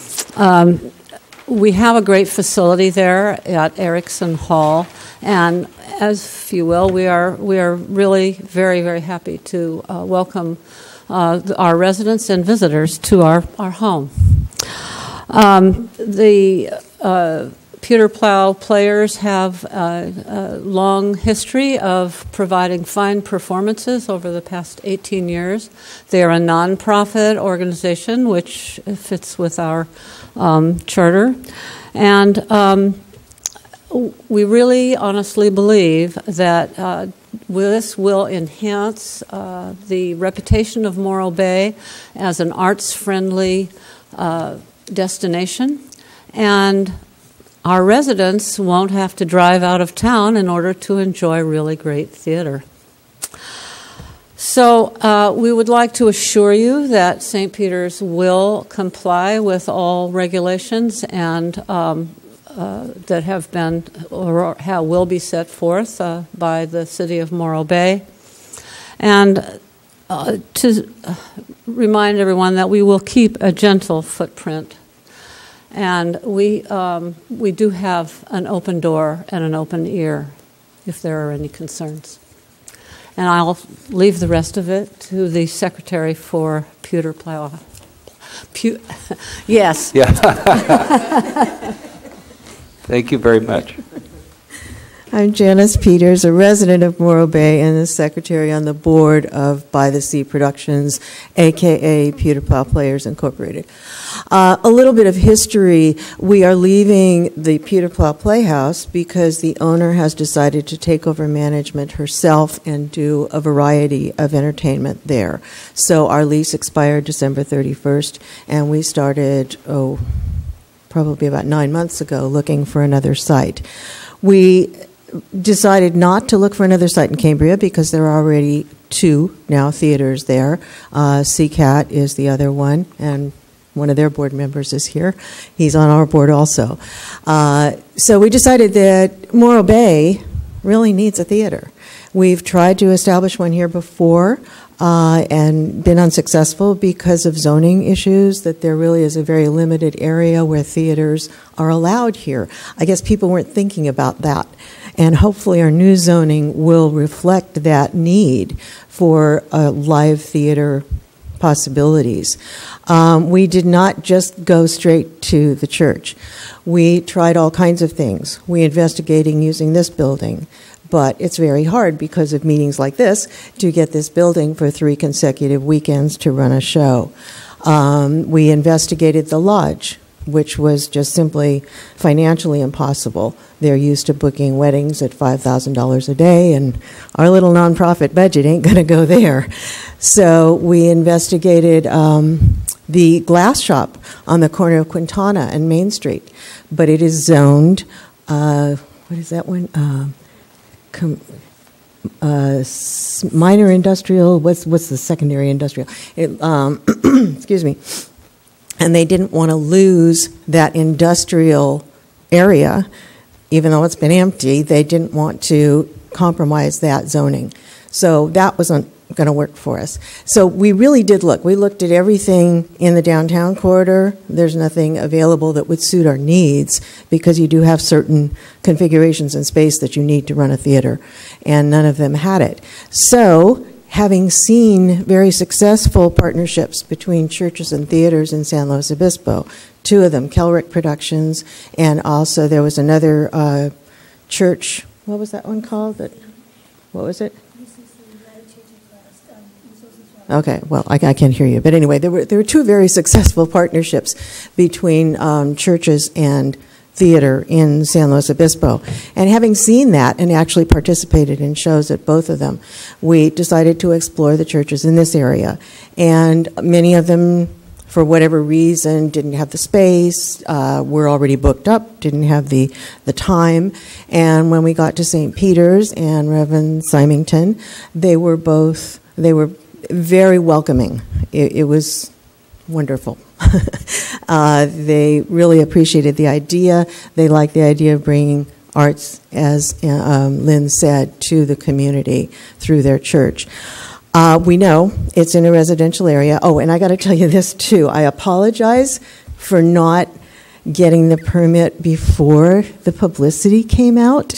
We have a great facility there at Erickson Hall, and as you will, we are really very, very happy to welcome our residents and visitors to our home. The Pewter Plow Players have a long history of providing fine performances over the past 18 years. They are a nonprofit organization, which fits with our charter. And we really honestly believe that this will enhance the reputation of Morro Bay as an arts-friendly destination, and our residents won't have to drive out of town in order to enjoy really great theater. So we would like to assure you that St. Peter's will comply with all regulations and that have been or will be set forth by the City of Morro Bay. And to remind everyone that we will keep a gentle footprint. And we do have an open door and an open ear if there are any concerns. And I'll leave the rest of it to the Secretary for Pewter Plow. Yes. Yeah. Thank you very much. I'm Janice Peters, a resident of Morro Bay and the secretary on the board of By the Sea Productions, a.k.a. Pewter Plow Players Incorporated. A little bit of history. We are leaving the Pewter Plow Playhouse because the owner has decided to take over management herself and do a variety of entertainment there. So our lease expired December 31st, and we started, probably about 9 months ago, looking for another site. We decided not to look for another site in Cambria because there are already 2 now theaters there. CCAT is the other one, and one of their board members is here. He's on our board also. So we decided that Morro Bay really needs a theater. We've tried to establish one here before and been unsuccessful because of zoning issues, that there really is a very limited area where theaters are allowed here. I guess people weren't thinking about that. And hopefully our new zoning will reflect that need for a live theater possibilities. We did not just go straight to the church. We tried all kinds of things. We investigating using this building, but it's very hard because of meetings like this to get this building for 3 consecutive weekends to run a show. We investigated the lodge, which was just simply financially impossible. They're used to booking weddings at $5,000 a day, and our little nonprofit budget ain't going to go there. So we investigated the glass shop on the corner of Quintana and Main Street, but it is zoned, what is that one? Minor industrial, what's the secondary industrial? Excuse me. And they didn't want to lose that industrial area, even though it's been empty. They didn't want to compromise that zoning. So that wasn't going to work for us. So we really did look. We looked at everything in the downtown corridor. There's nothing available that would suit our needs because you do have certain configurations in space that you need to run a theater, and none of them had it. So having seen very successful partnerships between churches and theaters in San Luis Obispo, 2 of them, Kelrick Productions, and also there was another church, what was that one called? What was it? Okay, well, I can't hear you. But anyway, there were 2 very successful partnerships between churches and theater in San Luis Obispo. And having seen that and actually participated in shows at both of them, we decided to explore the churches in this area. And many of them, for whatever reason, didn't have the space, were already booked up, didn't have the time. And when we got to St. Peter's and Reverend Symington, they were very welcoming. It was wonderful. They really appreciated the idea. They liked the idea of bringing arts, as Lynn said, to the community through their church. We know it's in a residential area. Oh, and I got to tell you this too. I apologize for not getting the permit before the publicity came out.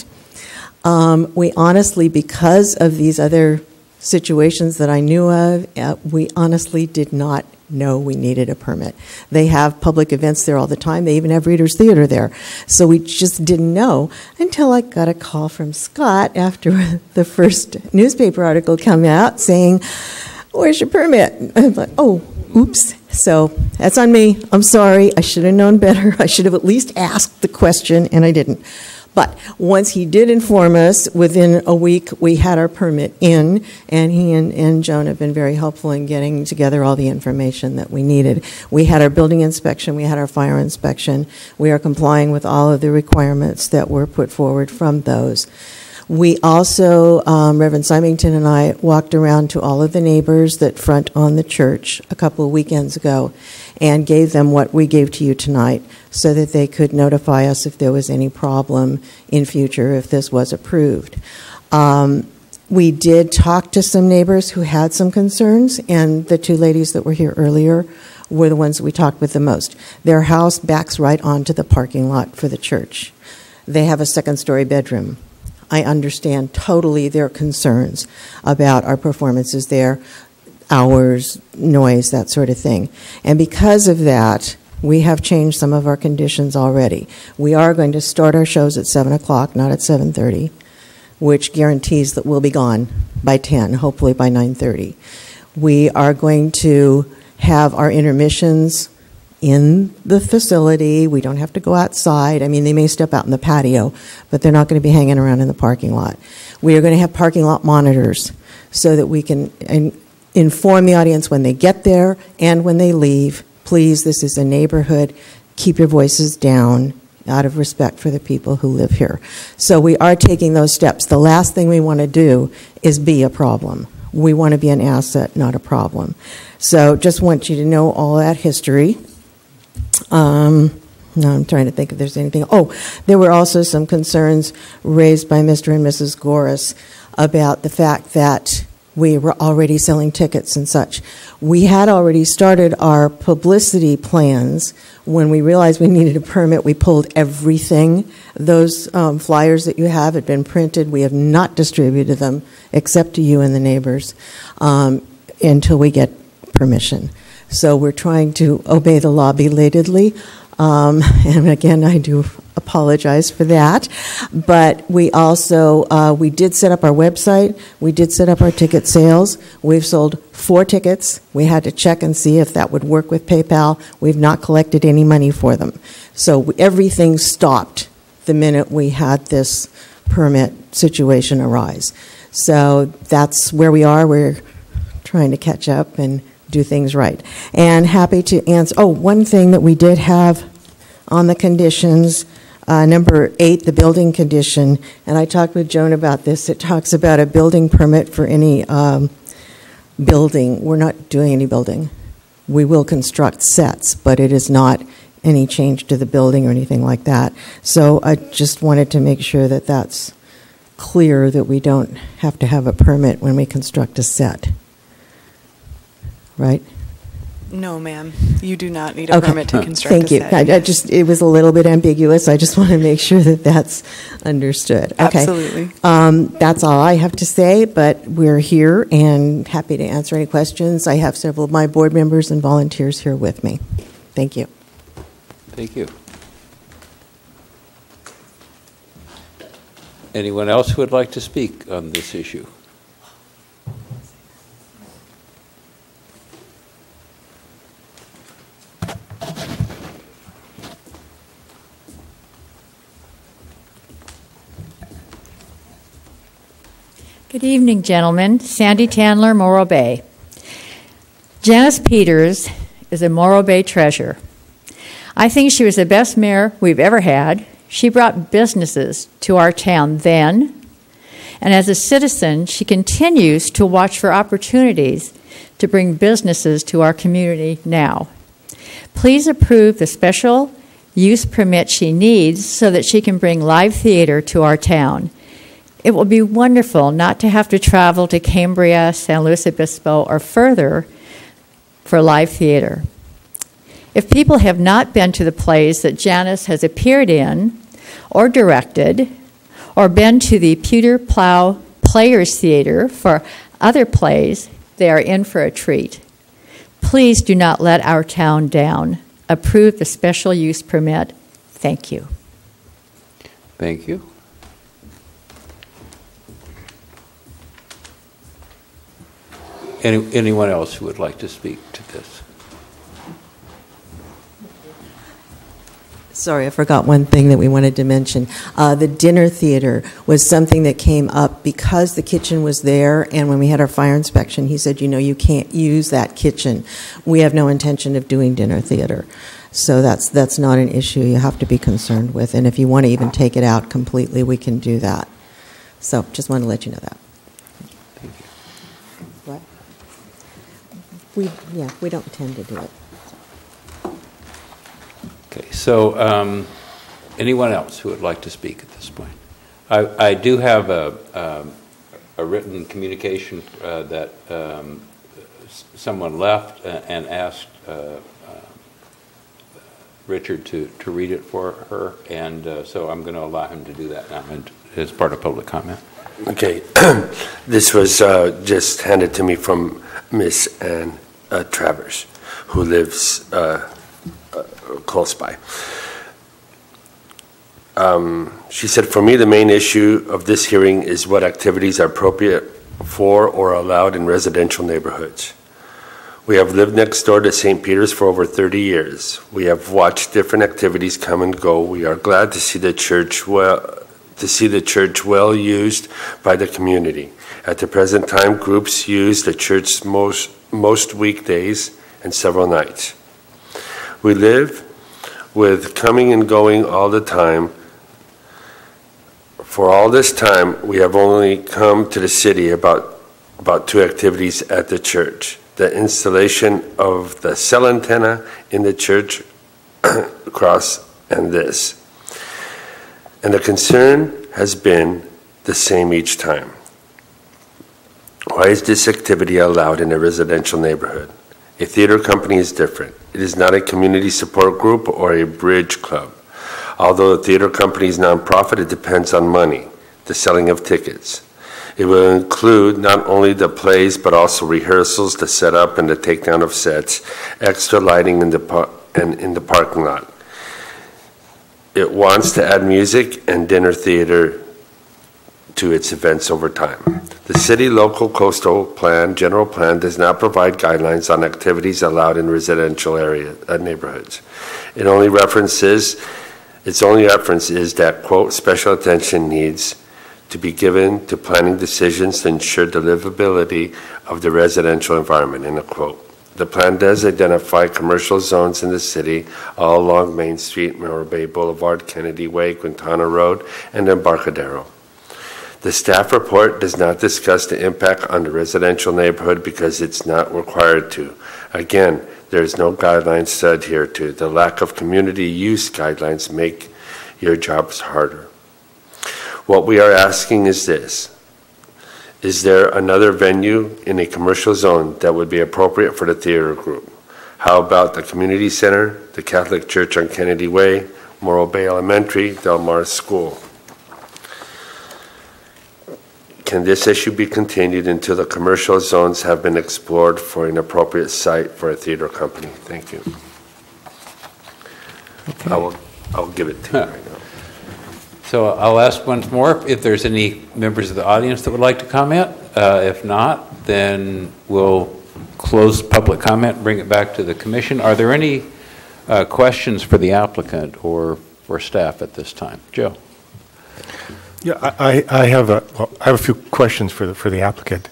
We honestly, because of these other situations that I knew of, we honestly did not know we needed a permit. They have public events there all the time. They even have Reader's Theater there. So we just didn't know until I got a call from Scott after the first newspaper article came out saying, "Where's your permit?" And I was like, oh, oops. So that's on me. I'm sorry. I should have known better. I should have at least asked the question, and I didn't. But once he did inform us, within a week we had our permit in, and he and Joan have been very helpful in getting together all the information that we needed. We had our building inspection, we had our fire inspection. We are complying with all of the requirements that were put forward from those. We also, Reverend Symington and I, walked around to all of the neighbors that front on the church a couple of weekends ago and gave them what we gave to you tonight so that they could notify us if there was any problem in future if this was approved. We did talk to some neighbors who had some concerns, and the 2 ladies that were here earlier were the ones that we talked with the most. Their house backs right onto the parking lot for the church. They have a 2nd-story bedroom. I understand totally their concerns about our performances there, hours, noise, that sort of thing. And because of that, we have changed some of our conditions already. We are going to start our shows at 7 o'clock, not at 7:30, which guarantees that we'll be gone by 10, hopefully by 9:30. We are going to have our intermissions in the facility. We don't have to go outside. I mean, they may step out in the patio, but they're not going to be hanging around in the parking lot. We are going to have parking lot monitors so that we can inform the audience when they get there and when they leave. Please, this is a neighborhood. Keep your voices down out of respect for the people who live here. So we are taking those steps. The last thing we want to do is be a problem. We want to be an asset, not a problem. So just want you to know all that history. Now I'm trying to think if there's anything. Oh, there were also some concerns raised by Mr. and Mrs. Goris about the fact that we were already selling tickets and such. We had already started our publicity plans. When we realized we needed a permit, we pulled everything. Those flyers that you have had been printed. We have not distributed them except to you and the neighbors until we get permission. So we're trying to obey the law belatedly. And again, I do apologize for that. But we also, we did set up our website. We did set up our ticket sales. We've sold 4 tickets. We had to check and see if that would work with PayPal. We've not collected any money for them. So everything stopped the minute we had this permit situation arise. So that's where we are. We're trying to catch up and do things right. And happy to answer, one thing that we did have on the conditions, number 8, the building condition, and I talked with Joan about this. It talks about a building permit for any building. We're not doing any building. We will construct sets, but it is not any change to the building or anything like that. So I just wanted to make sure that that's clear, that we don't have to have a permit when we construct a set. Right? No, ma'am. You do not need a permit to construct Thank you. a set. It was a little bit ambiguous. I just want to make sure that that's understood. Okay. Absolutely. That's all I have to say, but we're here and happy to answer any questions. I have several of my board members and volunteers here with me. Thank you. Thank you. Anyone else who would like to speak on this issue? Good evening, gentlemen. Sandy Tandler, Morro Bay. Janice Peters is a Morro Bay treasure. I think she was the best mayor we've ever had. She brought businesses to our town then, and as a citizen, she continues to watch for opportunities to bring businesses to our community now. Please approve the special use permit she needs so that she can bring live theater to our town. It will be wonderful not to have to travel to Cambria, San Luis Obispo, or further for live theater. If people have not been to the plays that Janice has appeared in or directed, or been to the Peter Plow Players Theater for other plays, they are in for a treat. Please do not let our town down. Approve the special use permit. Thank you. Thank you. Anyone else who would like to speak to this? Sorry, I forgot one thing that we wanted to mention. The dinner theater was something that came up because the kitchen was there, and when we had our fire inspection, he said, you can't use that kitchen. We have no intention of doing dinner theater. So that's not an issue you have to be concerned with, and if you want to even take it out completely, we can do that. So just wanted to let you know that. Thank you. What? We don't tend to do it. Okay, so anyone else who would like to speak at this point? I do have a written communication that someone left and asked Richard to read it for her, and so I'm going to allow him to do that now as part of public comment. Okay, this was just handed to me from Miss Ann Travers, who lives close by. She said, for me, the main issue of this hearing is what activities are appropriate for or allowed in residential neighborhoods. We have lived next door to St. Peter's for over 30 years. We have watched different activities come and go. We are glad to see the church well used by the community. At the present time, groups use the church most weekdays and several nights. We live with coming and going all the time. For all this time, we have only come to the city about 2 activities at the church. The installation of the cell antenna in the church cross and this. And the concern has been the same each time. Why is this activity allowed in a residential neighborhood? A theater company is different. It is not a community support group or a bridge club. Although the theater company is nonprofit, it depends on money, the selling of tickets. It will include not only the plays, but also rehearsals, the setup and the takedown of sets, extra lighting in the parking lot. It wants to add music and dinner theater to its events over time. The city local coastal plan, general plan, does not provide guidelines on activities allowed in residential neighborhoods. Its only reference is that, quote, special attention needs to be given to planning decisions to ensure the livability of the residential environment, end of quote. The plan does identify commercial zones in the city all along Main Street, Morro Bay Boulevard, Kennedy Way, Quintana Road, and Embarcadero. The staff report does not discuss the impact on the residential neighborhood because it's not required to. Again, there is no guidelines to adhere to. The lack of community use guidelines make your jobs harder. What we are asking is this. Is there another venue in a commercial zone that would be appropriate for the theater group? How about the community center, the Catholic Church on Kennedy Way, Morro Bay Elementary, Del Mar School? Can this issue be continued until the commercial zones have been explored for an appropriate site for a theater company? Thank you. Okay. I'll give it to you right now. So I'll ask once more if there's any members of the audience that would like to comment. If not, then we'll close public comment and bring it back to the commission. Are there any questions for the applicant or for staff at this time? Joe. Yeah, I have a few questions for the applicant.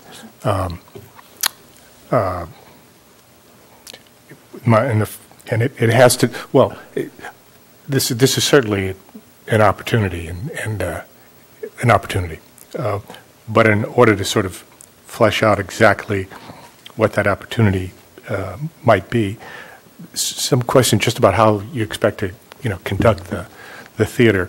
It has to, well, this is certainly an opportunity and an opportunity, but in order to sort of flesh out exactly what that opportunity might be, some question just about how you expect to conduct the theater.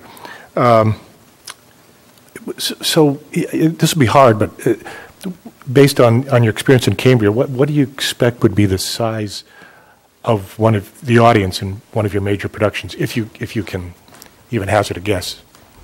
So this will be hard, but based on your experience in Cambria, what do you expect would be the size of one of the audience in one of your major productions, if you can even hazard a guess?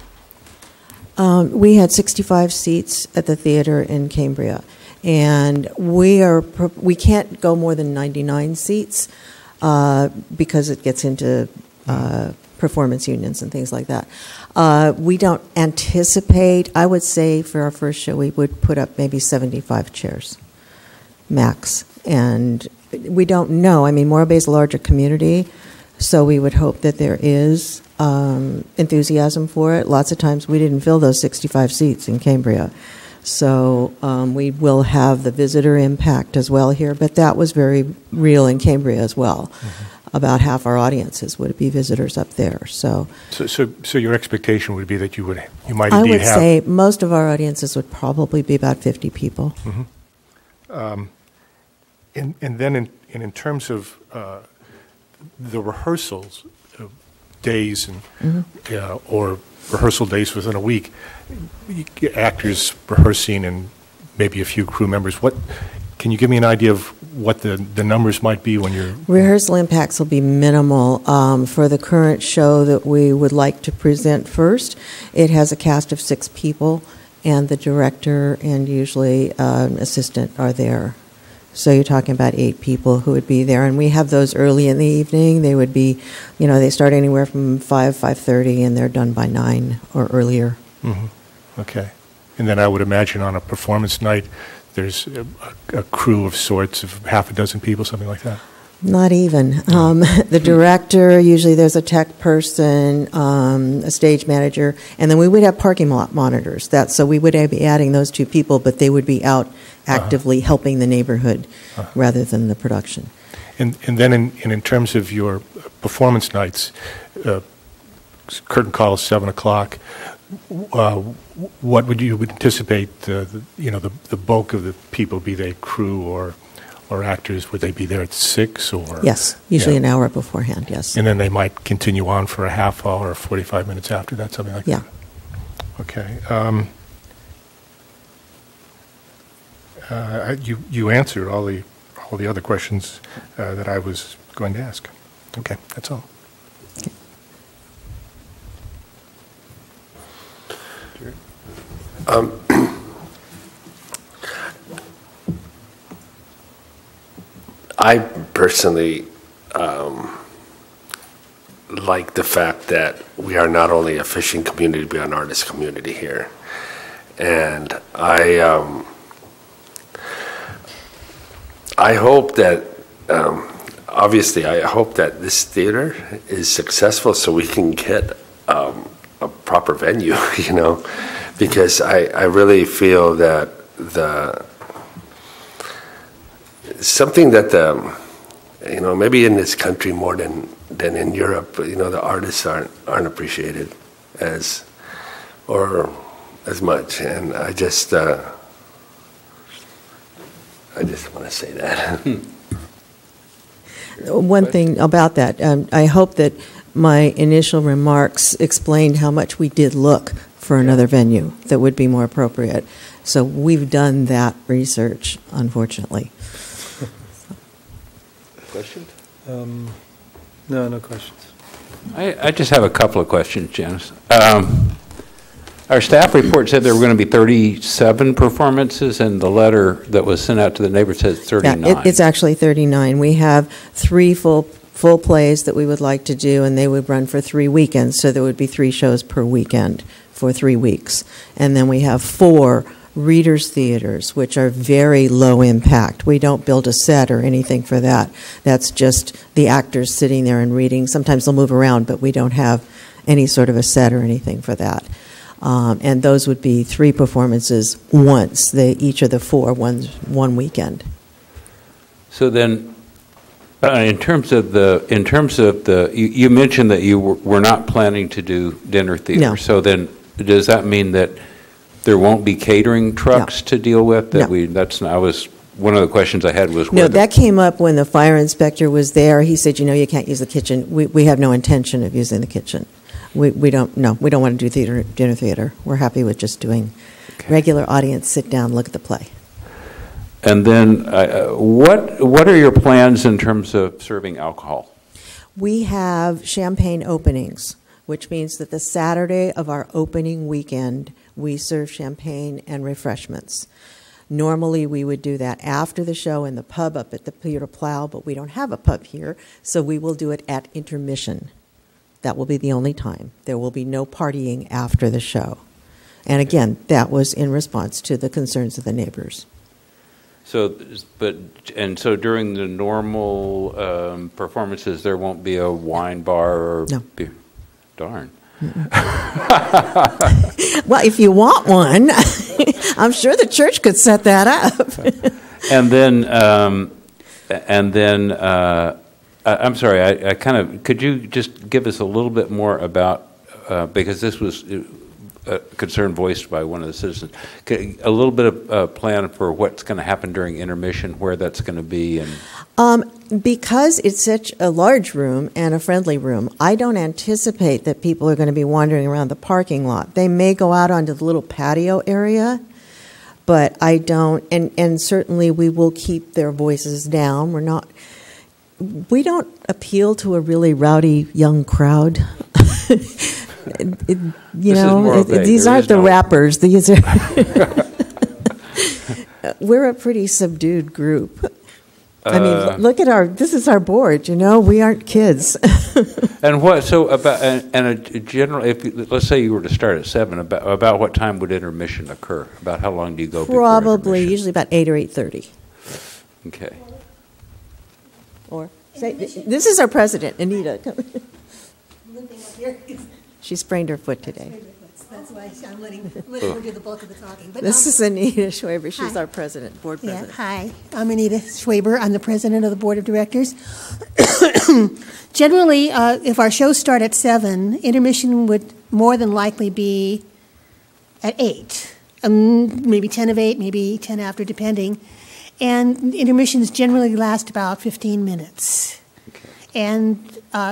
We had 65 seats at the theater in Cambria, and we can't go more than 99 seats because it gets into performance unions and things like that. We don't anticipate, I would say for our first show, we would put up maybe 75 chairs, max. And we don't know. I mean, Morro Bay is a larger community, so we would hope that there is enthusiasm for it. Lots of times we didn't fill those 65 seats in Cambria. So we will have the visitor impact as well here, but that was very real in Cambria as well. Mm-hmm. About half our audiences would be visitors up there. So your expectation would be that you might I indeed would have... say most of our audiences would probably be about 50 people. Mm-hmm. And then in terms of the rehearsals, days and or rehearsal days within a week, actors rehearsing and maybe a few crew members, can you give me an idea of what the numbers might be when you're... Rehearsal impacts will be minimal. For the current show that we would like to present first, it has a cast of 6 people, and the director and usually an assistant are there. So you're talking about 8 people who would be there, and we have those early in the evening. They would be, they start anywhere from 5:30, and they're done by 9 or earlier. Mm-hmm. Okay. And then I would imagine on a performance night, there's a crew of sorts of half a dozen people, something like that? Not even. The director, usually there's a tech person, a stage manager, and then we would have parking lot monitors. So we would be adding those 2 people, but they would be out actively helping the neighborhood rather than the production. And then in terms of your performance nights, curtain call is 7 o'clock. What would you anticipate the bulk of the people, be they crew or actors, would they be there at 6 or? Yes, usually an hour beforehand, yes. And then they might continue on for a half hour or 45 minutes after that, something like that? Yeah. Okay. You answered all the other questions that I was going to ask. Okay, that's all. I personally like the fact that we are not only a fishing community, but an artist community here. And I hope that, obviously, I hope that this theater is successful so we can get a proper venue, you know, because I really feel that something that you know, maybe in this country more than in Europe, you know, the artists aren't appreciated as much, and I just want to say that. One thing about that, I hope that my initial remarks explained how much we did look for another venue that would be more appropriate. So we've done that research, unfortunately. Questions? No questions. I just have a couple of questions, Janice. Our staff report said there were going to be 37 performances, and the letter that was sent out to the neighbors says 39. Yeah, it's actually 39. We have 3 full plays that we would like to do, and they would run for 3 weekends, so there would be 3 shows per weekend for 3 weeks. And then we have 4 readers' theaters, which are very low impact. We don't build a set or anything for that. That's just the actors sitting there and reading. Sometimes they'll move around, but we don't have any sort of a set or anything for that. And those would be 3 performances once. Each of the 4, one weekend. So then, in terms of the, you mentioned that you were not planning to do dinner theater. No. So then, does that mean that there won't be catering trucks to deal with? No. One of the questions I had was No, that came up when the fire inspector was there. He said, you can't use the kitchen. We have no intention of using the kitchen. We don't want to do dinner theater. We're happy with just doing regular audience, sit down, look at the play. And then, what are your plans in terms of serving alcohol? We have champagne openings, which means that the Saturday of our opening weekend, we serve champagne and refreshments. Normally, we would do that after the show in the pub up at the Peter Plow, but we don't have a pub here, so we will do it at intermission. That will be the only time. There will be no partying after the show. And again, that was in response to the concerns of the neighbors. So during the normal performances, there won't be a wine bar or beer? Darn. Well, if you want one, I'm sure the church could set that up. And then, I'm sorry, I could you just give us a little bit more about, because this was a concern voiced by one of the citizens, a little bit of a plan for what's going to happen during intermission, where that's going to be? And because it's such a large room and a friendly room, I don't anticipate that people are going to be wandering around the parking lot. They may go out onto the little patio area, but I don't, and certainly we will keep their voices down. We don't appeal to a really rowdy young crowd. These aren't the rappers. These are we're a pretty subdued group. I mean, look at this is our board, we aren't kids. And let's say you were to start at 7, about what time would intermission occur? About how long do you go before Probably, usually about 8 or 8:30. Okay. Or this is our president, Anita. She sprained her foot today. That's why I'm letting her do the bulk of the talking. But this is Anita Schwaber. She's our president, board president. Hi, I'm Anita Schwaber. I'm the president of the board of directors. Generally, if our shows start at 7, intermission would more than likely be at 8. Maybe 10 of 8, maybe 10 after, depending. And intermissions generally last about 15 minutes. Okay. And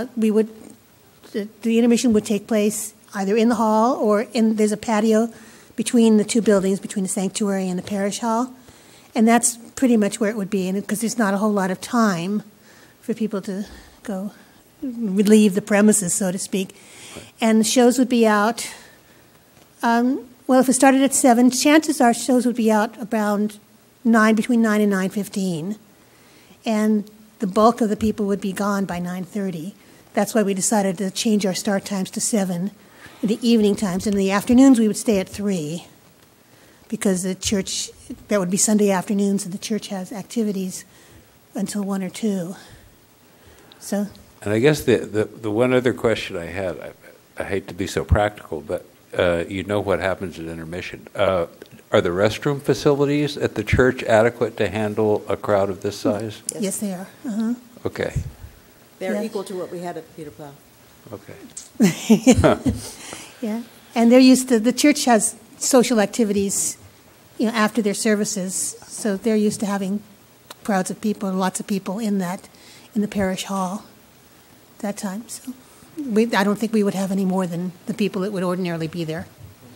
the intermission would take place either in the hall or there's a patio between the 2 buildings, between the sanctuary and the parish hall. And that's pretty much where it would be, because there's not a whole lot of time for people to go leave the premises, so to speak. And the shows would be out, if it started at 7, chances are shows would be out around 9, between 9 and 9:15. And the bulk of the people would be gone by 9:30. That's why we decided to change our start times to 7 in the evening times. And in the afternoons, we would stay at 3 because the church, that would be Sunday afternoons, and the church has activities until 1 or 2. So. And I guess the one other question I had, I hate to be so practical, but you know what happens at intermission. Are the restroom facilities at the church adequate to handle a crowd of this size? Yes, they are. Uh-huh. Okay. They're equal to what we had at Peter Plow. Okay. Yeah, and they're used to, the church has social activities, after their services, so they're used to having crowds of people, lots of people in the parish hall that time. So I don't think we would have any more than the people that would ordinarily be there.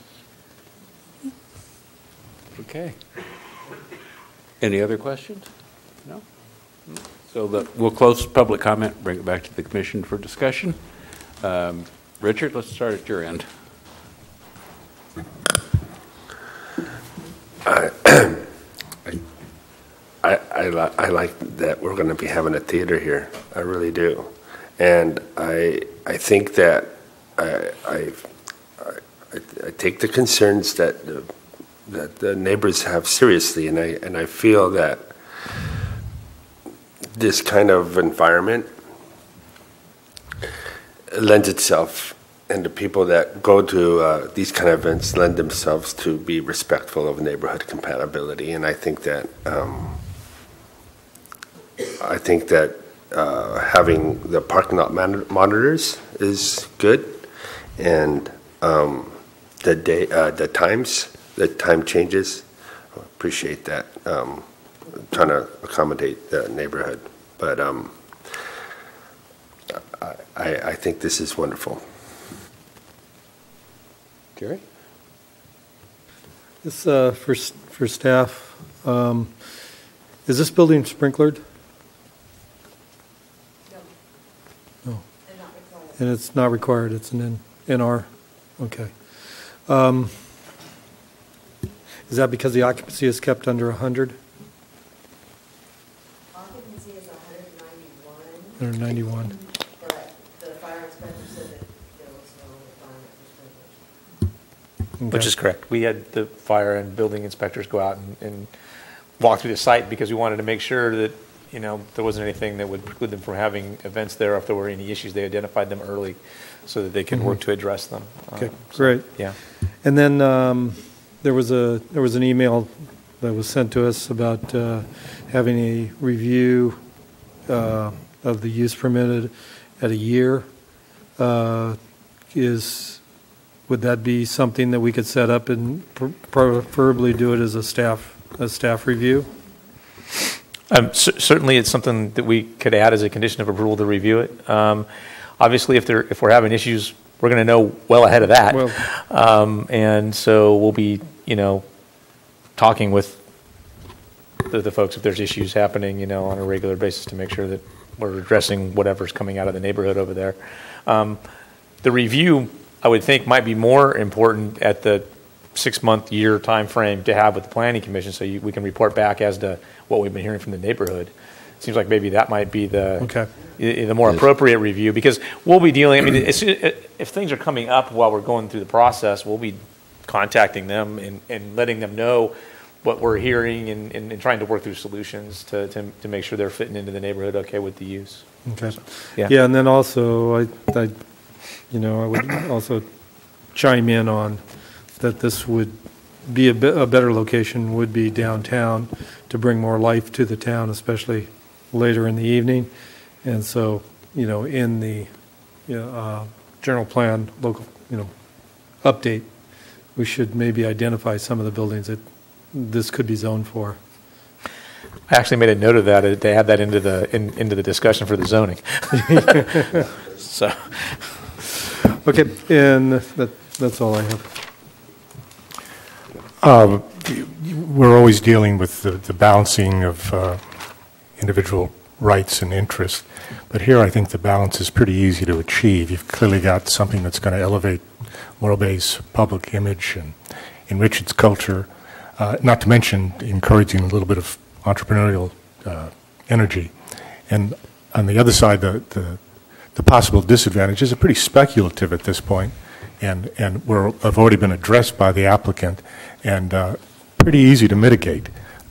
Okay. Any other questions? No? So we'll close public comment, bring it back to the commission for discussion. Richard, let's start at your end. I like that we're going to be having a theater here. I really do, and I think that I take the concerns that the neighbors have seriously, and I feel that this kind of environment lends itself, and the people that go to these kind of events lend themselves to be respectful of neighborhood compatibility. And I think that having the parking lot monitors is good, and the time changes. I appreciate that. Trying to accommodate the neighborhood, but I think this is wonderful. Jerry? This for staff. Is this building sprinklered? No. And it's not required. It's an NR. Okay. Is that because the occupancy is kept under 100? Occupancy is 191. 191. But the fire inspector said that there was no requirement for sprinklers. Which is correct. We had the fire and building inspectors go out and walk through the site because we wanted to make sure that, there wasn't anything that would preclude them from having events there. If there were any issues, they identified them early so that they could work to address them. Okay, great. Yeah. And then there was an email that was sent to us about having a review of the use permitted at a year. Would that be something that we could set up and preferably do it as a staff review? Certainly, it's something that we could add as a condition of approval to review it. Obviously, if we're having issues, we're going to know well ahead of that, and so we'll be, talking with the folks if there's issues happening, on a regular basis to make sure that we're addressing whatever's coming out of the neighborhood over there. The review, I would think, might be more important at the 6-month, year time frame to have with the Planning Commission, so we can report back as to what we've been hearing from the neighborhood. It seems like maybe that might be the more appropriate review, because we'll be dealing. If things are coming up while we're going through the process, we'll be contacting them and letting them know what we're hearing and trying to work through solutions to make sure they're fitting into the neighborhood okay with the use. Okay. So, yeah, and then also I would also chime in on that this would be a better location would be downtown to bring more life to the town, especially later in the evening. And so, in the general plan local, update, we should maybe identify some of the buildings that this could be zoned for. I actually made a note of that to add that into the discussion for the zoning. So, okay, and that's all I have. We're always dealing with the balancing of individual rights and interests, but here I think the balance is pretty easy to achieve. You've clearly got something that's going to elevate Morro Bay's public image and enrich its culture, not to mention encouraging a little bit of entrepreneurial energy. And on the other side, the possible disadvantages are pretty speculative at this point, and have already been addressed by the applicant, and pretty easy to mitigate.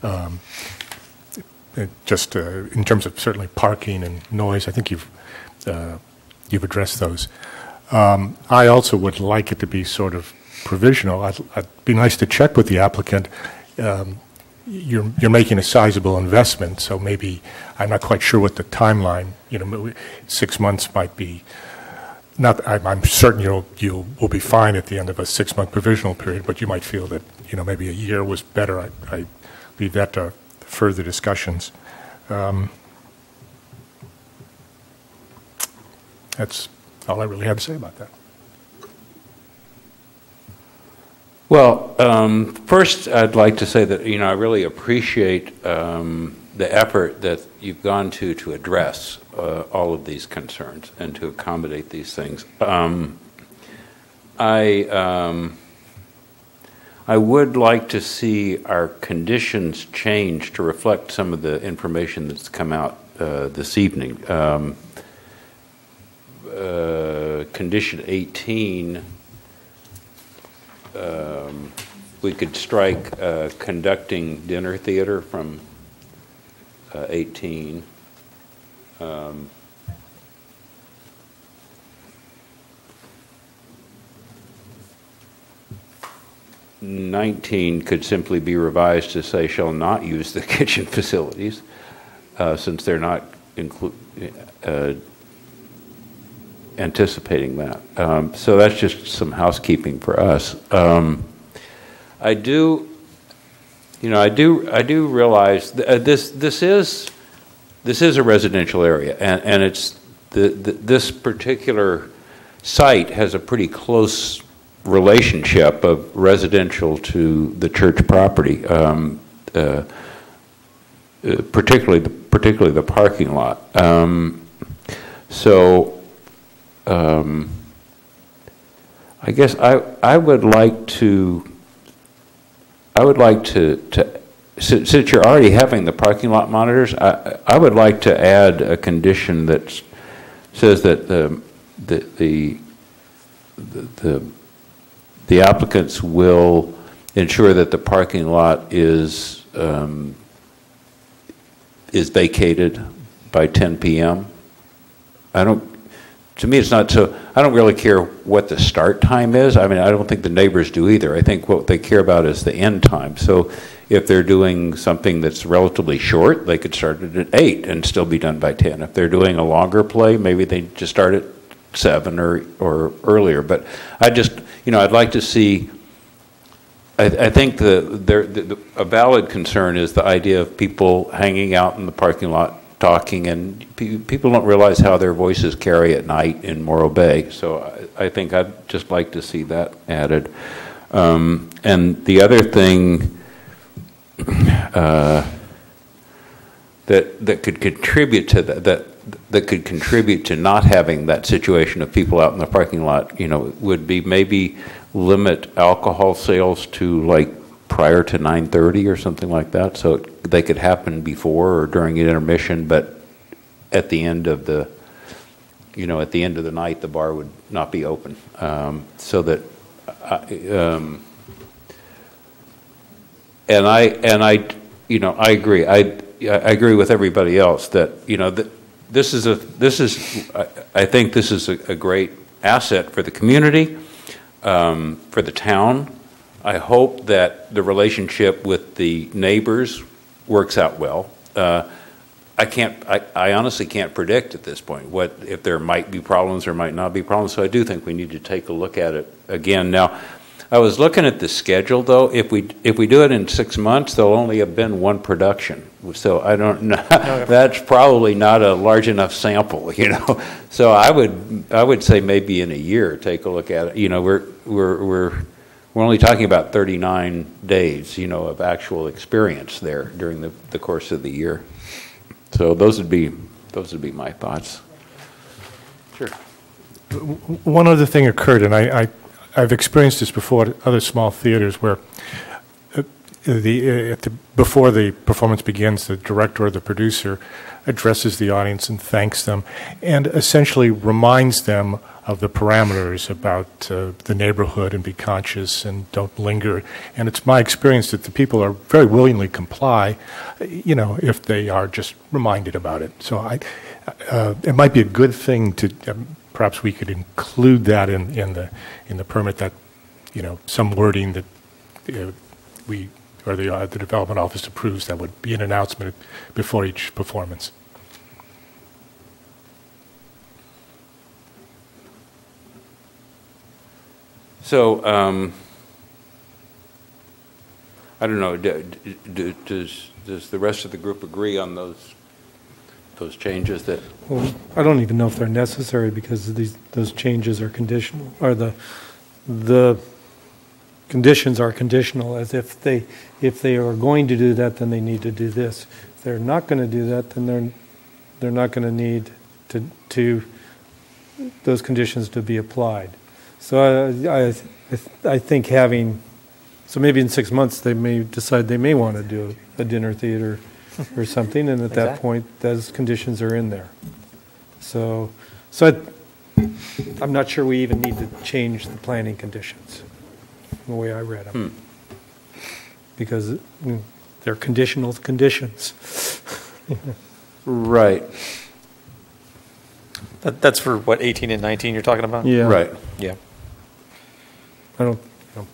Just in terms of certainly parking and noise, I think you've addressed those. I also would like it to be sort of provisional. I'd be nice to check with the applicant. You're making a sizable investment, so maybe I'm not quite sure what the timeline. 6 months might be. Not. I'm certain you will be fine at the end of a 6-month provisional period, but you might feel that maybe a year was better. I leave that to further discussions. That's all I really have to say about that. Well, first, I'd like to say that I really appreciate the effort that you've gone to address all of these concerns and to accommodate these things. I would like to see our conditions change to reflect some of the information that's come out this evening. Condition 18. We could strike conducting dinner theater from 18. 19 could simply be revised to say shall not use the kitchen facilities, since they're not anticipating that. So that's just some housekeeping for us. I do realize this is a residential area, and it's this particular site has a pretty close relationship of residential to the church property, particularly the parking lot. I guess I would like to since you're already having the parking lot monitors, I would like to add a condition that says that the applicants will ensure that the parking lot is vacated by 10 p.m. To me, it's not so. I don't really care what the start time is. I mean, I don't think the neighbors do either. I think what they care about is the end time. So if they're doing something that's relatively short, they could start it at 8 and still be done by 10. If they're doing a longer play, maybe they just start at 7 or earlier. But I'd like to see. I think a valid concern is the idea of people hanging out in the parking lot talking, and people don't realize how their voices carry at night in Morro Bay. So I think I'd just like to see that added. And the other thing that could contribute to that could contribute to not having that situation of people out in the parking lot, would be maybe limit alcohol sales to like prior to 9:30 or something like that, so they could happen before or during an intermission, but at the end of the night, the bar would not be open. So that, I agree. I agree with everybody else that I think this is a great asset for the community, for the town. I hope that the relationship with the neighbors works out well. I honestly can't predict at this point if there might be problems or might not be problems. So I do think we need to take a look at it again. Now, I was looking at the schedule though. If we do it in 6 months, there'll only have been one production. So I don't know. That's probably not a large enough sample, So I would say maybe in a year, take a look at it. We're only talking about 39 days, of actual experience there during the course of the year. So those would be my thoughts. Sure. One other thing occurred, and I've experienced this before at other small theaters where before the performance begins, the director or the producer addresses the audience and thanks them, and essentially reminds them of the parameters about the neighborhood, and be conscious and don't linger. And it's my experience that the people are very willingly comply, if they are just reminded about it. So it might be a good thing to perhaps we could include that in the permit, that some wording that we or the development office approves, that would be an announcement before each performance. So, I don't know, does the rest of the group agree on those changes that? Well, I don't even know if they're necessary, because those changes are conditional, or the conditions are conditional, as if they are going to do that, then they need to do this. If they're not going to do that, then they're not going to need to those conditions to be applied. So I think so maybe in 6 months they may decide they may want to do a dinner theater or something, and at that point those conditions are in there. So I'm not sure we even need to change the planning conditions, the way I read them, because they're conditional conditions. Right. That's for what, 18 and 19 you're talking about? Yeah. Right. Yeah. I don't.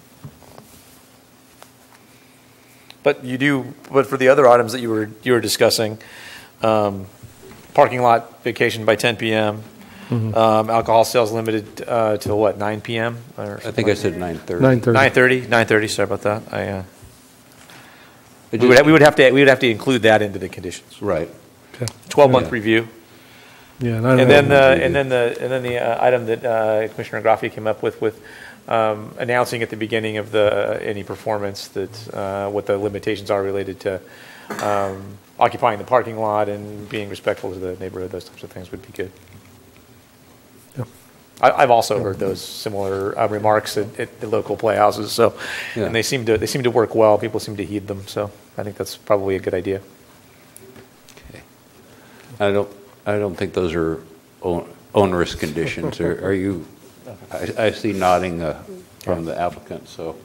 But for the other items that you were discussing, parking lot vacation by 10 p.m., alcohol sales limited to what, 9 p.m.? I think I said 9:30. 9:30. Sorry about that. We would have to include that into the conditions. Right. Okay. 12-month review. Yeah, and then the item that Commissioner Graffia came up with announcing at the beginning of any performance that what the limitations are related to occupying the parking lot and being respectful to the neighborhood. Those types of things would be good. Yeah. I've also heard those similar remarks at the local playhouses. So, and they seem to work well. People seem to heed them. So I think that's probably a good idea. Okay. I don't think those are onerous conditions. Are you? I see nodding from the applicant. So,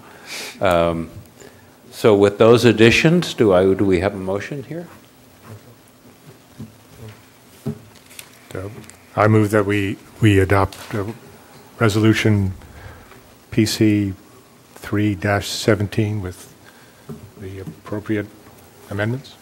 so with those additions, do we have a motion here? I move that we adopt resolution PC 3-17 with the appropriate amendments.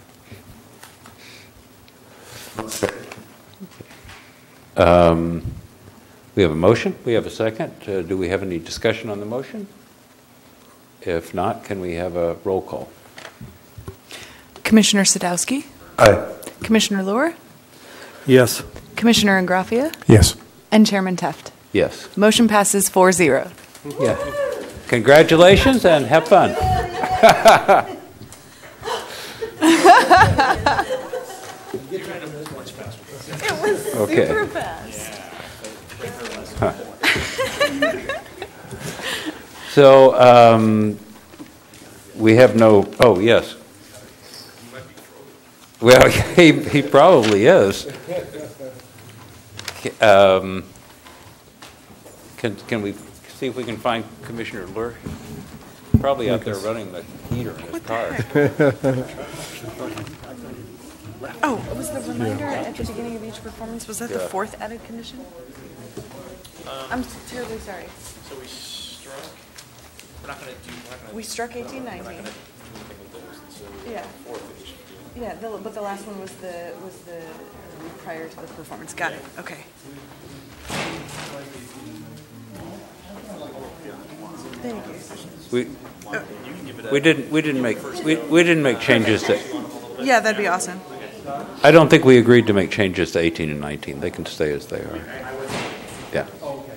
We have a motion. We have a second. Do we have any discussion on the motion? If not, can we have a roll call? Commissioner Sadowski? Aye. Commissioner Luer? Yes. Commissioner Ingraffia? Yes. And Chairman Teft? Yes. Motion passes 4-0. Yeah. Congratulations and have fun. It was okay. Super fast. Huh. So we have no. Oh yes. Well, he probably is. Can we see if we can find Commissioner Luer? Probably out there running the heater in his car. Oh, was the reminder at the beginning of each performance, was that the fourth added condition? I'm terribly sorry. So we struck. We're not going to do. We struck 18, 19. Yeah. Yeah, but the last one was the prior to the performance. Got it. Okay. Thank you. We didn't make changes to. Yeah, that'd be awesome. I don't think we agreed to make changes to 18 and 19. They can stay as they are. Yeah.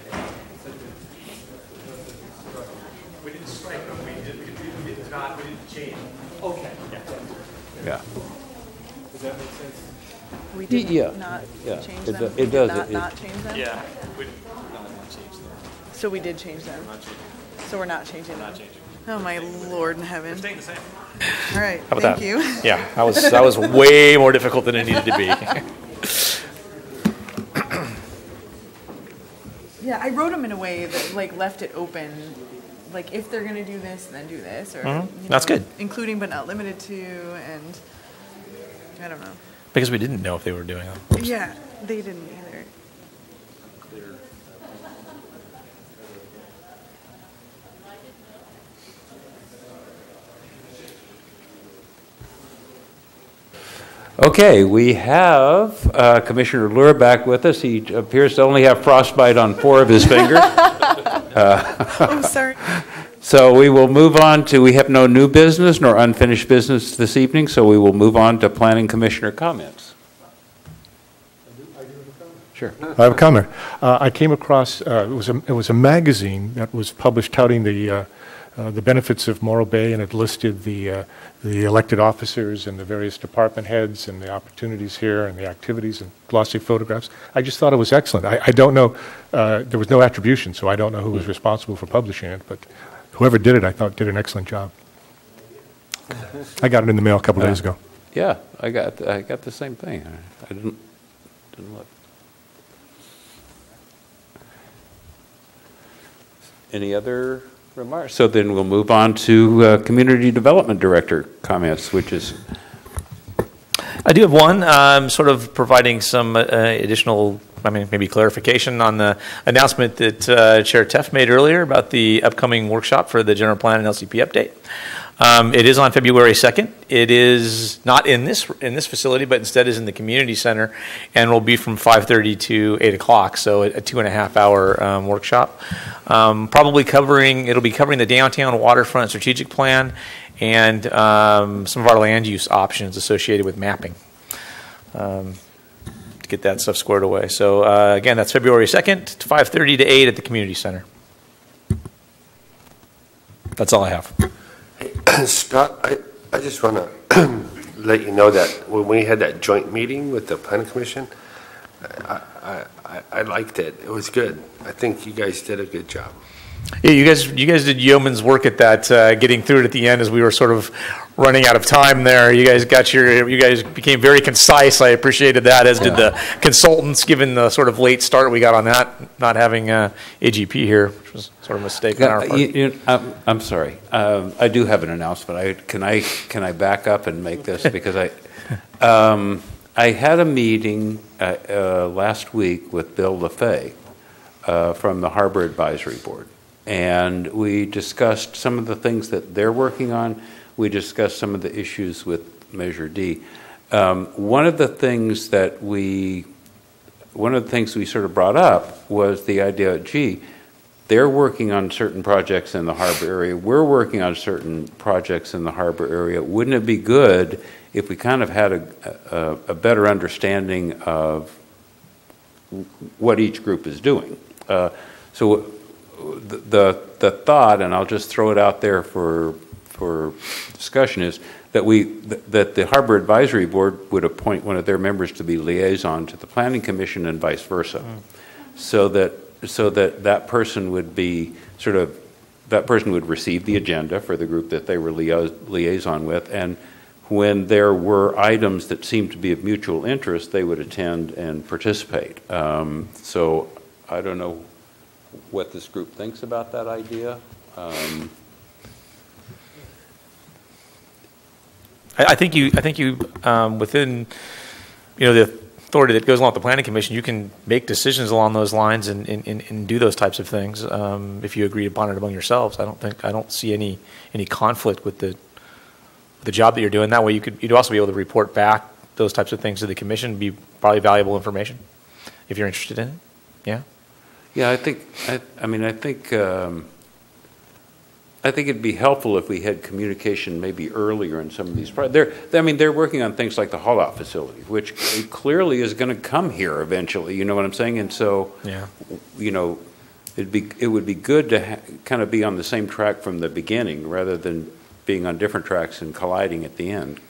We didn't strike them. We did not change. Okay. Yeah. Does that make sense? We did not change them. It does. Not change them. Yeah. We did not change them. So we did change them. So we're not changing them. Not changing. Oh, my Lord in heaven. Staying the same. All right, How about thank you. Yeah, that was way more difficult than it needed to be. Yeah, I wrote them in a way that like left it open, like if they're gonna do this, then do this, or That's good. including but not limited to, and I don't know. Because we didn't know if they were doing them. Yeah, they didn't either. Okay, we have Commissioner Lure back with us. He appears to only have frostbite on 4 of his fingers. Oh, sorry. So we will move on to, we have no new business nor unfinished business this evening, so we will move on to Planning Commissioner comments. Sure. I have a comment. I came across, it was a magazine that was published touting the benefits of Morro Bay, and it listed the elected officers and the various department heads and the opportunities here and the activities and glossy photographs. I just thought it was excellent. I don't know, there was no attribution, so I don't know who was responsible for publishing it, but whoever did it, I thought did an excellent job. I got it in the mail a couple days ago. Yeah, I got the same thing. I didn't look. Any other remarks? So then we'll move on to Community Development Director comments, which is... I do have one, sort of providing some additional, maybe clarification on the announcement that Chair Teff made earlier about the upcoming workshop for the general plan and LCP update. It is on February 2nd. It is not in this facility, but instead is in the community center, and will be from 5:30 to 8 o'clock. So a 2.5-hour workshop. It'll be covering the downtown waterfront strategic plan and some of our land use options associated with mapping. To get that stuff squared away. So again, that's February 2nd, 5:30 to 8 at the community center. That's all I have. Scott, I just want to let you know that when we had that joint meeting with the Planning Commission, I liked it. It was good. I think you guys did a good job. Yeah, you guys did yeoman's work at that, getting through it at the end as we were sort of running out of time there. You guys became very concise. I appreciated that, as did the consultants, given the sort of late start we got on that, not having AGP here, which was sort of a mistake on our part. I'm sorry. I do have an announcement. Can I back up and make this? Because I had a meeting last week with Bill LaFay from the Harbor Advisory Board. And we discussed some of the things that they're working on. We discussed some of the issues with Measure D. One of the things we sort of brought up was the idea, they're working on certain projects in the harbor area. We're working on certain projects in the harbor area. Wouldn't it be good if we kind of had a better understanding of what each group is doing? So the thought, and I'll just throw it out there for discussion, is that the Harbor Advisory Board would appoint one of their members to be liaison to the Planning Commission and vice versa, so that person would be that person would receive the agenda for the group that they were liaison with, and when there were items that seemed to be of mutual interest, they would attend and participate. So I don't know what this group thinks about that idea. I think you within the authority that goes along with the Planning Commission, you can make decisions along those lines and do those types of things if you agree upon it among yourselves. I don't see any conflict with the job that you're doing. That way you'd also be able to report back those types of things to the commission. Be probably valuable information if you're interested in it. Yeah. Yeah, I think it'd be helpful if we had communication maybe earlier in some of these projects. They're working on things like the haul-out facility, which clearly is going to come here eventually. You know what I'm saying? And so, it would be good to kind of be on the same track from the beginning rather than being on different tracks and colliding at the end.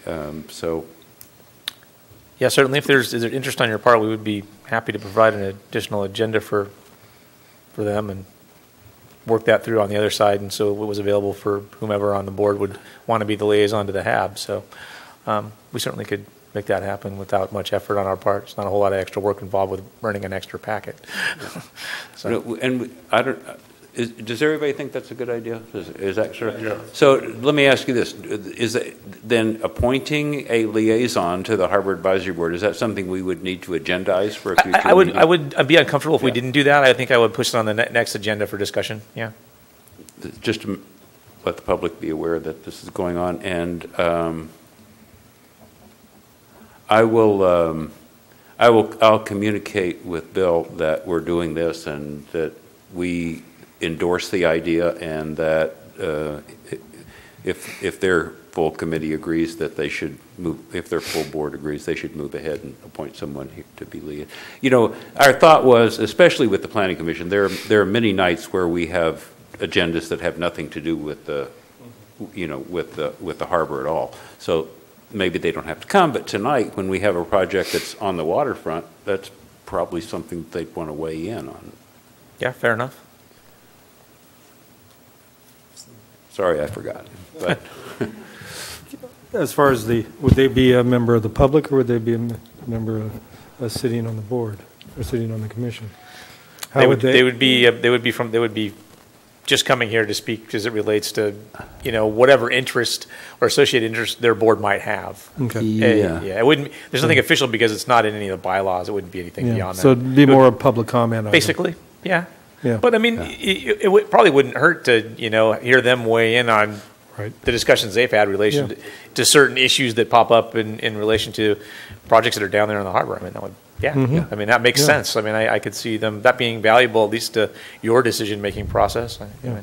Yeah, certainly. If there's interest on your part, we would be happy to provide an additional agenda for them and work that through on the other side, and so it was available for whomever on the board would want to be the liaison to the HAB. So we certainly could make that happen without much effort on our part. It's not a whole lot of extra work involved with running an extra packet. So. And I don't. Does everybody think that's a good idea? Is that sort of, yeah. So let me ask you this: is then appointing a liaison to the Harbor Advisory Board, is that something we would need to agendize for a future meeting? I'd be uncomfortable if we didn't do that. I think I would push it on the next agenda for discussion. Yeah. Just to let the public be aware that this is going on, and I'll communicate with Bill that we're doing this and that we endorse the idea, and that if their full committee agrees that they should move, if their full board agrees, they should move ahead and appoint someone here to be lead. You know, our thought was, especially with the Planning Commission, there are many nights where we have agendas that have nothing to do with the, you know, with the harbor at all. So maybe they don't have to come, but tonight when we have a project that's on the waterfront, that's probably something that they'd want to weigh in on. Yeah, fair enough. Sorry, I forgot. But as far as would they be a member of the public, or would they be a member of sitting on the board or sitting on the commission? How they would be just coming here to speak as it relates to, you know, whatever interest or associated interest their board might have. Okay. Yeah. It wouldn't. There's nothing official because it's not in any of the bylaws. It wouldn't be anything beyond that. So it'd be more a public comment on basically. Yeah. Yeah. But I mean, it probably wouldn't hurt to, you know, hear them weigh in on the discussions they've had in relation to certain issues that pop up in relation to projects that are down there in the harbor. I mean, that would, I mean, that makes sense. I mean, I could see them, that being valuable, at least to your decision-making process.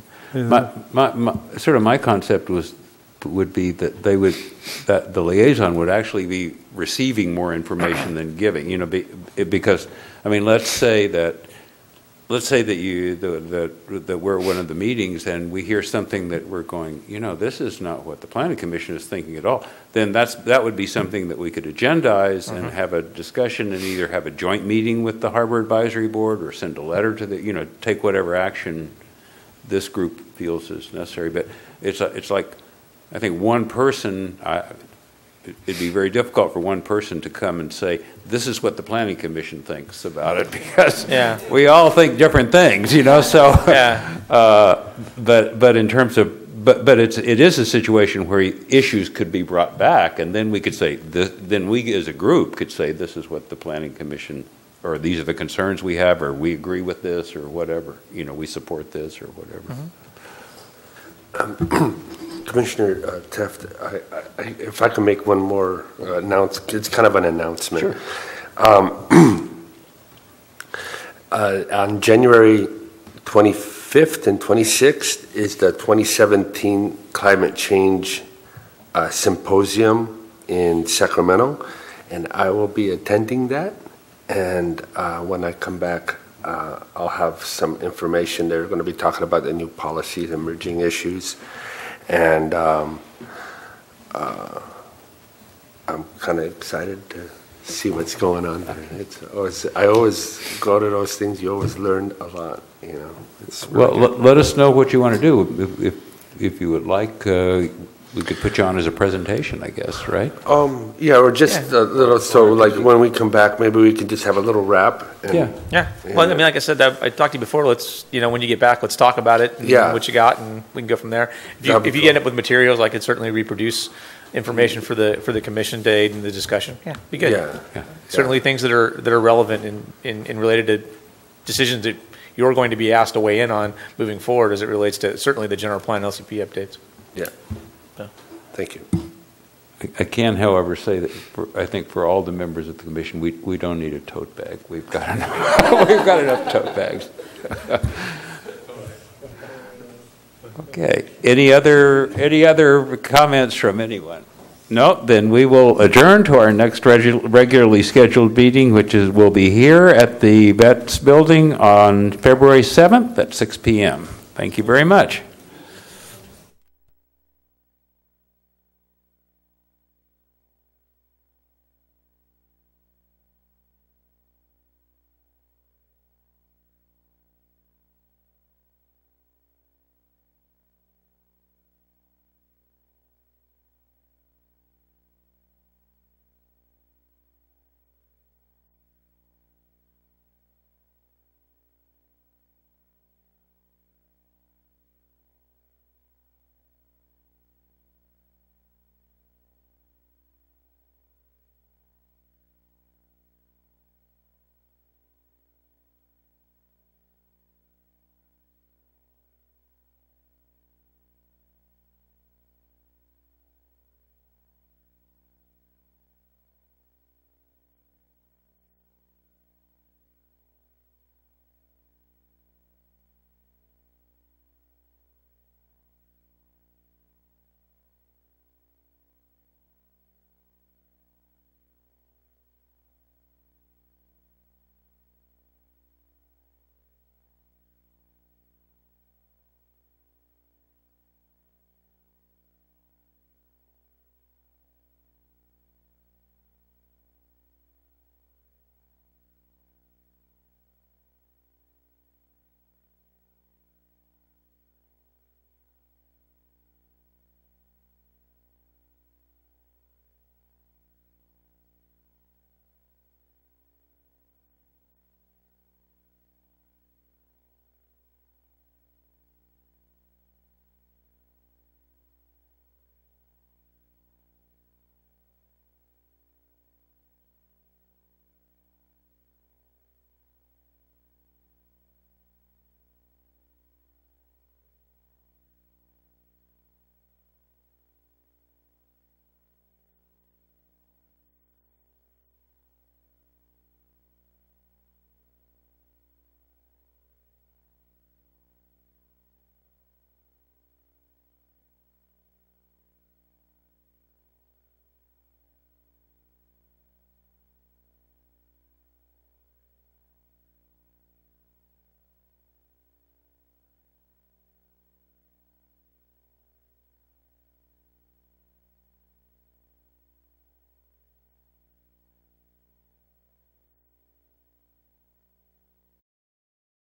My concept would be that that the liaison would actually be receiving more information than giving, you know, because, I mean, let's say that that we're at one of the meetings and we hear something that we're going, you know, this is not what the Planning Commission is thinking at all. Then that would be something that we could agendize and have a discussion, and either have a joint meeting with the Harbor Advisory Board or send a letter to the, you know, take whatever action this group feels is necessary. But it's like, I think one person, it'd be very difficult for one person to come and say, this is what the Planning Commission thinks about it, because we all think different things, you know, so, but in terms of, but it is a situation where issues could be brought back, and then we could say, then we as a group could say, this is what the Planning Commission, or these are the concerns we have, or we agree with this, or whatever, you know, we support this, or whatever. Commissioner Teft, if I can make one more announcement, it's kind of an announcement. Sure. On January 25th and 26th is the 2017 Climate Change Symposium in Sacramento, and I will be attending that. And when I come back, I'll have some information. They're going to be talking about the new policies, emerging issues. And I'm kind of excited to see what's going on there. I always go to those things. You always learn a lot. You know. Well, let us know what you want to do. If you would like, we could put you on as a presentation, I guess, right? Yeah, or just a little. So, like when we come back, maybe we could just have a little wrap. Yeah. Well, I mean, like I said, I talked to you before. Let's, you know, when you get back, let's talk about it. And what you got, and we can go from there. If you end up with materials, I could certainly reproduce information for the commission to aid in the discussion. Yeah, be good. Certainly things that are relevant in related to decisions that you're going to be asked to weigh in on moving forward as it relates to certainly the general plan LCP updates. Yeah. Thank you. I can, however, say that I think for all the members of the commission, we don't need a tote bag. We've got enough tote bags. Okay. Any other comments from anyone? No. Then we will adjourn to our next regularly scheduled meeting, which will be here at the Vets Building on February 7th at 6 p.m. Thank you very much.